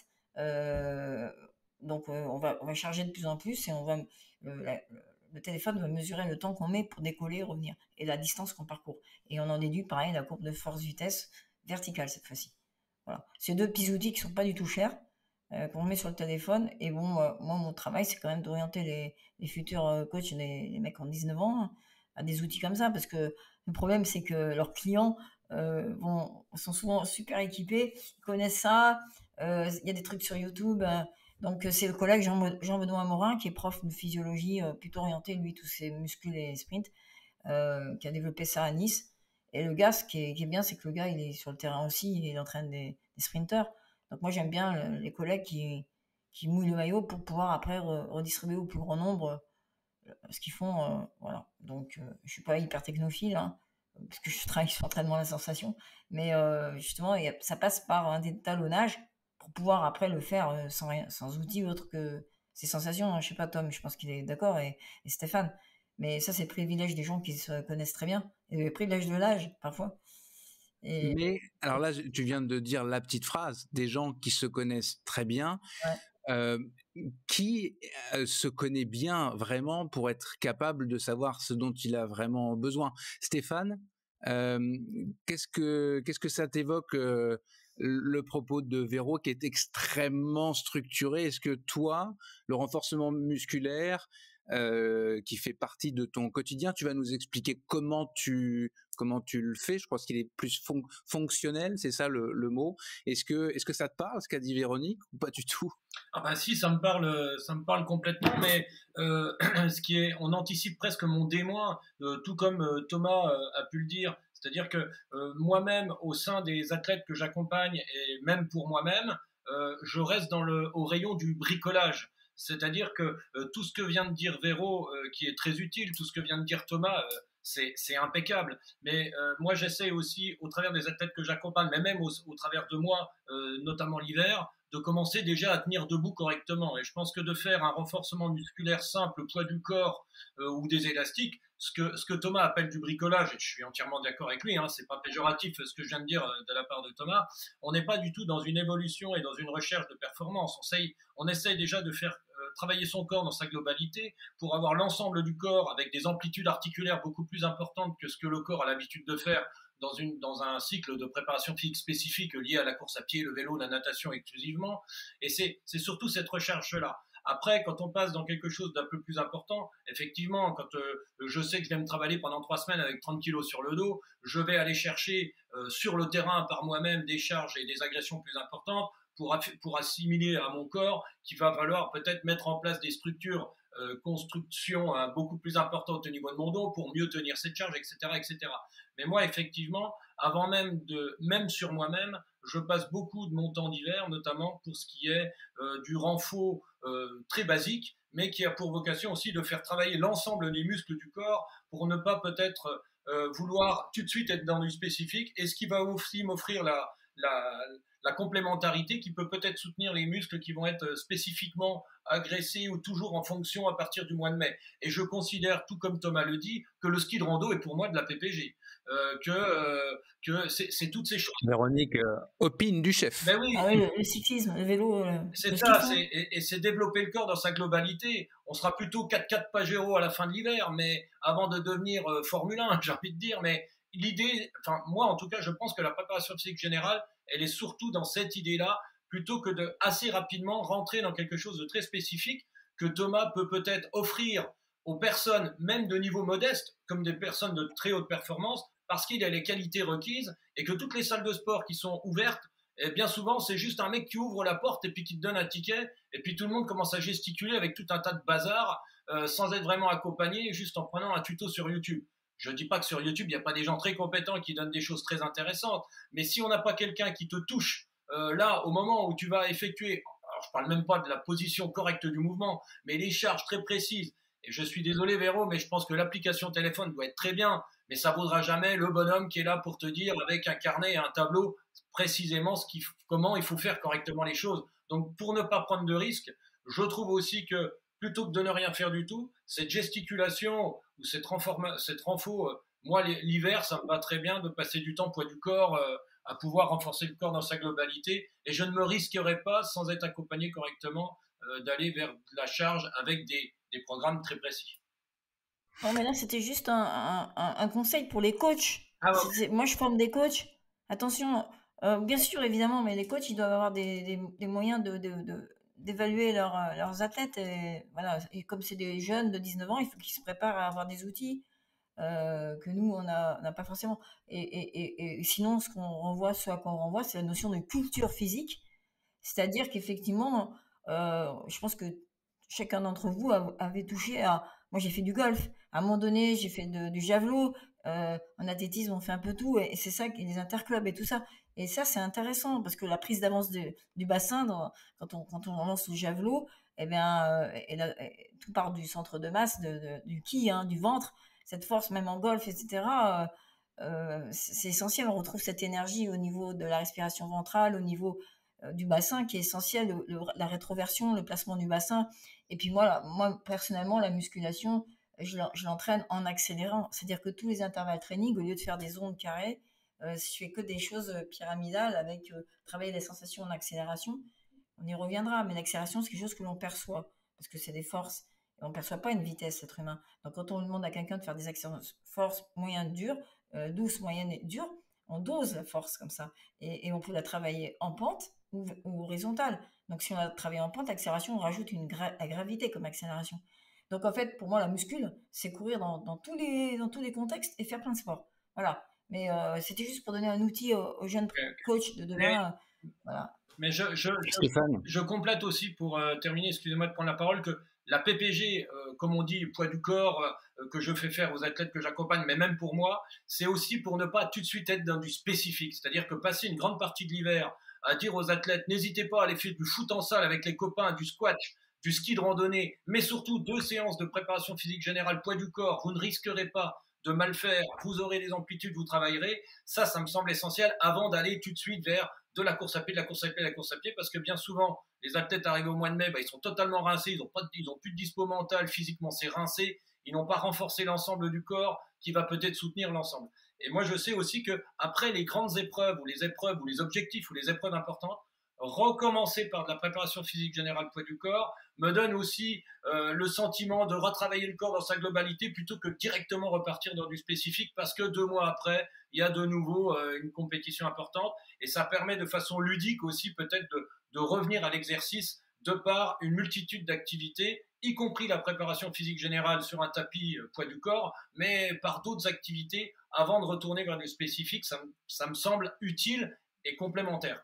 euh, donc euh, on, va, on va charger de plus en plus et on va, le, la, le téléphone va mesurer le temps qu'on met pour décoller et revenir et la distance qu'on parcourt. Et on en déduit pareil la courbe de force-vitesse verticale cette fois-ci. Voilà. C'est deux petits outils qui sont pas du tout chers, euh, qu'on met sur le téléphone. Et bon, euh, moi mon travail c'est quand même d'orienter les, les futurs euh, coachs, les, les mecs en dix-neuf ans, hein, à des outils comme ça, parce que le problème c'est que leurs clients euh, vont, sont souvent super équipés, ils connaissent ça, il euh, y a des trucs sur YouTube. Euh, Donc, c'est le collègue Jean, Jean-Benoît Morin, qui est prof de physiologie, euh, plutôt orienté, lui, tous ses muscles et sprints, euh, qui a développé ça à Nice. Et le gars, ce qui est, qui est bien, c'est que le gars, il est sur le terrain aussi, il entraîne des, des sprinteurs. Donc, moi, j'aime bien le, les collègues qui, qui mouillent le maillot pour pouvoir après re, redistribuer au plus grand nombre euh, ce qu'ils font. Euh, voilà. Donc, euh, je suis pas hyper technophile, hein, parce que je travaille sur l'entraînement à la sensation. Mais euh, justement, y a, ça passe par un étalonnage pour pouvoir après le faire euh, sans, rien, sans outil autre que ses sensations. Hein. Je sais pas, Tom, je pense qu'il est d'accord, et, et Stéphane. Mais ça, c'est le privilège des gens qui se connaissent très bien. Et le privilège de l'âge, parfois. Et... Mais, alors là, tu viens de dire la petite phrase, des gens qui se connaissent très bien. Ouais. Euh, qui euh, se connaît bien vraiment pour être capable de savoir ce dont il a vraiment besoin. Stéphane, euh, qu'est-ce que, qu'est-ce que ça t'évoque euh, le propos de Véro qui est extrêmement structuré? Est-ce que toi, le renforcement musculaire euh, qui fait partie de ton quotidien, tu vas nous expliquer comment tu comment tu le fais? Je pense qu'il est plus fon- fonctionnel, c'est ça le, le mot. Est-ce que est-ce que ça te parle, ce qu'a dit Véronique, ou pas du tout? Ah bah si, ça me parle, ça me parle complètement, mais euh, ce qui est, on anticipe presque mon démon, euh, tout comme euh, Thomas euh, a pu le dire. C'est-à-dire que euh, moi-même, au sein des athlètes que j'accompagne, et même pour moi-même, euh, je reste dans le, au rayon du bricolage. C'est-à-dire que euh, tout ce que vient de dire Véro, euh, qui est très utile, tout ce que vient de dire Thomas, euh, c'est, c'est impeccable. Mais euh, moi, j'essaie aussi, au travers des athlètes que j'accompagne, mais même au, au travers de moi, euh, notamment l'hiver, de commencer déjà à tenir debout correctement. Et je pense que de faire un renforcement musculaire simple, poids du corps euh, ou des élastiques, ce que, ce que Thomas appelle du bricolage, et je suis entièrement d'accord avec lui, hein, c'est pas péjoratif ce que je viens de dire de la part de Thomas, on n'est pas du tout dans une évolution et dans une recherche de performance. On essaye, on essaye déjà de faire euh, travailler son corps dans sa globalité pour avoir l'ensemble du corps avec des amplitudes articulaires beaucoup plus importantes que ce que le corps a l'habitude de faire dans, une, dans un cycle de préparation physique spécifique lié à la course à pied, le vélo, la natation exclusivement. Et c'est, c'est surtout cette recherche-là. Après, quand on passe dans quelque chose d'un peu plus important, effectivement, quand euh, je sais que je vais me travailler pendant trois semaines avec trente kilos sur le dos, je vais aller chercher euh, sur le terrain par moi-même des charges et des agressions plus importantes pour, pour assimiler à mon corps qu'il va falloir peut-être mettre en place des structures Euh, construction hein, beaucoup plus importante au niveau de mon dos pour mieux tenir cette charge, et cetera, et cetera. Mais moi, effectivement, avant même de, même sur moi-même, je passe beaucoup de mon temps d'hiver, notamment pour ce qui est euh, du renfort euh, très basique, mais qui a pour vocation aussi de faire travailler l'ensemble des muscles du corps pour ne pas peut-être euh, vouloir tout de suite être dans du spécifique, et ce qui va aussi m'offrir la, la, la complémentarité qui peut peut-être soutenir les muscles qui vont être spécifiquement agressés ou toujours en fonction à partir du mois de mai. Et je considère, tout comme Thomas le dit, que le ski de rando est pour moi de la P P G. Euh, que euh, que c'est, c'est toutes ces choses. Véronique euh, opine du chef. Ben oui. Ah oui, le, le cyclisme, le vélo. Le, c'est le ça, c'est, et, et c'est développer le corps dans sa globalité. On sera plutôt quatre quatre Pajero à la fin de l'hiver, mais avant de devenir euh, Formule un, j'ai envie de dire. Mais l'idée, enfin moi en tout cas, je pense que la préparation physique générale elle est surtout dans cette idée-là, plutôt que de assez rapidement rentrer dans quelque chose de très spécifique que Thomas peut peut-être offrir aux personnes, même de niveau modeste, comme des personnes de très haute performance, parce qu'il a les qualités requises et que toutes les salles de sport qui sont ouvertes, et bien souvent, c'est juste un mec qui ouvre la porte et puis qui te donne un ticket, et puis tout le monde commence à gesticuler avec tout un tas de bazar, euh, sans être vraiment accompagné, juste en prenant un tuto sur YouTube. Je ne dis pas que sur YouTube, il n'y a pas des gens très compétents qui donnent des choses très intéressantes, mais si on n'a pas quelqu'un qui te touche, euh, là, au moment où tu vas effectuer, alors je parle même pas de la position correcte du mouvement, mais les charges très précises, et je suis désolé Véro, mais je pense que l'application téléphone doit être très bien, mais ça vaudra jamais le bonhomme qui est là pour te dire avec un carnet et un tableau précisément ce qu'il, comment il faut faire correctement les choses. Donc pour ne pas prendre de risques, je trouve aussi que plutôt que de ne rien faire du tout, cette gesticulation ou cette, renforma, cette renfo, euh, moi l'hiver ça me va très bien de passer du temps poids du corps euh, à pouvoir renforcer le corps dans sa globalité, et je ne me risquerai pas, sans être accompagné correctement, euh, d'aller vers la charge avec des, des programmes très précis. Non, mais là, c'était juste un, un, un conseil pour les coachs. Ah bon. C'est- c'est- moi, je forme des coachs. Attention, euh, bien sûr, évidemment, mais les coachs, ils doivent avoir des, des, des moyens de, de, de- d'évaluer leurs, euh, leurs athlètes. Et, voilà. Et comme c'est des jeunes de dix-neuf ans, il faut qu'ils se préparent à avoir des outils euh, que nous, on n'a on n'a pas forcément. Et, et, et, et sinon, ce qu'on renvoie, ce à quoi on renvoie, c'est la notion de culture physique. C'est-à-dire qu'effectivement, euh, je pense que chacun d'entre vous a- avait touché à... Moi, j'ai fait du golf. À un moment donné, j'ai fait de- du javelot. Euh, en athlétisme, on fait un peu tout. Et, et c'est ça, qui- les interclubs et tout ça. Et ça, c'est intéressant parce que la prise d'avance de- du bassin, dans- quand, on, quand on lance le javelot, eh bien, euh, et la- et tout part du centre de masse, de, de- du ki, hein, du ventre. Cette force, même en golf, et cetera, euh, euh, c'est c'est essentiel. On retrouve cette énergie au niveau de la respiration ventrale, au niveau euh, du bassin qui est essentiel, le- le- la rétroversion, le placement du bassin. Et puis moi, là, moi personnellement, la musculation, je l'en- je l'entraîne en accélérant. C'est-à-dire que tous les intervalles training, au lieu de faire des ondes carrées, euh, je fais que des choses euh, pyramidales avec euh, travailler les sensations en accélération. On y reviendra, mais l'accélération, c'est quelque chose que l'on perçoit, parce que c'est des forces. Et on ne perçoit pas une vitesse, être humain. Donc quand on demande à quelqu'un de faire des accélérations force, moyenne, dure, euh, douce, moyenne et dure, on dose la force comme ça. Et, et on peut la travailler en pente ou, ou horizontale. Donc si on la travaille en pente, accélération, on rajoute une gra la gravité comme accélération. Donc en fait, pour moi, la muscule, c'est courir dans, dans, tous les, dans tous les contextes et faire plein de sports. Voilà. Mais euh, c'était juste pour donner un outil aux, aux jeunes coachs de demain. Euh, voilà. Mais je, je, je, je complète aussi pour euh, terminer, excusez-moi de prendre la parole, que la P P G, euh, comme on dit, poids du corps, euh, que je fais faire aux athlètes que j'accompagne, mais même pour moi, c'est aussi pour ne pas tout de suite être dans du spécifique. C'est-à-dire que passer une grande partie de l'hiver à dire aux athlètes, n'hésitez pas à aller faire du foot en salle avec les copains, du squat, du ski de randonnée, mais surtout deux séances de préparation physique générale, poids du corps, vous ne risquerez pas de mal faire, vous aurez des amplitudes, vous travaillerez. Ça, ça me semble essentiel avant d'aller tout de suite vers de la course à pied, de la course à pied, de la course à pied, parce que bien souvent, les athlètes arrivés au mois de mai, bah, ils sont totalement rincés, ils n'ont pas, ils ont plus de dispo mental, physiquement c'est rincé, ils n'ont pas renforcé l'ensemble du corps qui va peut-être soutenir l'ensemble. Et moi, je sais aussi que après les grandes épreuves ou les épreuves ou les objectifs ou les épreuves importantes, recommencer par de la préparation physique générale poids du corps me donne aussi euh, le sentiment de retravailler le corps dans sa globalité plutôt que directement repartir dans du spécifique, parce que deux mois après, il y a de nouveau euh, une compétition importante, et ça permet de façon ludique aussi peut-être de, de revenir à l'exercice de par une multitude d'activités, y compris la préparation physique générale sur un tapis euh, poids du corps, mais par d'autres activités avant de retourner vers du spécifique. Ça, ça me semble utile et complémentaire.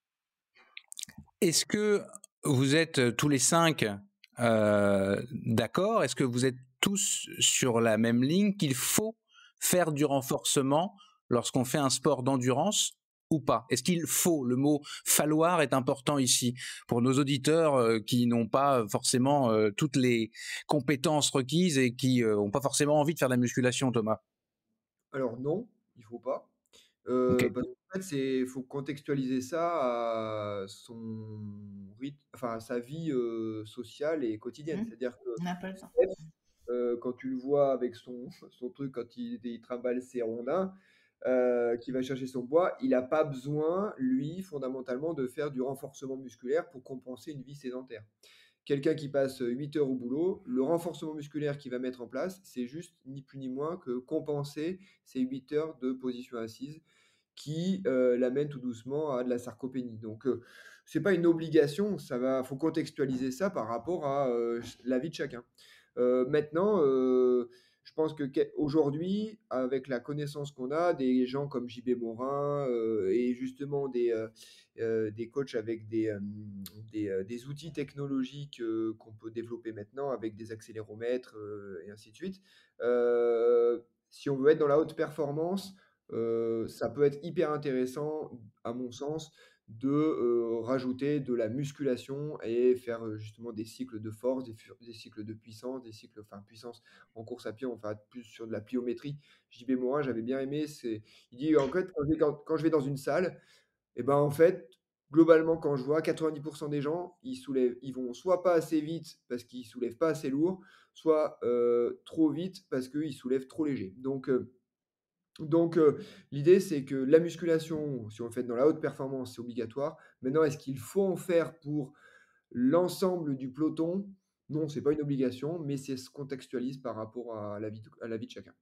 Est-ce que vous êtes tous les cinq euh, d'accord? Est-ce que vous êtes tous sur la même ligne qu'il faut faire du renforcement lorsqu'on fait un sport d'endurance ou pas? Est-ce qu'il faut? Le mot falloir est important ici pour nos auditeurs euh, qui n'ont pas forcément euh, toutes les compétences requises et qui n'ont euh, pas forcément envie de faire de la musculation, Thomas. Alors non, il faut pas. Euh, okay. Parce qu'en fait, il faut contextualiser ça à son rythme, enfin à sa vie euh, sociale et quotidienne. Mmh. C'est-à-dire que on n'a pas le temps. Euh, quand tu le vois avec son, son truc, quand il, il trimballe ses rondins, euh, qui va chercher son poids, il n'a pas besoin, lui, fondamentalement, de faire du renforcement musculaire pour compenser une vie sédentaire. Quelqu'un qui passe huit heures au boulot, le renforcement musculaire qu'il va mettre en place, c'est juste ni plus ni moins que compenser ces huit heures de position assise qui euh, l'amène tout doucement à de la sarcopénie. Donc, euh, c'est pas une obligation, ça va, faut contextualiser ça par rapport à euh, la vie de chacun. Euh, maintenant, euh, je pense que qu'est- aujourd'hui, avec la connaissance qu'on a, des gens comme J B Morin euh, et justement des, euh, euh, des coachs avec des, euh, des, euh, des outils technologiques euh, qu'on peut développer maintenant avec des accéléromètres euh, et ainsi de suite, euh, si on veut être dans la haute performance, euh, ça peut être hyper intéressant, à mon sens, de euh, rajouter de la musculation et faire euh, justement des cycles de force, des, fu- des cycles de puissance, des cycles, enfin puissance en course à pied, on va plus sur de la pliométrie. J B Morin, j'avais bien aimé, c'est, il dit en fait, quand je vais, quand- quand je vais dans une salle, et ben en fait, globalement, quand je vois quatre-vingt-dix pour cent des gens, ils soulèvent, ils vont soit pas assez vite parce qu'ils soulèvent pas assez lourd, soit euh, trop vite parce qu'ils soulèvent trop léger. Donc, euh, donc, euh, l'idée, c'est que la musculation, si on le fait dans la haute performance, c'est obligatoire. Maintenant, est-ce qu'il faut en faire pour l'ensemble du peloton? Non, c'est pas une obligation, mais c'est se contextualise par rapport à la vie de, à la vie de chacun.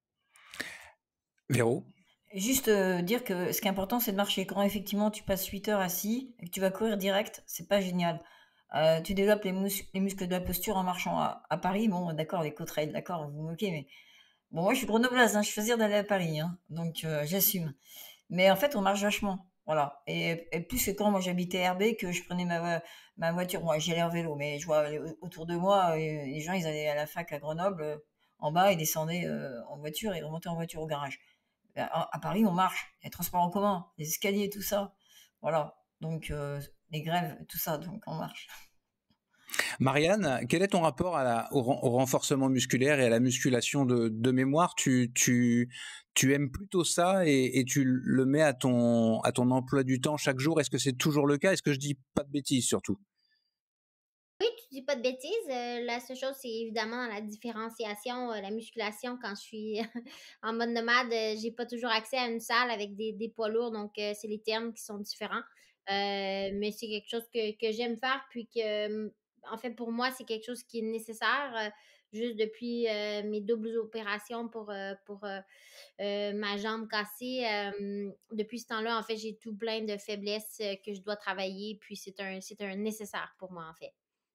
Véro? Juste euh, dire que ce qui est important, c'est de marcher. Quand effectivement tu passes huit heures assis et que tu vas courir direct, c'est pas génial. Euh, tu développes les, mus- les muscles de la posture en marchant à, à Paris. Bon, d'accord, les côtes raides, d'accord, vous vous moquez, mais bon, moi je suis grenobloise, hein, je choisis d'aller à Paris, hein, donc euh, j'assume. Mais en fait, on marche vachement, voilà. Et, et plus que quand moi j'habitais Herbé, que je prenais ma, vo- ma voiture, moi j'allais en vélo, mais je vois les- autour de moi, euh, les gens ils allaient à la fac à Grenoble, euh, en bas, ils descendaient euh, en voiture et remontaient en voiture au garage. À, à Paris, on marche, il y a les transports en commun, les escaliers, tout ça, voilà. Donc euh, les grèves, tout ça, donc on marche. Marianne, quel est ton rapport à la, au, ren- au renforcement musculaire et à la musculation de, de mémoire? Tu, tu, tu aimes plutôt ça et, et tu le mets à ton, à ton emploi du temps chaque jour. Est-ce que c'est toujours le cas? Est-ce que je dis pas de bêtises surtout? Oui, tu dis pas de bêtises. Euh, la seule chose, c'est évidemment la différenciation, euh, la musculation. Quand je suis en mode nomade, euh, j'ai pas toujours accès à une salle avec des, des poids lourds, donc euh, c'est les termes qui sont différents. Euh, mais c'est quelque chose que, que j'aime faire, puis que, euh, en fait, pour moi, c'est quelque chose qui est nécessaire. euh, juste depuis euh, mes doubles opérations pour, euh, pour euh, euh, ma jambe cassée, euh, depuis ce temps-là, en fait, j'ai tout plein de faiblesses euh, que je dois travailler, puis c'est un, c'est un nécessaire pour moi, en fait.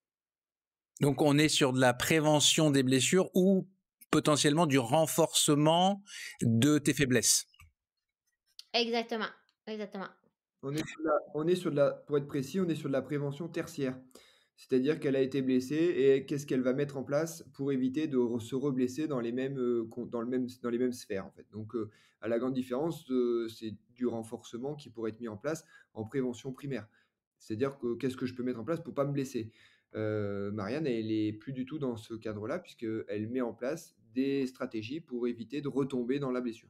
Donc on est sur de la prévention des blessures ou potentiellement du renforcement de tes faiblesses. Exactement, exactement. On est sur de la, on est sur de la, pour être précis, on est sur de la prévention tertiaire. C'est-à-dire qu'elle a été blessée et qu'est-ce qu'elle va mettre en place pour éviter de re- se reblesser dans les mêmes, euh, con- dans le même, dans les mêmes sphères, en fait. Donc, euh, à la grande différence, euh, c'est du renforcement qui pourrait être mis en place en prévention primaire. C'est-à-dire que qu'est-ce que je peux mettre en place pour pas me blesser? Euh, Marianne, elle est plus du tout dans ce cadre-là puisqu'elle met en place des stratégies pour éviter de retomber dans la blessure.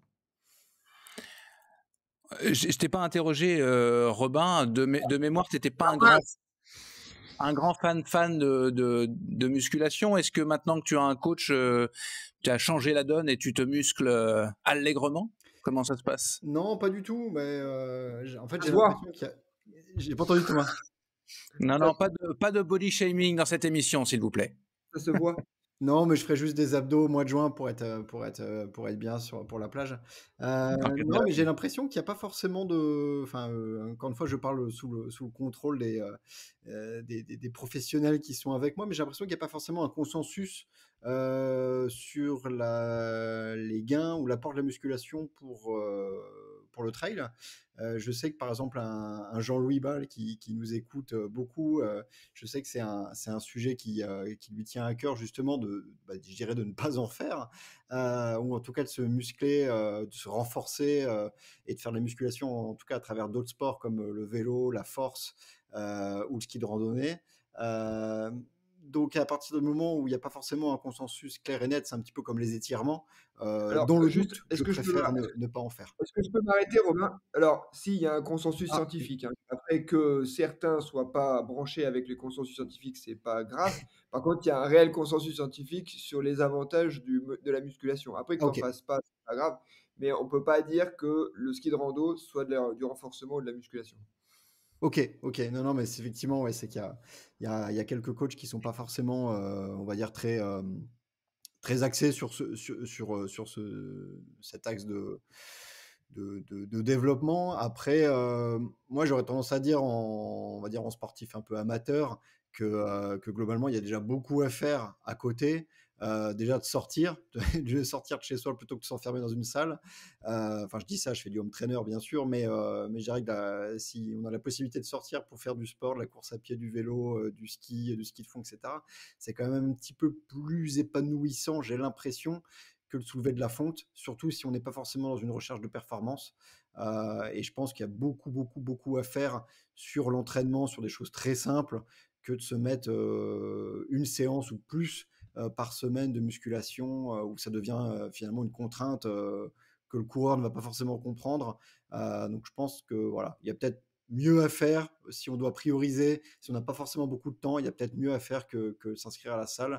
Euh, Je, je t'ai pas interrogé, euh, Robin, de, mé- de mémoire, t'étais pas un grand, un grand fan fan de, de, de musculation. Est-ce que maintenant que tu as un coach, euh, tu as changé la donne et tu te muscles euh, allègrement? Comment ça se passe? Non, pas du tout. Mais euh, j'ai- en fait, Ça j'ai se voit, l'impression qu'il y a. J'ai pas entendu Thomas. Non, ça, non, pas de, pas de body shaming dans cette émission, s'il vous plaît. ça se voit. Non, mais je ferai juste des abdos au mois de juin pour être, euh, pour être, euh, pour être bien sur, pour la plage. Euh, Ok, non, mais j'ai l'impression qu'il n'y a pas forcément de. Enfin, euh, encore une fois, je parle sous le, sous le contrôle des, euh, euh, des, des- des professionnels qui sont avec moi, mais j'ai l'impression qu'il n'y a pas forcément un consensus euh, sur la, les gains ou l'apport de la musculation pour, euh, pour le trail. Euh, je sais que par exemple, un, un Jean-Louis Ball qui, qui nous écoute euh, beaucoup, euh, je sais que c'est un, c'est un sujet qui, euh, qui lui tient à cœur justement de, bah, je dirais de ne pas en faire, euh, ou en tout cas de se muscler, euh, de se renforcer euh, et de faire de la musculation en tout cas à travers d'autres sports comme euh, le vélo, la force euh, ou le ski de randonnée. Euh, donc à partir du moment où il n'y a pas forcément un consensus clair et net, c'est un petit peu comme les étirements, euh, Alors, dans le juste, doute, est-ce je que je peux, préfère ne, ne pas en faire. est-ce que je peux m'arrêter, Romain? Alors, si, il y a un consensus Ah, scientifique, hein. Après que certains soient pas branchés avec les consensus scientifiques, c'est pas grave. Par contre, il y a un réel consensus scientifique sur les avantages du, mu- de la musculation. Après que tu n'en ok. fasses pas, c'est pas grave. Mais on peut pas dire que le ski de rando soit de la- du renforcement ou de la musculation. Ok, ok, non, non, mais c'est effectivement, ouais, c'est qu'il y a, il y a, il y a quelques coachs qui sont pas forcément, euh, on va dire, très, euh, très axés sur ce, sur, sur, euh, sur ce, cet axe de, de, de, de développement. Après, euh, moi, j'aurais tendance à dire, en, on va dire en sportif un peu amateur, que, euh, que globalement, il y a déjà beaucoup à faire à côté. Euh, déjà de sortir, de, de sortir de chez soi plutôt que de s'enfermer dans une salle. Euh, Enfin, je dis ça, je fais du home trainer bien sûr, mais, euh, mais je dirais que la- si on a la possibilité de sortir pour faire du sport, de la course à pied, du vélo, euh, du ski, du ski de fond, et cetera, c'est quand même un petit peu plus épanouissant, j'ai l'impression, que le soulever de la fonte, surtout si on n'est pas forcément dans une recherche de performance. Euh, et je pense qu'il y a beaucoup, beaucoup, beaucoup à faire sur l'entraînement, sur des choses très simples, que de se mettre euh, une séance ou plus euh, par semaine de musculation, euh, où ça devient euh, finalement une contrainte euh, que le coureur ne va pas forcément comprendre. Euh, donc je pense que voilà, il y a peut-être mieux à faire si on doit prioriser, si on n'a pas forcément beaucoup de temps, il y a peut-être mieux à faire que, que s'inscrire à la salle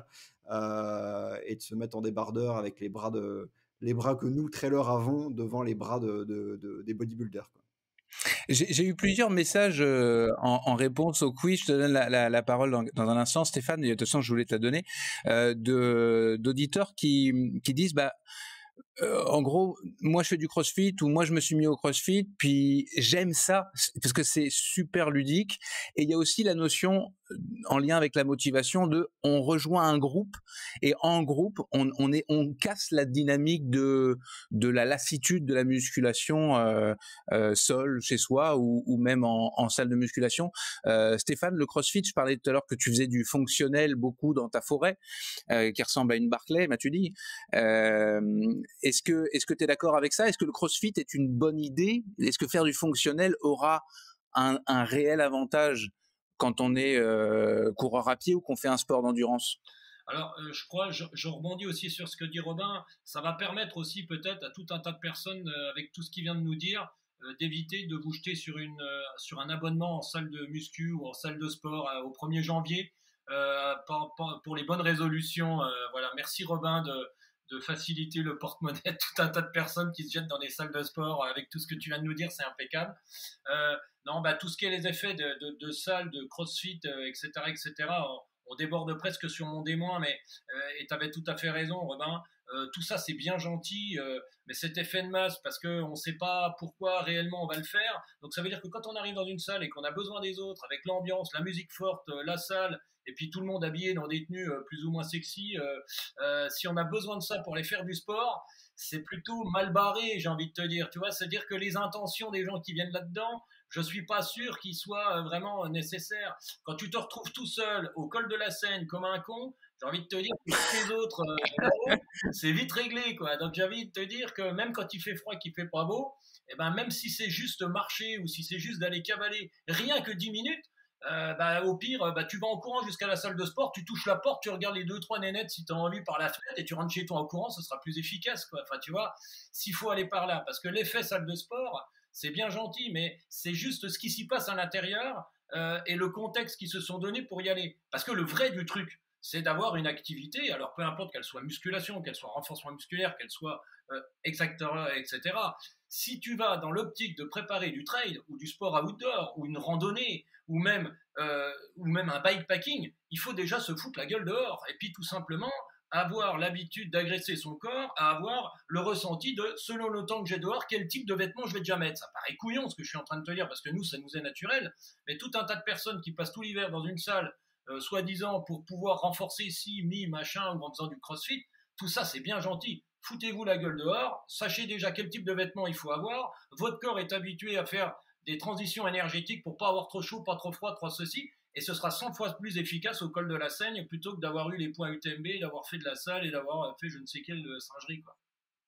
euh, et de se mettre en débardeur avec les bras de les bras que nous trailers avons devant les bras de, de, de, des bodybuilders, quoi. J'ai j'ai eu plusieurs messages euh, en, en réponse au quiz. Je te donne la, la, la parole dans, dans un instant, Stéphane. Et de toute façon, je voulais te la donner. Euh, de d'auditeurs qui qui disent bah euh, en gros, moi je fais du crossfit ou moi je me suis mis au crossfit, puis j'aime ça parce que c'est super ludique. Et il y a aussi la notion euh, en lien avec la motivation de on rejoint un groupe et en groupe on, on est on casse la dynamique de de la lassitude de la musculation euh, euh, seul chez soi ou, ou même en, en salle de musculation. Euh, Stéphane, le crossfit, je parlais tout à l'heure que tu faisais du fonctionnel beaucoup dans ta forêt euh, qui ressemble à une Barclay, m'as-tu dit. Euh, est-ce que est-ce que tu es d'accord avec ça? Est-ce que le CrossFit est une bonne idée? Est-ce que faire du fonctionnel aura un, un réel avantage quand on est euh, coureur à pied ou qu'on fait un sport d'endurance? Alors, euh, je crois, je, je rebondis aussi sur ce que dit Robin, ça va permettre aussi peut-être à tout un tas de personnes, euh, avec tout ce qu'il vient de nous dire, euh, d'éviter de vous jeter sur, une, euh, sur un abonnement en salle de muscu ou en salle de sport euh, au premier janvier euh, pour, pour, pour les bonnes résolutions. Euh, voilà, merci Robin de, de faciliter le porte-monnaie de tout un tas de personnes qui se jettent dans des salles de sport avec tout ce que tu viens de nous dire, c'est impeccable. Euh, non, bah, tout ce qui est les effets de, de, de salles, de crossfit, euh, et cetera, et cetera, on, on déborde presque sur mon démoin, mais euh, et tu avais tout à fait raison, Robin. Euh, tout ça, c'est bien gentil, euh, mais cet effet de masse, parce qu'on ne sait pas pourquoi réellement on va le faire. Donc ça veut dire que quand on arrive dans une salle et qu'on a besoin des autres, avec l'ambiance, la musique forte, euh, la salle, et puis tout le monde habillé dans des tenues euh, plus ou moins sexy, euh, euh, si on a besoin de ça pour aller faire du sport, c'est plutôt mal barré, j'ai envie de te dire. Tu vois, c'est-à-dire que les intentions des gens qui viennent là-dedans, je suis pas sûr qu'ils soient vraiment nécessaires. Quand tu te retrouves tout seul au col de la Seine comme un con, j'ai envie de te dire que tous les autres, euh, c'est vite réglé, quoi. Donc j'ai envie de te dire que même quand il fait froid, qu'il fait pas beau, et ben même si c'est juste marcher ou si c'est juste d'aller cavaler, rien que dix minutes, euh, bah, au pire, bah, tu vas en courant jusqu'à la salle de sport, tu touches la porte, tu regardes les deux trois nénettes si tu as envie par la fenêtre et tu rentres chez toi en courant, ce sera plus efficace, quoi. Enfin, tu vois, s'il faut aller par là, parce que l'effet salle de sport, c'est bien gentil, mais c'est juste ce qui s'y passe à l'intérieur euh, et le contexte qu'ils se sont donnés pour y aller. Parce que le vrai du truc, c'est d'avoir une activité, alors peu importe qu'elle soit musculation, qu'elle soit renforcement musculaire, qu'elle soit euh, exacteur, et cetera. Si tu vas dans l'optique de préparer du trail ou du sport outdoor ou une randonnée ou même, euh, ou même un bikepacking, il faut déjà se foutre la gueule dehors. Et puis tout simplement, avoir l'habitude d'agresser son corps, à avoir le ressenti de, selon le temps que j'ai dehors, quel type de vêtements je vais déjà mettre. Ça paraît couillon ce que je suis en train de te dire, parce que nous, ça nous est naturel, mais tout un tas de personnes qui passent tout l'hiver dans une salle, euh, soi-disant pour pouvoir renforcer ci, mi, machin, ou en faisant du crossfit, tout ça, c'est bien gentil. Foutez-vous la gueule dehors, sachez déjà quel type de vêtements il faut avoir, votre corps est habitué à faire des transitions énergétiques pour pas avoir trop chaud, pas trop froid, trop ceci, et ce sera cent fois plus efficace au col de la Seigne plutôt que d'avoir eu les points U T M B, d'avoir fait de la salle et d'avoir fait je ne sais quelle singerie, quoi.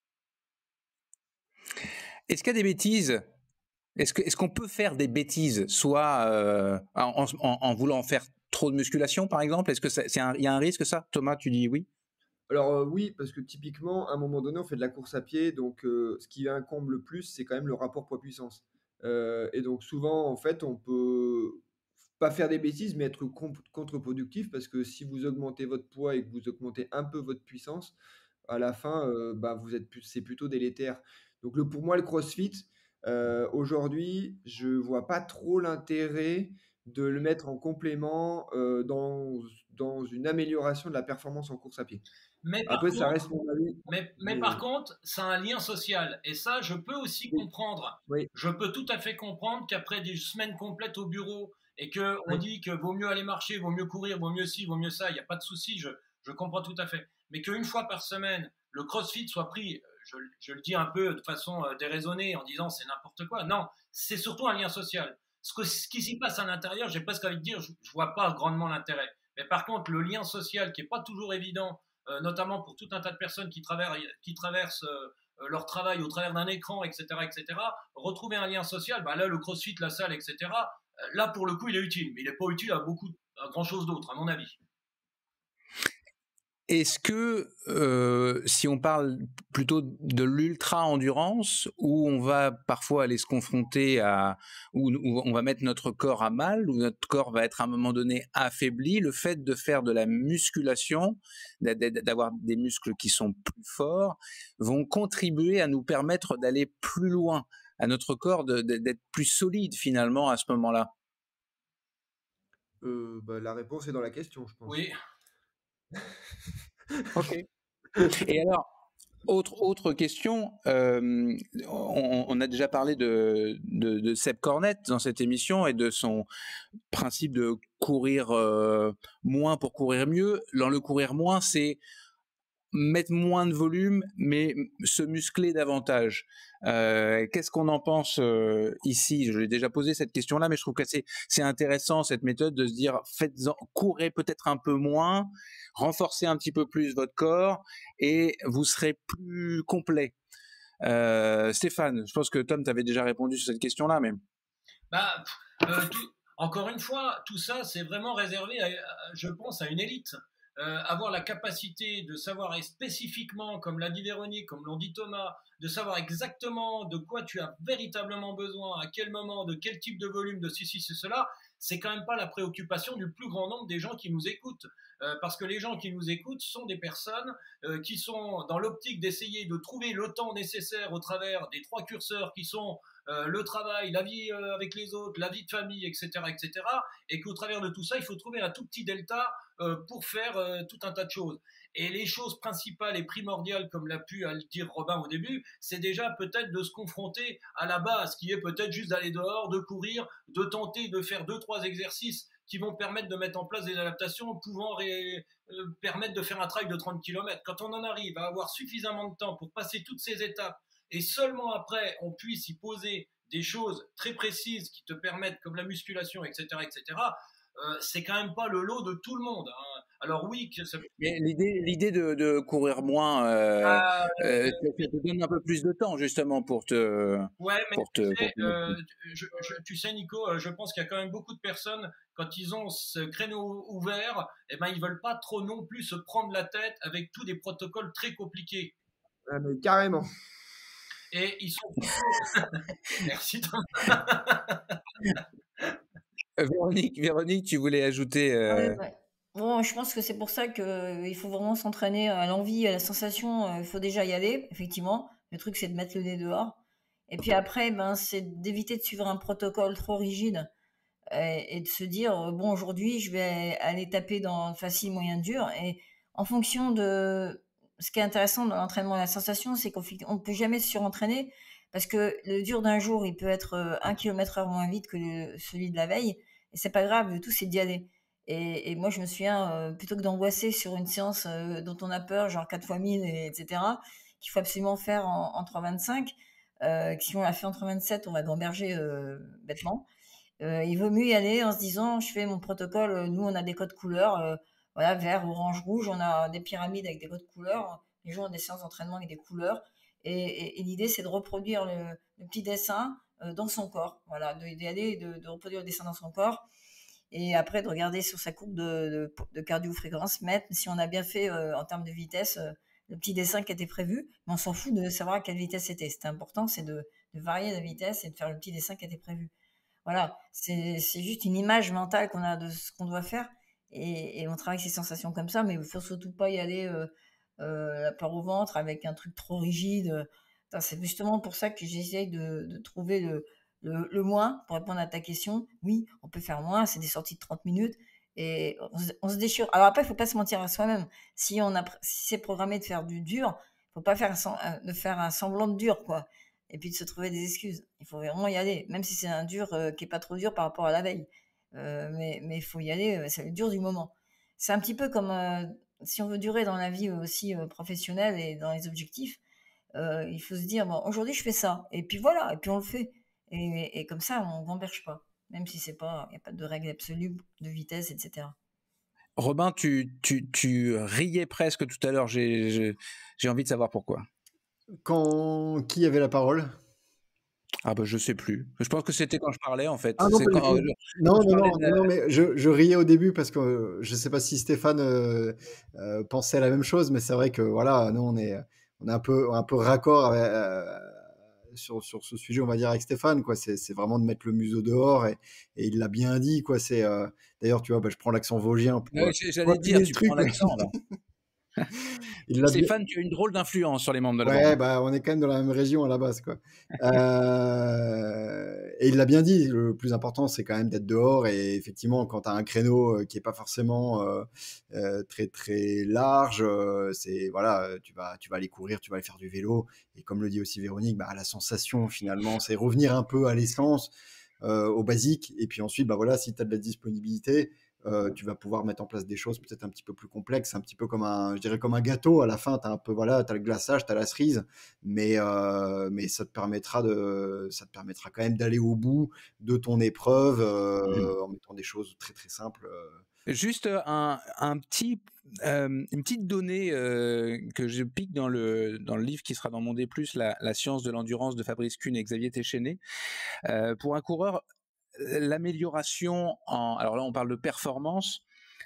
Est-ce qu'il y a des bêtises? Est-ce que, est-ce qu'on peut faire des bêtises, soit euh, en, en, en voulant faire trop de musculation, par exemple? Est-ce que c'est, c'est un, y a un risque, ça? Thomas, tu dis oui? Alors euh, oui, parce que typiquement, à un moment donné, on fait de la course à pied, donc euh, ce qui incombe le plus, c'est quand même le rapport poids-puissance. Euh, et donc souvent, en fait, on peut pas faire des bêtises, mais être com- contre-productif, parce que si vous augmentez votre poids et que vous augmentez un peu votre puissance, à la fin, euh, bah, vous êtes plus- c'est plutôt délétère. Donc le, pour moi, le CrossFit, euh, aujourd'hui, je vois pas trop l'intérêt de le mettre en complément euh, dans, dans une amélioration de la performance en course à pied. Mais par Après, ça contre, reste mon avis. mais, mais Mais- par contre, c'est un lien social. Et ça, je peux aussi Oui. comprendre. Oui. Je peux tout à fait comprendre qu'après des semaines complètes au bureau et qu'on Oui. dit que vaut mieux aller marcher, vaut mieux courir, vaut mieux ci, vaut mieux ça, il n'y a pas de souci, je, je comprends tout à fait. Mais qu'une fois par semaine, le crossfit soit pris, je, je le dis un peu de façon euh, déraisonnée en disant c'est n'importe quoi. Non, c'est surtout un lien social. Ce, que, ce qui s'y passe à l'intérieur, j'ai presque envie de dire, je ne vois pas grandement l'intérêt. Mais par contre, le lien social qui n'est pas toujours évident, euh, notamment pour tout un tas de personnes qui traversent, qui traversent euh, leur travail au travers d'un écran, et cetera, et cetera, retrouver un lien social, bah là, le crossfit, la salle, et cetera, euh, là, pour le coup, il est utile. Mais il n'est pas utile à beaucoup, à grand-chose d'autre, à mon avis. Est-ce que, euh, si on parle plutôt de l'ultra-endurance, où on va parfois aller se confronter à, où, où on va mettre notre corps à mal, où notre corps va être à un moment donné affaibli, le fait de faire de la musculation, d'avoir des muscles qui sont plus forts, vont contribuer à nous permettre d'aller plus loin, à notre corps d'être plus solide finalement à ce moment-là? Euh, bah, la réponse est dans la question, je pense. Oui. Ok. Et alors, autre, autre question, euh, on, on a déjà parlé de, de, de Seb Cornette dans cette émission et de son principe de courir euh, moins pour courir mieux. Dans le courir moins, c'est mettre moins de volume, mais se muscler davantage. Euh, Qu'est-ce qu'on en pense euh, ici? Je l'ai déjà posé cette question-là, mais je trouve que c'est c'est intéressant cette méthode de se dire faites-en, courez peut-être un peu moins, renforcez un petit peu plus votre corps et vous serez plus complet. Euh, Stéphane, je pense que Tom t'avait déjà répondu sur cette question-là, mais Bah, euh, tout, encore une fois, tout ça, c'est vraiment réservé, à, à, je pense, à une élite. Euh, avoir la capacité de savoir et spécifiquement, comme l'a dit Véronique, comme l'ont dit Thomas, de savoir exactement de quoi tu as véritablement besoin, à quel moment, de quel type de volume, de ceci, c'est cela, c'est quand même pas la préoccupation du plus grand nombre des gens qui nous écoutent. Euh, parce que les gens qui nous écoutent sont des personnes euh, qui sont dans l'optique d'essayer de trouver le temps nécessaire au travers des trois curseurs qui sont Euh, le travail, la vie euh, avec les autres, la vie de famille, et cetera, et cetera, et qu'au travers de tout ça, il faut trouver un tout petit delta euh, pour faire euh, tout un tas de choses. Et les choses principales et primordiales, comme l'a pu le dire Robin au début, c'est déjà peut-être de se confronter à la base, qui est peut-être juste d'aller dehors, de courir, de tenter de faire deux, trois exercices qui vont permettre de mettre en place des adaptations, pouvant ré, euh, permettre de faire un trail de trente kilomètres. Quand on en arrive à avoir suffisamment de temps pour passer toutes ces étapes, et seulement après on puisse y poser des choses très précises qui te permettent, comme la musculation, et cetera, et cetera, euh, c'est quand même pas le lot de tout le monde. Hein. Alors oui, que ça... mais l'idée, l'idée de, de courir moins, euh, Ah, euh, ça, ça te donne un peu plus de temps justement pour te, ouais, mais pour tu te, sais, pour te euh, je, je, tu sais, Nico, je pense qu'il y a quand même beaucoup de personnes, quand ils ont ce créneau ouvert, eh ben, ils veulent pas trop non plus se prendre la tête avec tous des protocoles très compliqués. Ah, mais carrément. Et ils sont... Merci. Véronique, Véronique, tu voulais ajouter... Euh... Ouais, ouais. Bon, je pense que c'est pour ça qu'il faut vraiment s'entraîner à l'envie, à la sensation. Il faut déjà y aller, effectivement. Le truc, c'est de mettre le nez dehors. Et puis après, ben, c'est d'éviter de suivre un protocole trop rigide et, et de se dire, bon, aujourd'hui, je vais aller taper dans facile, moyen, dur. Et en fonction de... Ce qui est intéressant dans l'entraînement et la sensation, c'est qu'on ne peut jamais se surentraîner parce que le dur d'un jour, il peut être un kilomètre heure moins vite que le, celui de la veille. Et c'est pas grave, le tout, c'est d'y aller. Et, et moi, je me souviens, euh, plutôt que d'angoisser sur une séance euh, dont on a peur, genre quatre fois mille, et, etc., qu'il faut absolument faire en, en trois vingt-cinq, euh, que si on l'a fait en trois vingt-sept, on va gamberger euh, bêtement. Euh, il vaut mieux y aller en se disant, je fais mon protocole, nous, on a des codes couleurs, euh, voilà, vert, orange, rouge, on a des pyramides avec des codes couleurs, les gens ont des séances d'entraînement avec des couleurs, et, et, et l'idée, c'est de reproduire le, le petit dessin euh, dans son corps, voilà, d'y aller, de, de reproduire le dessin dans son corps, et après de regarder sur sa courbe de, de, de cardio-fréquence, mettre si on a bien fait euh, en termes de vitesse euh, le petit dessin qui était prévu, mais on s'en fout de savoir à quelle vitesse c'était. C'était important, c'est de, de varier la vitesse et de faire le petit dessin qui était prévu. Voilà, c'est, c'est juste une image mentale qu'on a de ce qu'on doit faire et, et on travaille ces sensations comme ça, mais il ne faut surtout pas y aller euh, euh, la peur au ventre avec un truc trop rigide. Enfin, c'est justement pour ça que j'essaye de, de trouver le, Le, le moins, pour répondre à ta question, oui, on peut faire moins, c'est des sorties de trente minutes et on se, on se déchire. Alors après, il ne faut pas se mentir à soi-même. Si, on a, si c'est programmé de faire du dur, il ne faut pas faire, un, de faire un semblant de dur, quoi. Et puis de se trouver des excuses. Il faut vraiment y aller, même si c'est un dur euh, qui n'est pas trop dur par rapport à la veille. Euh, mais il faut y aller, c'est le dur du moment. C'est un petit peu comme euh, si on veut durer dans la vie aussi euh, professionnelle et dans les objectifs, euh, il faut se dire, bon, aujourd'hui je fais ça, et puis voilà, et puis on le fait. Et, et comme ça, on ne gamberge pas, même si c'est pas, il n'y a pas de règle absolue de vitesse, et cetera. Robin, tu, tu, tu riais presque tout à l'heure, j'ai, j'ai, j'ai envie de savoir pourquoi. Quand qui avait la parole? Ah bah je sais plus. Je pense que c'était quand je parlais en fait. Ah non, c'est pas du quand, tout. euh, Non, quand je non, parlais non, de non, la- non, mais je, je riais au début parce que euh, je sais pas si Stéphane euh, euh, pensait à la même chose, mais c'est vrai que voilà, nous on est, on est un peu, un peu raccord avec, euh, sur, sur ce sujet, on va dire avec Stéphane, quoi. C'est, c'est vraiment de mettre le museau dehors et, et il l'a bien dit, quoi. C'est, euh, d'ailleurs, tu vois, bah, je prends l'accent vosgien pour, Ouais, euh, j'ai- pour j'allais appuyer dire, le tu truc. prends l'accent là. Il l'a bien, Stéphane, tu as une drôle d'influence sur les membres de la ouais, bande. bah, on est quand même dans la même région à la base, quoi. Euh, et il l'a bien dit, le plus important, c'est quand même d'être dehors. Et effectivement, quand tu as un créneau euh, qui est pas forcément euh, euh, très très large, euh, c'est voilà, euh, tu vas tu vas aller courir, tu vas aller faire du vélo. Et comme le dit aussi Véronique, bah, la sensation finalement, c'est revenir un peu à l'essence, euh, au basique. Et puis ensuite, bah voilà, si tu as de la disponibilité, euh, tu vas pouvoir mettre en place des choses peut-être un petit peu plus complexes, un petit peu comme un, je dirais comme un gâteau. À la fin, t'as un peu, voilà, t'as le glaçage, t'as la cerise, mais euh, mais ça te permettra de, ça te permettra quand même d'aller au bout de ton épreuve euh, en mettant des choses très très simples. euh. Juste euh, un, un petit, euh, une petite donnée euh, que je pique dans le, dans le livre qui sera dans mon D plus, la, la science de l'endurance de Fabrice Kuhn et Xavier Téchéné. Euh, pour un coureur, l'amélioration en, alors là on parle de performance,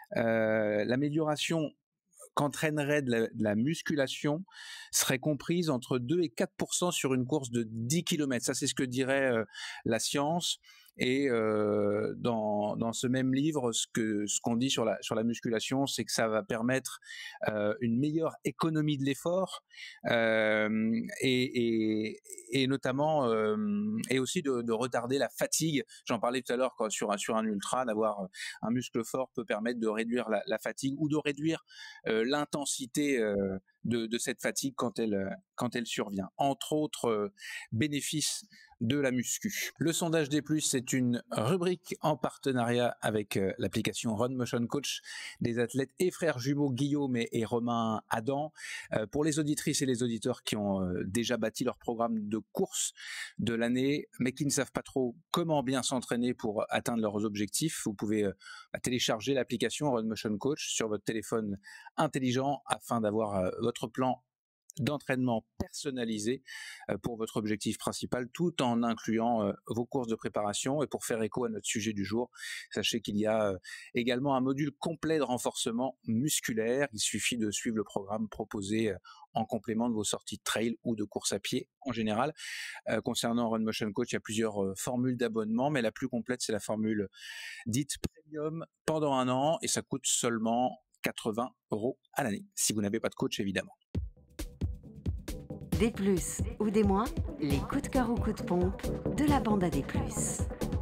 euh, l'amélioration qu'entraînerait de la, de la musculation serait comprise entre deux et quatre pour cent sur une course de dix kilomètres. Ça, c'est ce que dirait euh, la science. Et euh, dans, dans ce même livre, ce que ce qu'on dit sur la sur la musculation, c'est que ça va permettre euh, une meilleure économie de l'effort euh, et, et, et notamment euh, et aussi de, de retarder la fatigue. J'en parlais tout à l'heure, quoi, sur un sur un ultra, d'avoir un muscle fort peut permettre de réduire la, la fatigue ou de réduire euh, l'intensité euh, de, de cette fatigue quand elle quand elle survient. Entre autres euh, bénéfices de la muscu. Le sondage des plus, c'est une rubrique en partenariat avec euh, l'application Run Motion Coach des athlètes et frères jumeaux Guillaume et, et Romain Adam. Euh, pour les auditrices et les auditeurs qui ont euh, déjà bâti leur programme de course de l'année, mais qui ne savent pas trop comment bien s'entraîner pour atteindre leurs objectifs, vous pouvez euh, télécharger l'application Run Motion Coach sur votre téléphone intelligent afin d'avoir euh, votre plan d'entraînement personnalisé euh, pour votre objectif principal, tout en incluant euh, vos courses de préparation. Et pour faire écho à notre sujet du jour, sachez qu'il y a euh, également un module complet de renforcement musculaire. Il suffit de suivre le programme proposé euh, en complément de vos sorties de trail ou de course à pied en général. Euh, concernant Run Motion Coach, il y a plusieurs euh, formules d'abonnement, mais la plus complète, c'est la formule dite premium pendant un an et ça coûte seulement quatre-vingts euros à l'année, si vous n'avez pas de coach évidemment. Des plus ou des moins, les coups de cœur ou coups de pompe de la bande à des plus.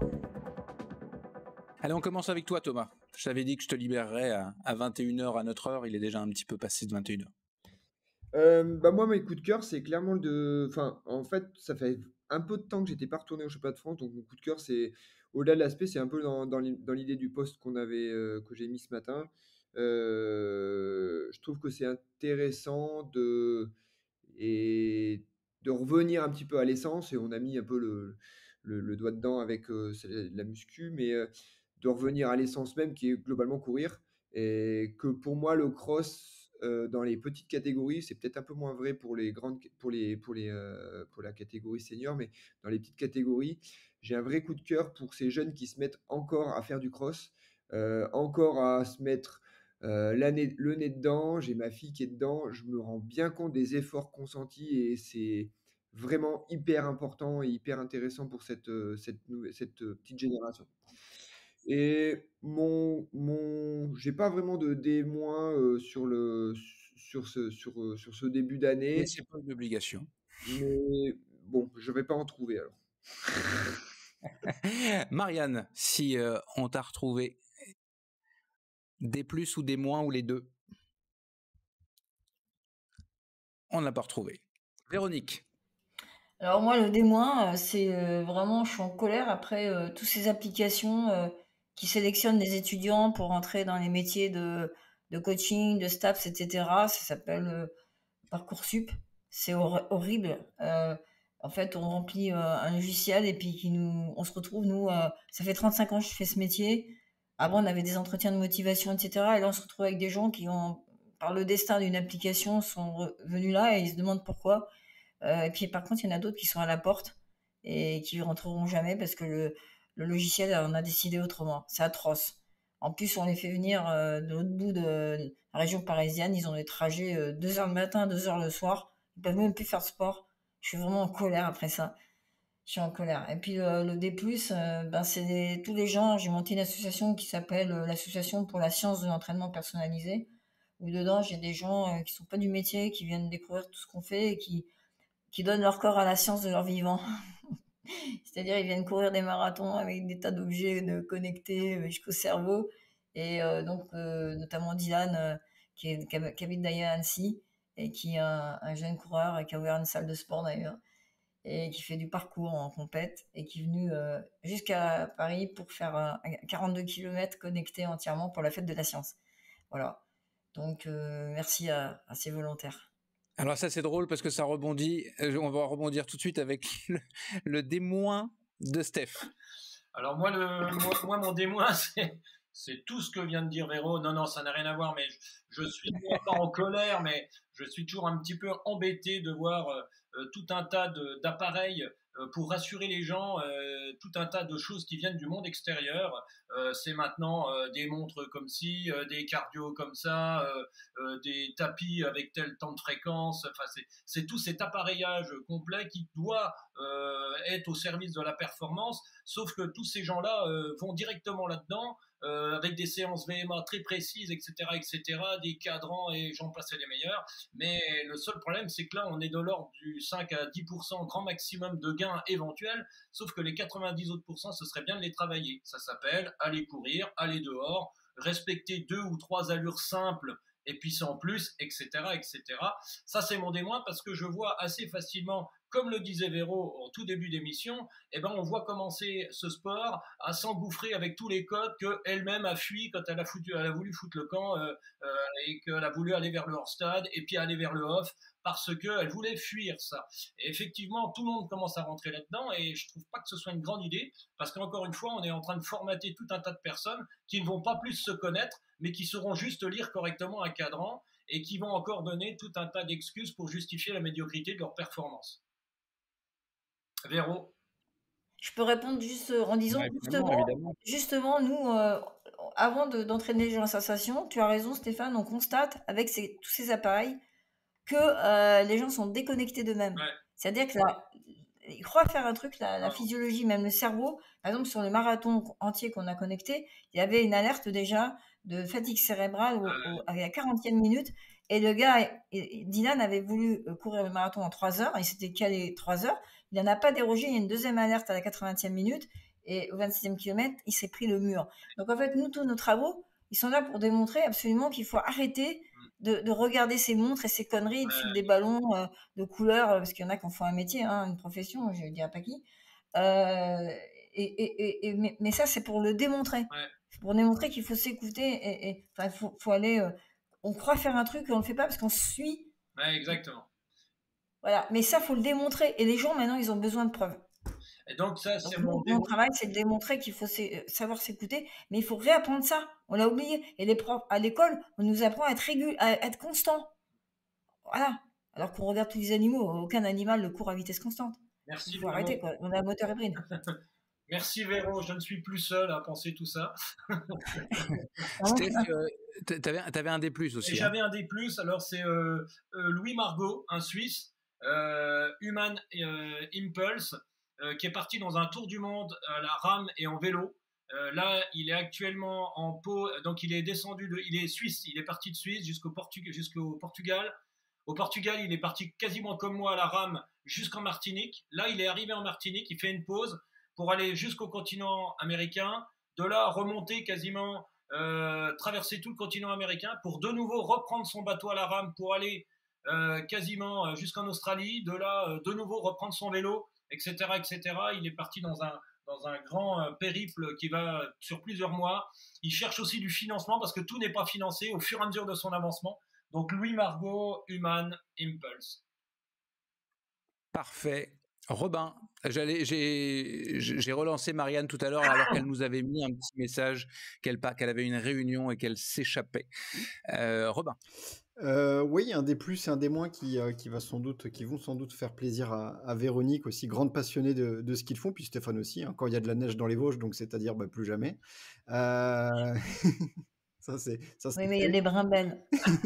Allez, on commence avec toi, Thomas. Je t'avais dit que je te libérerais à, à vingt et une heures à notre heure. Il est déjà un petit peu passé de vingt et une heures. Euh, bah moi, mes coups de cœur, c'est clairement le de. Enfin, en fait, ça fait un peu de temps que j'étais pas retourné au championnat de France, donc mon coup de cœur, c'est au-delà de l'aspect, c'est un peu dans, dans l'i- dans l'idée du post qu'on avait, euh, que j'ai mis ce matin. Euh, je trouve que c'est intéressant de et de revenir un petit peu à l'essence, et on a mis un peu le, le, le doigt dedans avec euh, c'est la la muscu, mais euh, de revenir à l'essence même qui est globalement courir. Et que pour moi, le cross, euh, dans les petites catégories, c'est peut-être un peu moins vrai pour les grandes, pour les, pour les, euh, pour la catégorie senior, mais dans les petites catégories, j'ai un vrai coup de cœur pour ces jeunes qui se mettent encore à faire du cross, euh, encore à se mettre euh, la nez- le nez dedans. J'ai ma fille qui est dedans. Je me rends bien compte des efforts consentis et c'est vraiment hyper important et hyper intéressant pour cette, euh, cette, nou- cette euh, petite génération. Et mon, mon, j'ai pas vraiment de D- euh, sur le, sur ce, sur, euh, sur ce début Mais d'année, c'est pas une obligation. mais bon, je vais pas en trouver alors. Marianne, si euh, on t'a retrouvé, des plus ou des moins ou les deux? On ne l'a pas retrouvé. Véronique? Alors moi, le D-, euh, c'est euh, vraiment, je suis en colère après euh, toutes ces applications euh, qui sélectionnent des étudiants pour entrer dans les métiers de, de coaching, de STAPS, et cetera. Ça s'appelle euh, Parcoursup. C'est hor- horrible. Euh, en fait, on remplit euh, un logiciel et puis qui nous, on se retrouve, nous, euh, ça fait trente-cinq ans que je fais ce métier. Avant, on avait des entretiens de motivation, et cetera. Et là, on se retrouve avec des gens qui ont, par le destin d'une application, sont re- venus là et ils se demandent pourquoi. Euh, et puis par contre, il y en a d'autres qui sont à la porte et qui rentreront jamais parce que le, le logiciel en a décidé autrement. C'est atroce. En plus, on les fait venir euh, de l'autre bout de la région parisienne. Ils ont des trajets euh, deux heures le matin, deux heures le soir. Ils peuvent même plus faire de sport. Je suis vraiment en colère après ça. Je suis en colère. Et puis euh, le D+, euh, ben, c'est des- tous les gens. J'ai monté une association qui s'appelle euh, l'Association pour la science de l'entraînement personnalisé. Où dedans, j'ai des gens euh, qui sont pas du métier, qui viennent découvrir tout ce qu'on fait et qui qui donnent leur corps à la science de leur vivant. C'est-à-dire, ils viennent courir des marathons avec des tas d'objets de connectés euh, jusqu'au cerveau. Et euh, donc, euh, notamment Dylan, euh, qui, est, qui, hab- qui habite d'ailleurs à Annecy, et qui est un, un jeune coureur et qui a ouvert une salle de sport d'ailleurs, et qui fait du parcours en compète, et qui est venu euh, jusqu'à Paris pour faire euh, quarante-deux kilomètres connectés entièrement pour la fête de la science. Voilà. Donc, euh, merci à, à ces volontaires. Alors ça c'est drôle parce que ça rebondit, euh, on va rebondir tout de suite avec le, le D- de Steph. Alors moi, le, moi, moi mon démoin, c'est, c'est tout ce que vient de dire Véro. Non, non, ça n'a rien à voir, mais je, je suis pas en colère, mais je suis toujours un petit peu embêté de voir euh, tout un tas de, d'appareils euh, pour rassurer les gens, euh, tout un tas de choses qui viennent du monde extérieur. Euh, c'est maintenant euh, des montres comme ci, euh, des cardio comme ça, euh, euh, des tapis avec tel temps de fréquence. Enfin, c'est, c'est tout cet appareillage complet qui doit euh, être au service de la performance. Sauf que tous ces gens-là euh, vont directement là-dedans, euh, avec des séances V M A très précises, et cetera, et cetera, des cadrans et j'en passais les meilleurs. Mais le seul problème, c'est que là, on est de l'ordre du cinq à dix pour cent grand maximum de gains éventuels, sauf que les quatre-vingt-dix autres pourcents, ce serait bien de les travailler. Ça s'appelle aller courir, aller dehors, respecter deux ou trois allures simples et puis sans plus, et cetera, et cetera. Ça, c'est mon démoin parce que je vois assez facilement, comme le disait Véro au tout début d'émission, eh ben, on voit commencer ce sport à s'engouffrer avec tous les codes qu'elle-même a fui quand elle a, foutu, elle a voulu foutre le camp euh, euh, et qu'elle a voulu aller vers le hors-stade et puis aller vers le off parce qu'elle voulait fuir ça. Et effectivement, tout le monde commence à rentrer là-dedans et je trouve pas que ce soit une grande idée parce qu'encore une fois, on est en train de formater tout un tas de personnes qui ne vont pas plus se connaître mais qui sauront juste lire correctement un cadran et qui vont encore donner tout un tas d'excuses pour justifier la médiocrité de leur performance. Véro? Je peux répondre juste en disant, Ouais, justement, évidemment. justement, nous, euh, avant de, d'entraîner les gens à sensation, tu as raison Stéphane, on constate avec ces, tous ces appareils que euh, les gens sont déconnectés d'eux-mêmes. Ouais. C'est-à-dire que la, ils croient faire un truc, la, la Non. physiologie, même le cerveau. Par exemple, sur le marathon entier qu'on a connecté, il y avait une alerte déjà de fatigue cérébrale au, au, à la quarantième minute. Et le gars, et, et Dylan avait voulu courir le marathon en trois heures, il s'était calé trois heures. Il n'en a pas dérogé, il y a une deuxième alerte à la quatre-vingtième minute. Et au vingt-sixième kilomètre, il s'est pris le mur. Donc en fait, nous, tous nos travaux, ils sont là pour démontrer absolument qu'il faut arrêter de, de regarder ces montres et ces conneries, de fil des ballons euh, de couleurs, parce qu'il y en a qui en font un métier, hein, une profession, je ne dirais pas qui. Euh, et, et, et, et, mais, mais ça, c'est pour le démontrer. Ouais. C'est pour démontrer qu'il faut s'écouter. Et, et, enfin, il faut, faut aller... Euh, on croit faire un truc et on ne le fait pas parce qu'on suit. Ouais, exactement. Voilà. Mais ça, il faut le démontrer. Et les gens, maintenant, ils ont besoin de preuves. Et donc ça, c'est donc, mon, mon travail, c'est de démontrer qu'il faut savoir s'écouter, mais il faut réapprendre ça. On l'a oublié. Et les profs à l'école, on nous apprend à être régulier, à être constant. Voilà. Alors qu'on regarde tous les animaux, aucun animal ne court à vitesse constante. Merci. Il faut arrêter, quoi. On a un moteur hybride. Merci Véro, je ne suis plus seul à penser tout ça. Steph, euh, t'avais, t'avais un D plus aussi. Et hein. J'avais un D plus, alors c'est euh, euh, Louis Margot, un Suisse, euh, Human euh, Impulse, euh, qui est parti dans un tour du monde à la rame et en vélo. Euh, là, il est actuellement en Pau, donc il est descendu, de, il est suisse, il est parti de Suisse jusqu'au, Portug- jusqu'au Portugal. Au Portugal, il est parti quasiment comme moi à la rame jusqu'en Martinique. Là, il est arrivé en Martinique, il fait une pause pour aller jusqu'au continent américain, de là remonter quasiment, euh, traverser tout le continent américain pour de nouveau reprendre son bateau à la rame pour aller euh, quasiment jusqu'en Australie, de là euh, de nouveau reprendre son vélo, et cetera, et cetera. Il est parti dans un dans un grand euh, périple qui va sur plusieurs mois. Il cherche aussi du financement parce que tout n'est pas financé au fur et à mesure de son avancement. Donc Louis Margot, Human Impulse. Parfait. Robin, j'allais, j'ai, j'ai relancé Marianne tout à l'heure alors qu'elle nous avait mis un petit message qu'elle, qu'elle avait une réunion et qu'elle s'échappait. Euh, Robin. Euh, oui, un des plus et un des moins qui, euh, qui, va sans doute, qui vont sans doute faire plaisir à, à Véronique, aussi grande passionnée de, de ski de fond, puis Stéphane aussi, hein, quand il y a de la neige dans les Vosges, donc c'est-à-dire bah, plus jamais. Euh... ça, c'est, ça, c'est oui, mais il y a des brimbelles.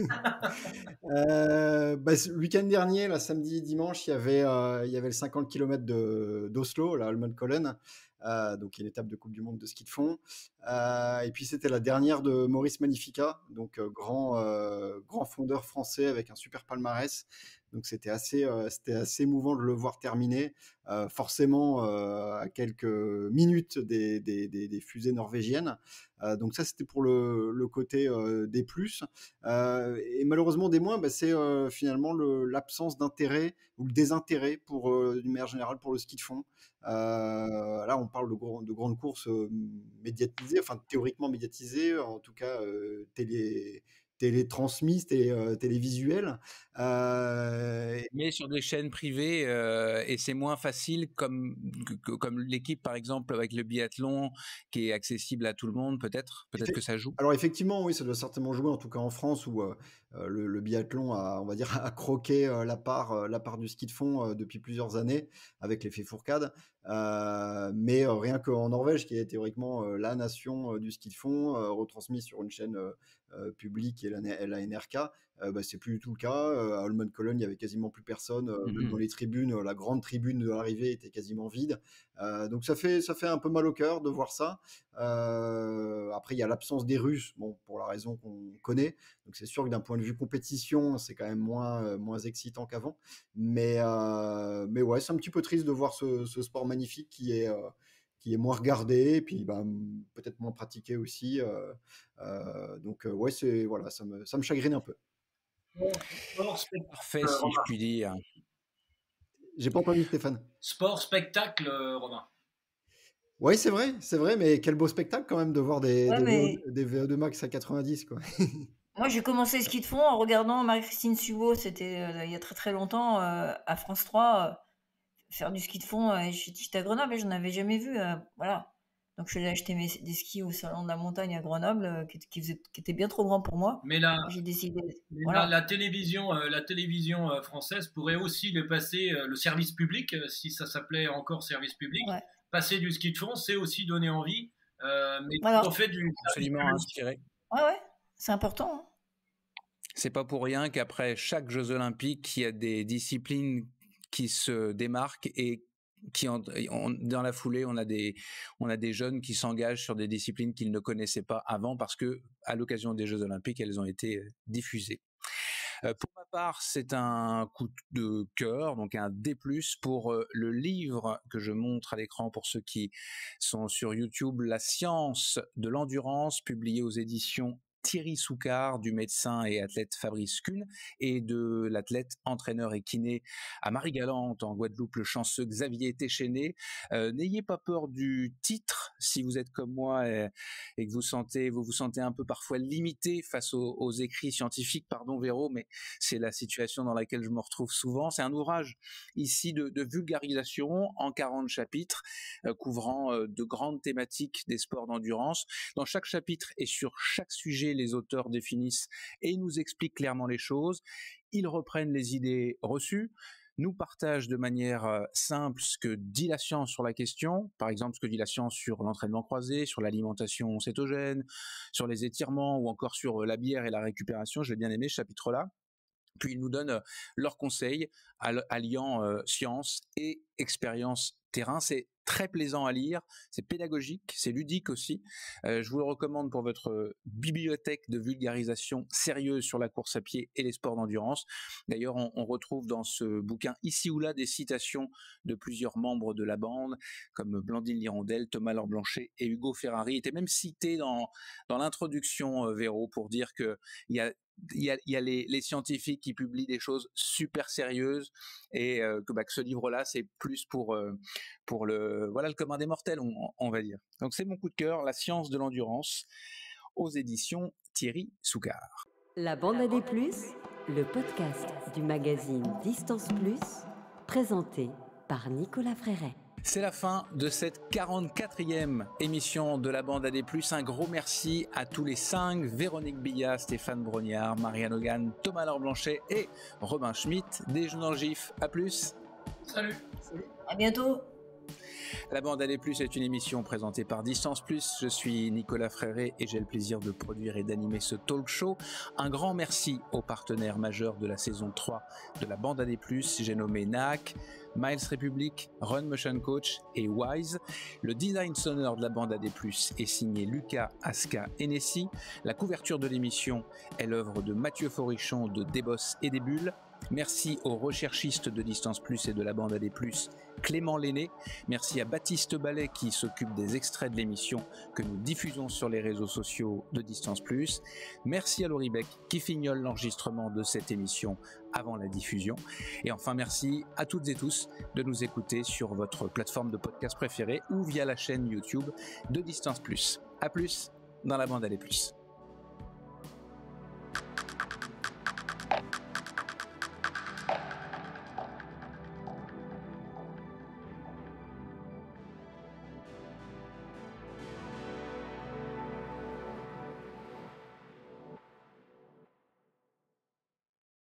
euh, bah, le week-end dernier, là, samedi et dimanche, il y avait, euh, il y avait le cinquante kilomètres de, d'Oslo, la Holmenkollen. Euh, donc une étape de Coupe du Monde de ski de fond. Euh, et puis c'était la dernière de Maurice Magnifica, donc euh, grand, euh, grand fondeur français avec un super palmarès. Donc c'était assez, euh, c'était assez émouvant de le voir terminer, euh, forcément euh, à quelques minutes des, des, des, des fusées norvégiennes. Euh, donc ça c'était pour le, le côté euh, des plus. Euh, et malheureusement des moins, bah, c'est euh, finalement le, l'absence d'intérêt ou le désintérêt pour, euh, d'une manière générale pour le ski de fond. Euh, là, on parle de, gros, de grandes courses euh, médiatisées, enfin théoriquement médiatisées, en tout cas euh, télé, télétransmises, télé, euh, télévisuelles. Euh... Mais sur des chaînes privées, euh, et c'est moins facile comme, comme l'équipe, par exemple, avec le biathlon, qui est accessible à tout le monde, peut-être peut-être que ça joue. Alors effectivement, oui, ça doit certainement jouer, en tout cas en France, où euh, le, le biathlon a, on va dire, a croqué euh, la, part, euh, la part du ski de fond euh, depuis plusieurs années, avec l'effet Fourcade. Euh, mais euh, rien qu'en Norvège, qui est théoriquement euh, la nation euh, du ski de fond, euh, retransmis sur une chaîne euh, euh, publique et la, la N R K, euh, bah, c'est plus du tout le cas. Euh, à Holmenkollen, il y avait quasiment plus personne. Euh, mm-hmm. Même dans les tribunes, la grande tribune de l'arrivée était quasiment vide. Euh, donc ça fait, ça fait un peu mal au cœur de voir ça. Euh, après, il y a l'absence des Russes, bon, pour la raison qu'on connaît. Donc c'est sûr que d'un point de vue compétition, c'est quand même moins, euh, moins excitant qu'avant. Mais, euh, mais ouais, c'est un petit peu triste de voir ce, ce sport magnifique qui est, euh, qui est moins regardé, et puis bah, peut-être moins pratiqué aussi. Euh, euh, donc ouais, c'est, voilà, ça me, ça me chagrine un peu. Parfait, si je puis dire. J'ai pas entendu Stéphane. Sport, spectacle, euh, Romain. Oui, c'est vrai, c'est vrai, mais quel beau spectacle quand même de voir des, ouais, des, mais... V O, des V O deux max à quatre-vingt-dix, quoi. Moi, j'ai commencé le ski de fond en regardant Marie-Christine Subeau, c'était euh, il y a très très longtemps, euh, à France trois, euh, faire du ski de fond. Euh, j'étais à Grenoble et je n'en avais jamais vu. Euh, voilà. Donc, je suis allée acheter mes, des skis au Salon de la Montagne à Grenoble, euh, qui, qui, faisait, qui était bien trop grand pour moi. Mais là, j'ai décidé. Mais voilà. la, la télévision, euh, la télévision euh, française pourrait aussi le passer, euh, le service public, euh, si ça s'appelait encore service public. Ouais. Passer du ski de fond, c'est aussi donner envie. Euh, mais voilà. on fait du absolument inspiré. Ouais, ouais, c'est important. Hein. C'est pas pour rien qu'après chaque Jeux Olympiques, il y a des disciplines qui se démarquent et qui en, on, dans la foulée, on a des, on a des jeunes qui s'engagent sur des disciplines qu'ils ne connaissaient pas avant parce que, à l'occasion des Jeux Olympiques, elles ont été diffusées. Euh, pour ma part, c'est un coup de cœur, donc un D plus, pour euh, le livre que je montre à l'écran pour ceux qui sont sur YouTube, La science de l'endurance, publié aux éditions Thierry Soucard, du médecin et athlète Fabrice Kuhn, et de l'athlète, entraîneur et kiné à Marie-Galante, en Guadeloupe, le chanceux Xavier Téchéné. Euh, n'ayez pas peur du titre, si vous êtes comme moi et, et que vous sentez, vous vous sentez un peu parfois limité face aux, aux écrits scientifiques, pardon Véro, mais c'est la situation dans laquelle je me retrouve souvent. C'est un ouvrage ici de, de vulgarisation en quarante chapitres, euh, couvrant euh, de grandes thématiques des sports d'endurance. Dans chaque chapitre et sur chaque sujet, les auteurs définissent et nous expliquent clairement les choses. Ils reprennent les idées reçues, nous partagent de manière euh, simple ce que dit la science sur la question, par exemple ce que dit la science sur l'entraînement croisé, sur l'alimentation cétogène, sur les étirements ou encore sur euh, la bière et la récupération. J'ai bien aimé ce chapitre-là. Puis ils nous donnent leurs conseils, alliant euh, science et expérience terrain. C'est très plaisant à lire, c'est pédagogique, c'est ludique aussi. Euh, je vous le recommande pour votre bibliothèque de vulgarisation sérieuse sur la course à pied et les sports d'endurance. D'ailleurs, on, on retrouve dans ce bouquin ici ou là des citations de plusieurs membres de la bande, comme Blandine Lirondelle, Thomas Laure Blanchet et Hugo Ferrari. Étaient même cités dans, dans l'introduction, euh, Véro, pour dire que il y a Il y a, il y a les, les scientifiques qui publient des choses super sérieuses et euh, que, bah, que ce livre-là, c'est plus pour, euh, pour le, voilà, le commun des mortels, on, on va dire. Donc c'est mon coup de cœur, La science de l'endurance, aux éditions Thierry Soucard. La Bande à des Plus, le podcast du magazine Distance Plus, présenté par Nicolas Fréret. C'est la fin de cette quarante-quatrième émission de la Bande A D plus. Un gros merci à tous les cinq, Véronique Billat, Stéphane Brognard, Marianne Hogan, Thomas Laure Blanchet et Robin Schmitt des Jeux dans le Gif. À plus. Salut. Salut. À bientôt. La Bande A D plus est une émission présentée par Distance Plus. Je suis Nicolas Fréret et j'ai le plaisir de produire et d'animer ce talk show. Un grand merci aux partenaires majeurs de la saison trois de la Bande A D plus. J'ai nommé N A C, Miles Republic, Run Motion Coach et Wise. Le design sonore de la Bande A D plus est signé Lucas, Aska et Nessie. La couverture de l'émission est l'œuvre de Mathieu Forichon de Desbosses et des Bulles. Merci aux recherchistes de Distance Plus et de la Bande A D plus, Clément Lenné. Merci à Baptiste Ballet qui s'occupe des extraits de l'émission que nous diffusons sur les réseaux sociaux de Distance Plus. Merci à Laurie Beck qui fignole l'enregistrement de cette émission avant la diffusion. Et enfin, merci à toutes et tous de nous écouter sur votre plateforme de podcast préférée ou via la chaîne YouTube de Distance Plus. À plus dans la Bande A D plus.